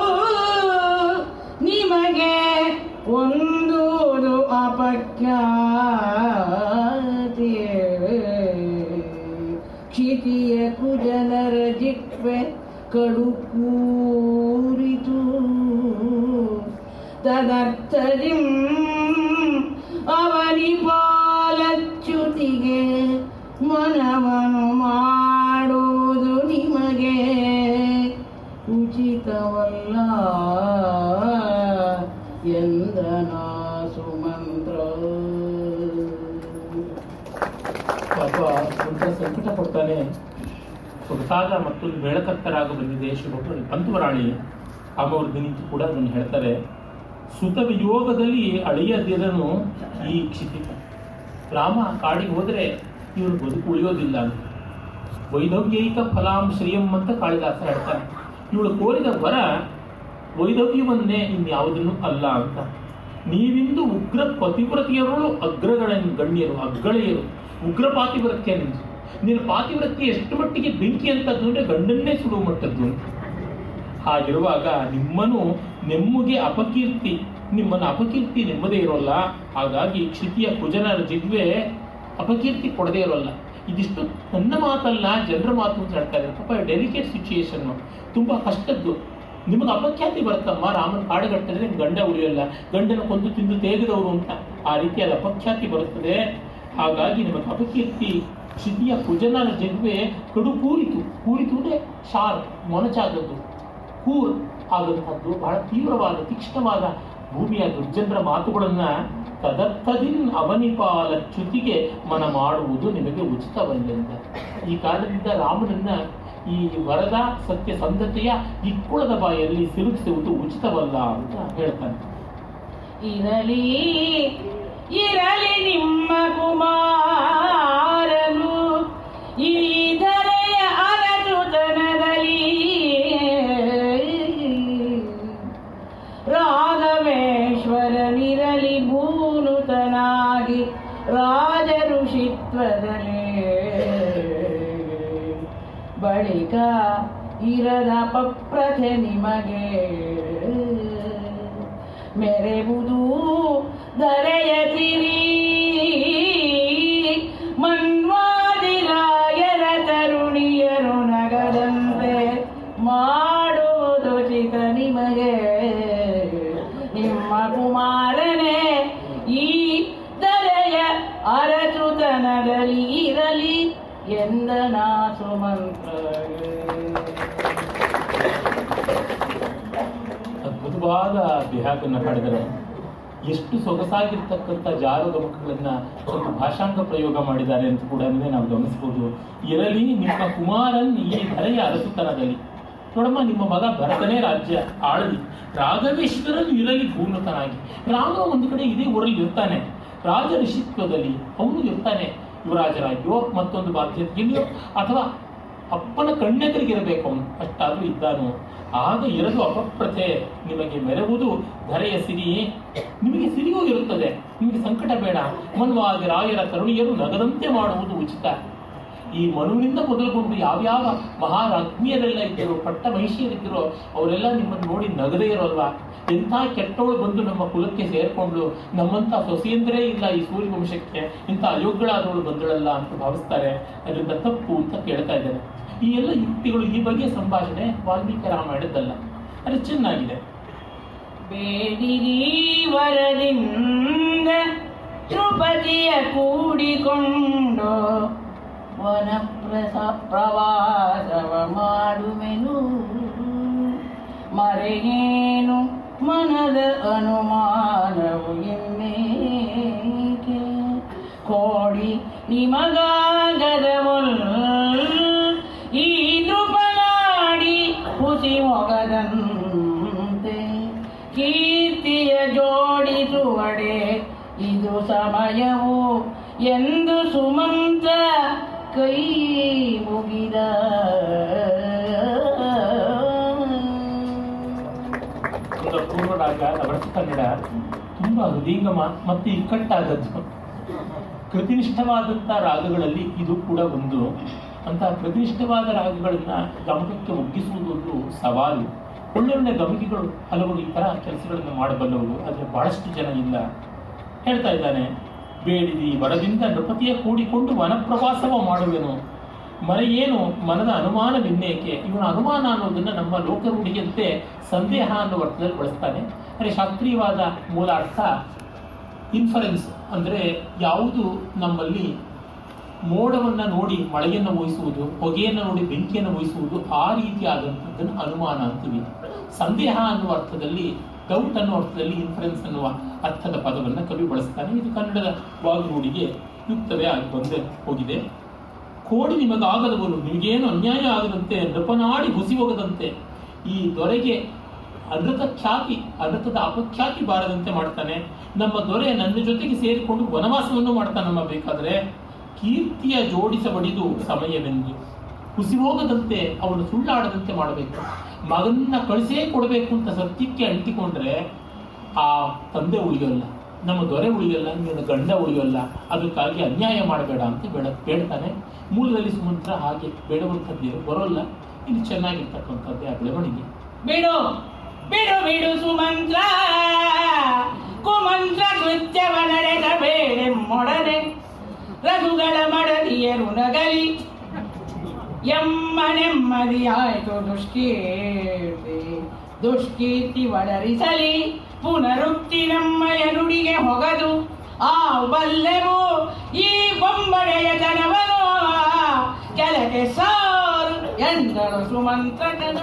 [SPEAKER 1] ನಿಮಗೆ ಒಂದು ಅಪಖ್ಯಾತಿ, ಕ್ಷಿತಿಯ ಕುಜನರ ಜಿಕ್ವೆ ಕಡುಕೂರಿತು ತದರ್ಥದಿಂ ಅವನಿ ಪಾಲಚ್ಯುತಿಗೆ ಮನವನು ಮಾಡುವುದು ನಿಮಗೆ ಉಚಿತವಲ್ಲ ಎಂದನ ಸುಮಂತ್ರ.
[SPEAKER 2] ಪಾಪ ತುಂಬ ಸಂಕಟ ಪಡ್ತಾನೆ. ಸೊಗಸಾದ ಮತ್ತೊಂದು ಬೆಳಕತ್ತರಾಗ ಬಂದಿದೆ ಶಿವಭಕ್ತರು ಪಂತುವರಾಳಿ ಅಮವರ್ಧಿನಿಂತು ಕೂಡ ಅದನ್ನು ಹೇಳ್ತಾರೆ. ಸುತ ವಿಯೋಗದಲ್ಲಿ ಅಳಿಯದಿರನು ಈ ಕ್ಷಿತಿಪ, ರಾಮ ಕಾಡಿಗೆ ಹೋದ್ರೆ ಇವರು ಬದುಕು ಉಳಿಯೋದಿಲ್ಲ ಅಂತ. ವೈಧವ್ಯೈಕ ಫಲಾಂ ಶ್ರೀಯಂ ಅಂತ ಕಾಳಿದಾಸ ಹೇಳ್ತಾನೆ. ಇವಳು ಕೋರಿದ ವರ ವೈಧವ್ಯವನ್ನೇ ಇನ್ಯಾವುದನ್ನು ಅಲ್ಲ ಅಂತ. ನೀವಿಂದು ಉಗ್ರ ಪತಿವ್ರತಿಯರು ಅಗ್ರಗಳ ಗಣ್ಯರು, ಅಗ್ಗಳೆಯರು, ಉಗ್ರ ಪಾತಿವ್ರತ್ಯ ನಿಂತು. ನಿನ್ನ ಪಾತಿವ್ರತ್ಯ ಎಷ್ಟು ಮಟ್ಟಿಗೆ ಬೆಂಕಿ ಅಂತದ್ದು ಅಂದ್ರೆ ಗಂಡನ್ನೇ ಸುಡುವ ಮಟ್ಟದ್ದು ಅಂತ. ಹಾಗಿರುವಾಗ ನಿಮ್ಮನ್ನು ನೆಮ್ಮುಗೆ ಅಪಕೀರ್ತಿ, ನಿಮ್ಮನ್ನು ಅಪಕೀರ್ತಿ ನೆಮ್ಮದೇ ಇರೋಲ್ಲ. ಹಾಗಾಗಿ ಕ್ಷಿತಿಯ ಕುಜನರ ಜಿಗ್ವೆ ಅಪಕೀರ್ತಿ ಕೊಡದೇ ಇರೋಲ್ಲ. ಇದಿಷ್ಟು ನನ್ನ ಮಾತಲ್ಲ, ಜನರ ಮಾತು ಅಂತ ಹೇಳ್ತಾರೆ. ಪಾಪ ಡೆಲಿಕೇಟ್ ಸಿಚುಯೇಷನ್, ತುಂಬಾ ಕಷ್ಟದ್ದು. ನಿಮಗೆ ಅಪಖ್ಯಾತಿ ಬರುತ್ತಮ್ಮ, ರಾಮನ ಕಾಡುಗಟ್ಟಿದ್ರೆ ನಿಮ್ಗೆ ಗಂಡ ಉಳಿಯಲ್ಲ, ಗಂಡನ ಕೊಂದು ತಿಂದು ತೇಗದವರು ಅಂತ ಆ ರೀತಿಯಾದ ಅಪಖ್ಯಾತಿ ಬರುತ್ತದೆ. ಹಾಗಾಗಿ ನಿಮಗೆ ಅಪಕೀರ್ತಿ ಕ್ಷಿತಿಯ ಕುಜನರ ಜಿಗ್ವೆ ಕಡು ಕೂರಿತು. ಕೂರಿತು ಅಂದ್ರೆ ಶಾರ್ಪ್, ಮೊನಚಾದದ್ದು, ಕೂರ್ ಆದಂಥದ್ದು, ಬಹಳ ತೀವ್ರವಾದ ತೀಕ್ಷ್ಣವಾದ ಭೂಮಿಯ ದುರ್ಜನರ ಮಾತುಗಳನ್ನ ತದರ್ಥದಿನ್ ಅವನಿಪಾಲ ಚ್ಯುತಿಗೆ ಮನ ಮಾಡುವುದು ನಿಮಗೆ ಉಚಿತವಲ್ಲ. ಈ ಕಾರಣದಿಂದ ರಾಮನನ್ನ ಈ ವರದ ಸತ್ಯಸಂಧತೆಯ ಇಕ್ಕುಳದ ಬಾಯಲ್ಲಿ ಸಿಲುಕಿಸುವುದು ಉಚಿತವಲ್ಲ ಅಂತ ಹೇಳ್ತಾನೆ.
[SPEAKER 1] ಇರಲಿ ಇರಲಿ ನಿಮ್ಮ ಕುಮಾರನು ಈ ಧರೆಯ ಅರಸುತನದಲ್ಲಿ, ರಾಘವೇಶ್ವರನಿರಲಿ ಭೂನುತನಾಗಿ ರಾಜ ಋಷಿತ್ವದಲ್ಲಿ, ಬಳಿಕ ಇರದ ಪಪ್ರಥೆ ನಿಮಗೆ ಮೆರೆಬುದು ಧರೆಯ ತಿರಿ, ಮನ್ವಾದಿರಾಯರ ತರುಣಿಯರು ನಗದಂತೆ ಮಾಡುವುದು ಚಿತ ನಿಮಗೆ. ನಿಮ್ಮ ಕುಮಾರನೇ ಈ ಧರೆಯ ಅರಸುತನದಲ್ಲಿ ಇರಲಿ ಎಂದನ ಸುಮಂತ್ರ.
[SPEAKER 2] ಅದ್ಭುತವಾದ ಬಿಹಾಗನ್ನು ಹಾಡಿದರೆ ಎಷ್ಟು ಸೊಗಸಾಗಿರ್ತಕ್ಕಂಥ ಜಾರುಗಮಕಗಳನ್ನ ಒಂದು ಭಾಷಾಂಗ ಪ್ರಯೋಗ ಮಾಡಿದ್ದಾರೆ ಅಂತ ಕೂಡ ನಾವು ಗಮನಿಸಬಹುದು. ಇರಲಿ ನಿಮ್ಮ ಕುಮಾರನ್ ಈ ಧರೆಯ ಅರಸುತನದಲ್ಲಿ. ನೋಡಮ್ಮ, ನಿಮ್ಮ ಮಗ ಭರತನೇ ರಾಜ್ಯ ಆಳಲಿ, ರಾಘವೇಶ್ವರನ್ ಇರಲಿ ಭೂನತನಾಗಿ. ರಾಮ ಒಂದು ಕಡೆ ಇದೇ ಊರಲ್ಲಿ ಇರ್ತಾನೆ, ರಾಜ ಋಷಿತ್ವದಲ್ಲಿ ಅವನು ಇರ್ತಾನೆ, ಯುವರಾಜರಾಗಿಯೋ ಮತ್ತೊಂದು ಬಾಧ್ಯತೆಯಲ್ಲಿಯೋ ಅಥವಾ ಅಪ್ಪನ ಕಣ್ಣೆದುರಿಗಿರಬೇಕು ಅವನು, ಅಷ್ಟಾದ್ರೂ ಇದ್ದಾನು. ಆಗ ಇರಲು ಅಪಪ್ರಥೆ ನಿಮಗೆ ಮೆರೆವುದು ಧರೆಯ ಸಿರಿ. ನಿಮಗೆ ಸಿರಿಯೂ ಇರುತ್ತದೆ, ನಿಮಗೆ ಸಂಕಟ ಬೇಡ. ಮನ್ವಾದಿ ರಾಯರ ತರುಣಿಯರು ನಗದಂತೆ ಮಾಡುವುದು ಉಚಿತ. ಈ ಮನುವಿನಿಂದ ಮೊದಲುಗೊಂಡು ಯಾವ್ಯಾವ ಮಹಾರಾಜ್ಞಿಯರೆಲ್ಲ ಇದ್ದರು, ಪಟ್ಟ ಮಹಿಷಿಯರಿದ್ದರು, ಅವರೆಲ್ಲ ನಿಮ್ಮನ್ನು ನೋಡಿ ನಗದೇ ಇರೋಲ್ವಾ? ಎಂಥ ಕೆಟ್ಟವಳು ಬಂದು ನಮ್ಮ ಕುಲಕ್ಕೆ ಸೇರ್ಕೊಂಡು ನಮ್ಮಂತ ಸೊಸೆಯಂದ್ರೇ ಇಲ್ಲ ಈ ಸೂರ್ಯವಂಶಕ್ಕೆ, ಇಂಥ ಅಯೋಗ್ಯಳಾದವಳು ಬಂದಳಲ್ಲ ಅಂತ ಭಾವಿಸ್ತಾರೆ. ಅದರಿಂದ ತಪ್ಪು ಅಂತ ಕೇಳ್ತಾ ಇದ್ದಾರೆ. ಈ ಎಲ್ಲ ಯುಕ್ತಿಗಳು, ಈ ಬಗ್ಗೆ ಸಂಭಾಷಣೆ ವಾಲ್ಮೀಕಿ ರಾಮಾಯಣದಲ್ಲ, ಅದು ಚೆನ್ನಾಗಿದೆ.
[SPEAKER 1] ಬೇಡಿರಿ ವರದಿಂದ ದ್ರೌಪದಿಯ ಕೂಡಿಕೊಂಡು ವನ ಪ್ರವಾಸವ ಮಾಡುವೆನು, ಮರೆಯೇನು ಮನದ ಅನುಮಾನವು ಇನ್ನೇಕೆ, ಬಯಸುವಡೆ ಇದು ಸಮಯವು ಎಂದು ಸುಮಂತ ಕೈ ಮುಗಿದ.
[SPEAKER 2] ಪೂರ್ವರಾಗ ನವರಸ ಕನ್ನಡ ತುಂಬಾ ಹೃದಯಂಗಮ ಮತ್ತು ಇಕ್ಕಟ್ಟಾದದ್ದು. ಕೃತಿನಿಷ್ಠವಾದಂಥ ರಾಗಗಳಲ್ಲಿ ಇದು ಕೂಡ ಒಂದು. ಅಂತಹ ಕೃತಿನಿಷ್ಠವಾದ ರಾಗಗಳನ್ನ ಗಮಕಕ್ಕೆ ಒಗ್ಗಿಸುವುದು ಒಂದು ಸವಾಲು. ಒಳ್ಳೊಳ್ಳೆ ಗಮಕಿಗಳು ಹಲವರು ಈ ತರ ಕೆಲಸಗಳನ್ನು ಮಾಡಬಲ್ಲವರು, ಆದರೆ ಬಹಳಷ್ಟು ಜನ ಇಲ್ಲ. ಹೇಳ್ತಾ ಇದ್ದಾನೆ, ಬೇಡಿದಿ ವರದಿಂದ ನೃಪತಿಯ ಕೂಡಿಕೊಂಡು ವನಪ್ರವಾಸವ ಮಾಡುವೆನು. ಮನೆಯೇನು ಮನದ ಅನುಮಾನ ವಿನ್ನೇಕೆ. ಇವನ ಅನುಮಾನ ಅನ್ನೋದನ್ನ ನಮ್ಮ ಲೋಕರೂಢಿಯಂತೆ ಸಂದೇಹ ಅನ್ನೋ ಅರ್ಥದಲ್ಲಿ ಬಳಸ್ತಾನೆ. ಅಂದರೆ ಶಾಸ್ತ್ರೀಯವಾದ ಮೂಲ ಅರ್ಥ ಇನ್ಫರೆನ್ಸ್, ಅಂದರೆ ಯಾವುದು ನಮ್ಮಲ್ಲಿ ಮೋಡವನ್ನ ನೋಡಿ ಮಳೆಯನ್ನು ಊಹಿಸುವುದು, ಹೊಗೆಯನ್ನು ನೋಡಿ ಬೆಂಕಿಯನ್ನು ಊಹಿಸುವುದು, ಆ ರೀತಿಯಾದಂಥದ್ದನ್ನು ಅನುಮಾನ ಅಂತೀವಿ. ಸಂದೇಹ ಅನ್ನುವ ಅರ್ಥದಲ್ಲಿ, ಡೌಟ್ ಅನ್ನುವ ಅರ್ಥದಲ್ಲಿ ಇನ್ಫರೆನ್ಸ್ ಅನ್ನುವ ಅರ್ಥದ ಪದವನ್ನು ಕವಿ ಬಳಸ್ತಾನೆ. ಇದು ಕನ್ನಡದ ವಾಗ್ರೂಢಿಗೆ ಯುಕ್ತವೇ ಆಗಿ ಬಂದೇ ಹೋಗಿದೆ. ಕೋಡಿ ನಿಮಗಾಗದವನು, ನಿಮಗೇನು ಅನ್ಯಾಯ ಆಗದಂತೆ, ನೃಪನಾಡಿ ಹುಸಿ ಹೋಗದಂತೆ, ಈ ದೊರೆಗೆ ಅನೃತ ಖ್ಯಾತಿ, ಅನೃತದ ಅಪಖ್ಯಾತಿ ಬಾರದಂತೆ ಮಾಡ್ತಾನೆ. ನಮ್ಮ ದೊರೆ ನನ್ನ ಜೊತೆಗೆ ಸೇರಿಕೊಂಡು ವನವಾಸವನ್ನು ಮಾಡ್ತಾನೆ. ನಮ್ಮ ಬೇಕಾದ್ರೆ ಕೀರ್ತಿಯ ಜೋಡಿಸಬಡಿದು ಸಮಯವೆಂದು, ಹುಸಿ ಹೋಗದಂತೆ, ಅವನು ಸುಳ್ಳಾಡದಂತೆ ಮಾಡಬೇಕು. ಮಗನ್ನ ಕಳಿಸೇ ಕೊಡಬೇಕು ಅಂತ ಸತ್ಯಕ್ಕೆ ಅಂಟಿಕೊಂಡ್ರೆ ಆ ತಂದೆ ಉಳಿಯೋಲ್ಲ, ನಮ್ಮ ದೊರೆ ಉಳಿಯೋಲ್ಲ, ನಿನ್ನ ಗಂಡ ಉಳಿಯೋಲ್ಲ. ಅದಕ್ಕಾಗಿ ಅನ್ಯಾಯ ಮಾಡಬೇಡ ಅಂತ ಬೇಡ್ತಾನೆ. ಮೂಲದಲ್ಲಿ ಸುಮಂತ್ರ ಹಾಗೆ ಬೇಡುವಂಥದ್ದೇನು ಬರೋಲ್ಲ. ಇದು ಚೆನ್ನಾಗಿರ್ತಕ್ಕಂಥದ್ದೇ ಆ ಬೆಳವಣಿಗೆ.
[SPEAKER 1] ಬಿಡು ಬಿಡು ಬಿಡು ಸುಮಂತ್ರ, ಕುಮಂತ್ರ ಕೃತ್ಯವ ನಡೆದ ಬೇಡೆಮ್ಮೊಡನೆ ರಘುಗಳ ಮಡದಿಯರು ನಗಲಿ. ಎಮ್ಮ ನೆಮ್ಮದಿ ಆಯ್ತು ದುಷ್ಕೀರ್ತಿ, ದುಷ್ಕೀರ್ತಿ ಒಡರಿಸಲಿ. ಪುನರುಕ್ತಿ ನಮ್ಮಯ ನುಡಿಗೆ ಹೊಗದು ಆ ಬಲ್ಲೆವು ಈ ಬೊಂಬಡೆಯ ಜನವನು ಕೆಲಕ್ಕೆ ಸಾರು ಎಂದಳು ಸುಮಂತ್ರನ.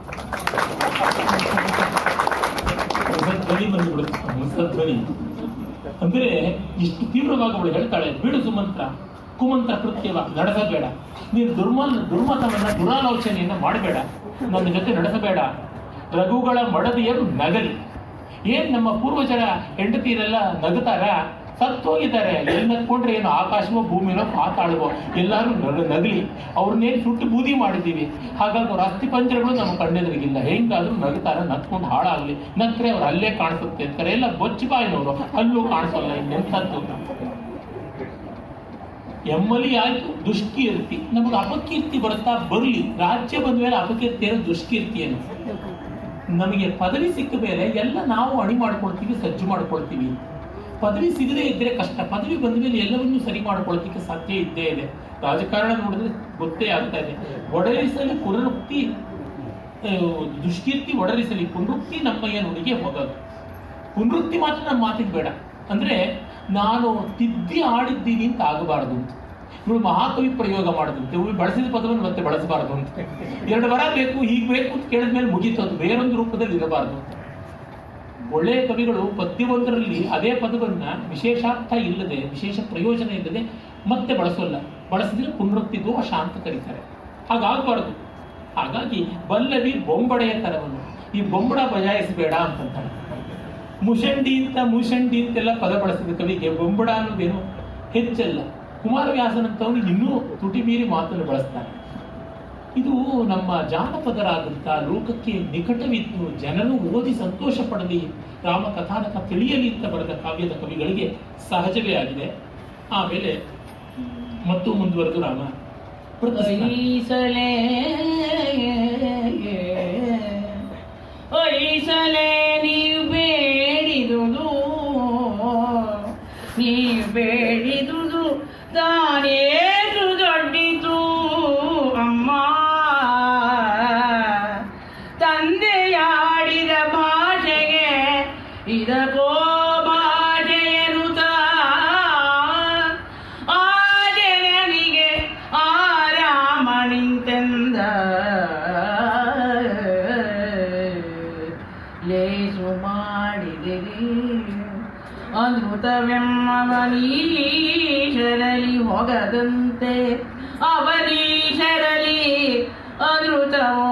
[SPEAKER 2] ಧ್ವನಿ ಬಂದುಬಿಡುತ್ತೆ, ಧ್ವನಿ. ಅಂದ್ರೆ ಇಷ್ಟು ತೀವ್ರವಾಗಿ ಅವಳು ಹೇಳ್ತಾಳೆ, ಬಿಡು ಸುಮಂತ್ರ, ಕುಮಂತ್ರ ಕೃತ್ಯವ ನಡೆಸಬೇಡ, ನೀನು ದುರ್ಮತವನ್ನ ದುರಾಲೋಚನೆಯನ್ನ ಮಾಡಬೇಡ, ನನ್ನ ಜೊತೆ ನಡೆಸಬೇಡ. ರಘುಗಳ ಮಡದಿಯರು ನಗಲಿ. ಏನ್ ನಮ್ಮ ಪೂರ್ವಜರ ಹೆಂಡತಿಯರೆಲ್ಲ ನಗುತ್ತಾರ? ಸತ್ತೋಗಿದ್ದಾರೆ. ಎಲ್ಲಿ ನಗ್ಕೊಂಡ್ರೆ ಏನು ಆಕಾಶವೋ ಭೂಮಿನೋ ಪಾತಾಳವೋ ಎಲ್ಲಾರು ನಗಲಿ. ಅವ್ರನ್ನೇನು ಸುಟ್ಟು ಬೂದಿ ಮಾಡಿದ್ದೀವಿ. ಹಾಗಾಗಿ ಅವ್ರ ಅಸ್ಥಿ ಪಂಜರಗಳು ನಮ್ಮ ಕಣ್ಣೆದುರಿಗಿಲ್ಲ. ಹೆಂಗಾದ್ರೂ ನಗುತ್ತಾರ, ನಗ್ಕೊಂಡು ಹಾಳಾಗ್ಲಿ. ನಕ್ರೆ ಅವ್ರು ಅಲ್ಲೇ ಕಾಣಿಸುತ್ತೆ ಅಂತಾರೆ. ಎಲ್ಲ ಬೊಚ್ಚಿಬಾಯಿನವರು, ಅಲ್ಲೂ ಕಾಣಿಸೋಲ್ಲ. ಇನ್ನೆಂಥದ್ದು ಎಮ್ಮಲಿ ಆಯ್ತು ದುಷ್ಕೀರ್ತಿ. ನಮಗೆ ಅಪಕೀರ್ತಿ ಬರುತ್ತಾ ಬರ್ಲಿ. ರಾಜ್ಯ ಬಂದ ಮೇಲೆ ಅಪಕೀರ್ತಿ ಏನೋ ದುಷ್ಕೀರ್ತಿ ಏನು. ನಮಗೆ ಪದವಿ ಸಿಕ್ಕ ಮೇಲೆ ಎಲ್ಲ ನಾವು ಅಣಿ ಮಾಡ್ಕೊಳ್ತೀವಿ, ಸಜ್ಜು ಮಾಡ್ಕೊಳ್ತೀವಿ. ಪದವಿ ಸಿಗದೇ ಇದ್ರೆ ಕಷ್ಟ. ಪದವಿ ಬಂದ ಮೇಲೆ ಎಲ್ಲವನ್ನೂ ಸರಿ ಮಾಡ್ಕೊಳ್ತಿಕ್ಕೆ ಸಾಧ್ಯ ಇದ್ದೇ ಇದೆ. ರಾಜಕಾರಣ ನೋಡಿದ್ರೆ ಗೊತ್ತೇ ಆಗ್ತಾ ಇದೆ. ಒಡರಿಸಲಿ ಪುನರುಕ್ತಿ, ದುಷ್ಕೀರ್ತಿ ಒಡರಿಸಲಿ, ಪುನರುಕ್ತಿ ನಮ್ಮಯ್ಯ ನುಡಿಗೆ ಹೋಗೋದು. ಪುನರುಕ್ತಿ ಮಾತ್ರ ನಮ್ಮ ಮಾತಿಗೆ ಬೇಡ. ಅಂದ್ರೆ ನಾನು ತಿದ್ದಿ ಆಡಿದ್ದೀನಿ ಅಂತ ಆಗಬಾರದು ಅಂತ. ಇವಳು ಮಹಾಕವಿ ಪ್ರಯೋಗ ಮಾಡದಂತೆ, ಇವಳು ಬಳಸಿದ ಪದವನ್ನು ಮತ್ತೆ ಬಳಸಬಾರದು ಅಂತ. ಎರಡು ವರ ಬೇಕು, ಹೀಗೆ ಬೇಕು ಅಂತ ಕೇಳಿದ್ಮೇಲೆ ಮುಗೀತು, ಅದು ಬೇರೊಂದು ರೂಪದಲ್ಲಿ ಇರಬಾರದು ಅಂತ. ಒಳ್ಳೆಯ ಕವಿಗಳು ಪದ್ಯವೊಂದರಲ್ಲಿ ಅದೇ ಪದವನ್ನ ವಿಶೇಷಾರ್ಥ ಇಲ್ಲದೆ, ವಿಶೇಷ ಪ್ರಯೋಜನ ಇಲ್ಲದೆ ಮತ್ತೆ ಬಳಸೋಲ್ಲ. ಬಳಸಿದ್ರೆ ಪುನರುಕ್ತಿ ದೋಷ ಅಂತ ಕರೀತಾರೆ. ಹಾಗಾಗಬಾರದು. ಹಾಗಾಗಿ ಬಲ್ಲವಿ ಬೊಂಬಡೆಯ ತರವನ್ನು, ಈ ಬೊಂಬಡ ಬಜಾಯಿಸಬೇಡ ಅಂತಂತಾರೆ. ಮುಷಂಡಿ ಅಂತೆಲ್ಲ ಪದ ಬಳಸಿದ ಕವಿಗೆ ಬೊಂಬಡ ಅನ್ನೋದೇನು ಹೆಚ್ಚಲ್ಲ. ಕುಮಾರವ್ಯಾಸನಂತವನು ಇನ್ನೂ ತುಟಿ ಮೀರಿ ಮಾತನ್ನು ಬಳಸ್ತಾನೆ. ಇದು ನಮ್ಮ ಜಾನಪದರಾದಂಥ ಲೋಕಕ್ಕೆ ನಿಕಟವಿದ್ದು ಜನರು ಓದಿ ಸಂತೋಷ ಪಡಲಿ, ರಾಮ ಕಥಾನಕ ತಿಳಿಯಲಿ ಅಂತ ಬರೆದ ಕಾವ್ಯದ ಕವಿಗಳಿಗೆ ಸಹಜವೇ ಆಗಿದೆ. ಆಮೇಲೆ ಮತ್ತು ಮುಂದುವರೆದು ರಾಮ
[SPEAKER 1] ಬೇಡಿದುದು ತಾನೇನು ದೊಡ್ಡಿತು ಅಮ್ಮ. ತಂದೆಯಾಡಿದ ಭಾಷೆಗೆ ಇದಕ್ಕೋ ಭಾಷೆಯನುತ ಆ ಜನನಿಗೆ ಆರಾಮ ನಿಂತೆಂದ ಲೇಸು ಮಾಡಿದಿರಿ ಅನೃತವೆಮ್ಮವನೀಶರಲಿ ಹೊಗದಂತೆ, ಅವನೀಶರಲಿ ಅನೃತವೋ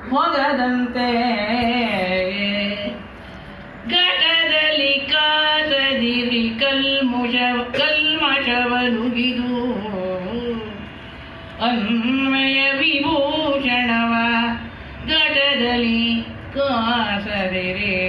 [SPEAKER 1] ಹೊಗದಂತೆ. ಘಟದಲ್ಲಿ ಕಾದ ಸರಿರೇ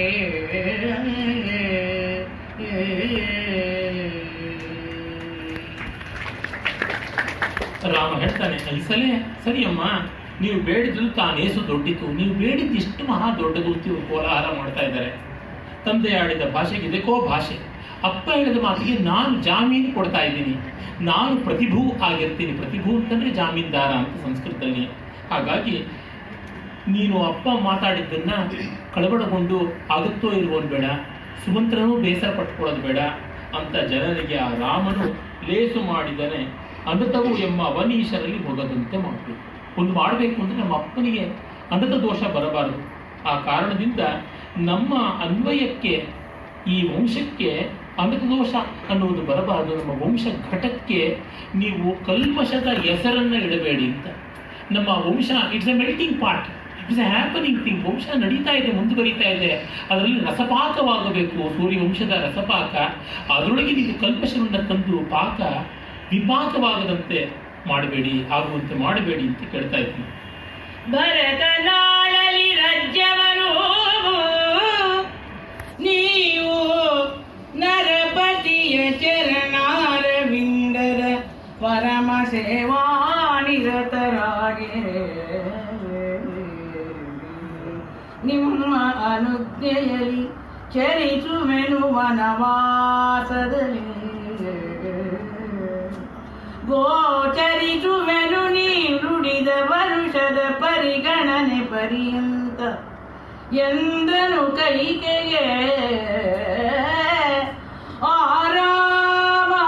[SPEAKER 2] ರಾಮ ಹೇಳ್ತಾನೆ, ಈ ಸಲ ಸರಿಯಮ್ಮ, ನೀವು ಬೇಡಿದ್ರು ತಾನೇಸು ದೊಡ್ಡಿತು, ನೀವು ಬೇಡಿದ್ದು ಇಷ್ಟು ಮಹಾ ದೊಡ್ಡದು ಅಂತ ಇವರು ಕೋಲಾಹಲ ಮಾಡ್ತಾ ಇದ್ದಾರೆ. ತಂದೆ ಆಡಿದ ಭಾಷೆಗೆ ಇದಕ್ಕೋ ಭಾಷೆ, ಅಪ್ಪ ಹೇಳಿದ ಮಾತಿಗೆ ನಾನು ಜಾಮೀನು ಕೊಡ್ತಾ ಇದ್ದೀನಿ, ನಾನು ಪ್ರತಿಭೂ ಆಗಿರ್ತೀನಿ. ಪ್ರತಿಭೂ ಅಂತಂದ್ರೆ ಜಾಮೀನ್ದಾರ ಅಂತ ಸಂಸ್ಕೃತದಲ್ಲಿ. ಹಾಗಾಗಿ ನೀನು ಅಪ್ಪ ಮಾತಾಡಿದ್ದನ್ನ ಕಳವಳಗೊಂಡು ಆಗುತ್ತೋ ಇಲ್ವೋದು ಬೇಡ, ಸುಮಂತ್ರನೂ ಬೇಸರ ಪಟ್ಕೊಳ್ಳೋದು ಬೇಡ ಅಂತ ಜನರಿಗೆ ಆ ರಾಮನು ಲೇಸು ಮಾಡಿದನೆ. ಅನೃತವು ಎಂಬ ಅವನೀಶರಲ್ಲಿ ಹೋಗದಂತೆ ಮಾಡಬೇಕು. ಒಂದು ಮಾಡಬೇಕು ಅಂದ್ರೆ ನಮ್ಮ ಅಪ್ಪನಿಗೆ ಅನೃತ ದೋಷ ಬರಬಾರದು. ಆ ಕಾರಣದಿಂದ ನಮ್ಮ ಅನ್ವಯಕ್ಕೆ, ಈ ವಂಶಕ್ಕೆ ಅನೃತ ದೋಷ ಅನ್ನುವುದು ಬರಬಾರದು. ನಮ್ಮ ವಂಶ ಘಟಕ್ಕೆ ನೀವು ಕಲ್ಮಶದ ಹೆಸರನ್ನ ಇಡಬೇಡಿ ಅಂತ. ನಮ್ಮ ವಂಶ it's a melting pot, it's a happening thing. ವಂಶ ನಡೀತಾ ಇದೆ, ಮುಂದುವರಿತಾ ಇದೆ, ಅದರಲ್ಲಿ ರಸಪಾಕವಾಗಬೇಕು, ಸೂರ್ಯವಂಶದ ರಸಪಾಕ. ಅದರೊಳಗೆ ನೀವು ಕಲ್ಮಶವನ್ನು ತಂದು ಪಾಕ ವಿಪಾಕವಾಗದಂತೆ ಮಾಡಬೇಡಿ, ಆಗುವಂತೆ ಮಾಡಬೇಡಿ ಅಂತ ಕೇಳ್ತಾ ಇದ್ದೀನಿ.
[SPEAKER 1] ಭರತನಾಳಲಿ ರಾಜ್ಯವನು ನೀವು ನರಪತಿಯ ಚರಣಾರವಿಂದರ ಪರಮ ಸೇವಾನಿರತರಾಗಿ ನಿಮ್ಮ ಅನುಜ್ಞೆಯಲ್ಲಿ ಚರಿಸುವೆನು ವನವಾಸದಲ್ಲಿ. ಗೋಚರಿಸುವೆನು ನೀ ನುಡಿದ ವರುಷದ ಪರಿಗಣನೆ ಪರ್ಯಂತ ಎಂದನು ಕೈಕೆಗೆ ಆರಾಮ.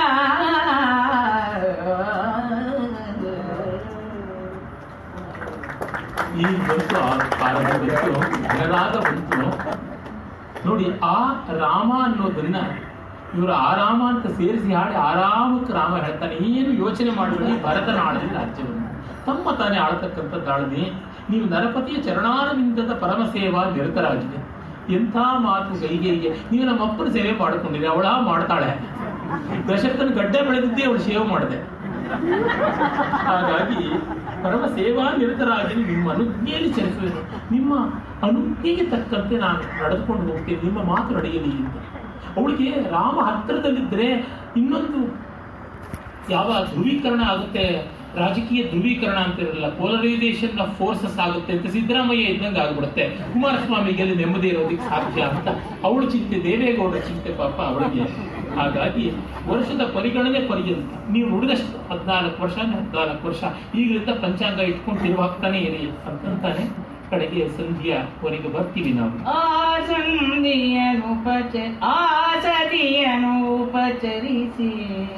[SPEAKER 2] ಈ ಬಂತು, ಆರಂಭ ಬಂತು, ಘನರಾಗ ಬಂತು ನೋಡಿ. ಆ ರಾಮ ಅನ್ನೋದನ್ನ ಇವರು ಆರಾಮ ಅಂತ ಸೇರಿಸಿ ಹಾಡಿ ಆರಾಮಕ್ಕೆ ರಾಮ ಹೇಳ್ತಾನೆ, ಏನು ಯೋಚನೆ ಮಾಡಬೇಡಿ, ಭರತನ ಆಳದಿ ರಾಜ್ಯವನ್ನು ತಮ್ಮ ತಾನೇ ಆಳತಕ್ಕಂಥದ್ದಾಳದಿ, ನೀವು ನರಪತಿಯ ಚರಣಾರವಿಂದದ ಪರಮ ಸೇವಾ ನಿರತರಾಗಿದೆ. ಎಂಥ ಮಾತು ಕೈಗೆಗೆ, ನೀವು ನಮ್ಮ ಅಪ್ಪನ ಸೇವೆ ಮಾಡಿಕೊಂಡಿರಿ, ಅವಳ ಮಾಡ್ತಾಳೆ. ದಶರಥನ ಗಡ್ಡೆ ಬೆಳೆದಿದ್ದೇ ಅವಳು ಸೇವೆ ಮಾಡಿದೆ. ಹಾಗಾಗಿ ಪರಮ ಸೇವಾ ನಿರತರಾಗಿ ನಿಮ್ಮ ಅನುಜ್ಞೆಯಲ್ಲಿ ಚಲಿಸುವೆನು, ನಿಮ್ಮ ಅನುಜ್ಞೆಗೆ ತಕ್ಕಂತೆ ನಾನು ನಡೆದುಕೊಂಡು ಹೋಗ್ತೇನೆ, ನಿಮ್ಮ ಮಾತು ನಡೆಯಲಿ ಅಂತ. ಅವಳಿಗೆ ರಾಮ ಹತ್ತಿರದಲ್ಲಿದ್ದರೆ ಇನ್ನೊಂದು ಯಾವ ಧ್ರುವೀಕರಣ ಆಗುತ್ತೆ, ರಾಜಕೀಯ ಧ್ರುವೀಕರಣ ಅಂತ ಇರಲ್ಲ, ಪೋಲರೈಸೇಷನ್ ಆಫ್ ಫೋರ್ಸಸ್ ಆಗುತ್ತೆ ಅಂತ ಸಿದ್ದರಾಮಯ್ಯ ಇದ್ದಂಗೆ ಆಗ್ಬಿಡುತ್ತೆ. ಕುಮಾರಸ್ವಾಮಿಗೆ ಅಲ್ಲಿ ನೆಮ್ಮದಿ ಇರೋದಕ್ಕೆ ಸಾಧ್ಯ ಅಂತ ಅವಳು ಚಿಂತೆ, ದೇವೇಗೌಡರ ಚಿಂತೆ ಪಾಪ ಅವಳಿಗೆ. ಹಾಗಾಗಿ ವರ್ಷದ ಪರಿಗಣನೆ ಪರ್ಯಂತ ನೀವು ನುಡಿದಷ್ಟು 14 ವರ್ಷ 14 ವರ್ಷ ಈಗಲಿಂದ ಪಂಚಾಂಗ ಇಟ್ಕೊಂಡು ತಿರುವಾಗ್ತಾನೆ ಇರಿ ಅಂತಂತಾನೆ. ಕಡೆಗೆ ಸಂಧಿಯವರೆಗೆ ಬರ್ತೀವಿ ನಾವು.
[SPEAKER 1] ಆ ಸತಿಯನು ಉಪಚರಿಸಿ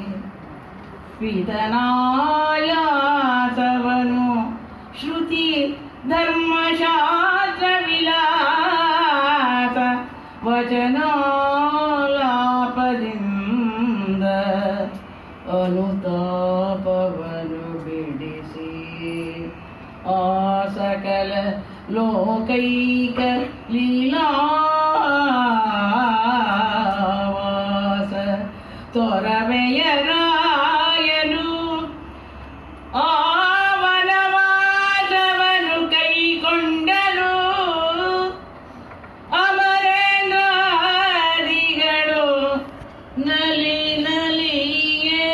[SPEAKER 1] ವಿಧನಾಯಾಸವನು ಶ್ರುತಿ ಧರ್ಮಶಾಸ್ತ್ರ ವಿಲಾಸ ವಚನಾಲಾಪದಿಂದ ಅನುತಾಪವನು ಬಿಡಿಸಿ ಆ ಸಕಲ ಲೋಕೈಕ ಲೀಲಾವಾಸ ತೊರವೆಯ ರಾಯನು ಆ ವನವಾಸವನು ಕೈಗೊಂಡನು. ಅಮರೇಂದ್ರಾದಿಗಳು ನಲಿ ನಲಿಯೇ.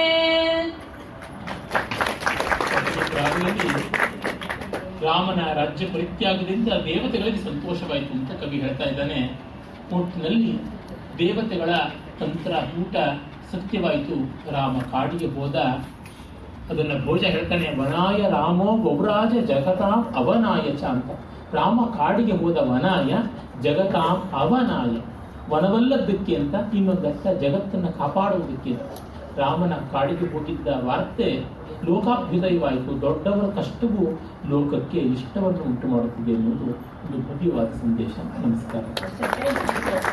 [SPEAKER 2] ರಾಮನ ರಾಜ್ಯ ಪರಿತ್ಯಾಗದಿಂದ ದೇವತೆಗಳಿಗೆ ಸಂತೋಷವಾಯಿತು ಅಂತ ಕವಿ ಹೇಳ್ತಾ ಇದ್ದಾನೆ. ಒಟ್ಟಿನಲ್ಲಿ ದೇವತೆಗಳ ತಂತ್ರ ಊಟ ಸತ್ಯವಾಯಿತು. ರಾಮ ಕಾಡಿಗೆ ಹೋದ. ಅದನ್ನ ಭೋಜ ಹೇಳ್ತಾನೆ, ವನಾಯ ರಾಮೋ ಗೌರಾಜ ಜಗತಾಂ ಅವನಾಯ ಚ ಅಂತ. ರಾಮ ಕಾಡಿಗೆ ಹೋದ ವನಾಯ ಜಗತಾಂ ಅವನಾಯ, ವನವಲ್ಲದಕ್ಕೆ ಅಂತ, ಇನ್ನೊಂದರ್ಥ ಜಗತ್ತನ್ನು ಕಾಪಾಡುವುದಕ್ಕೆ ಅಂತ. ರಾಮನ ಕಾಡಿಗೆ ಹೋಗಿದ್ದ ವಾರ್ತೆ ಲೋಕಾಭ್ಯುದಯವಾಯಿತು. ದೊಡ್ಡವರ ಕಷ್ಟವೂ ಲೋಕಕ್ಕೆ ಇಷ್ಟವನ್ನು ಉಂಟು ಮಾಡುತ್ತಿದೆ ಎನ್ನುವುದು ಒಂದು ಭವ್ಯವಾದ ಸಂದೇಶ. ನಮಸ್ಕಾರ.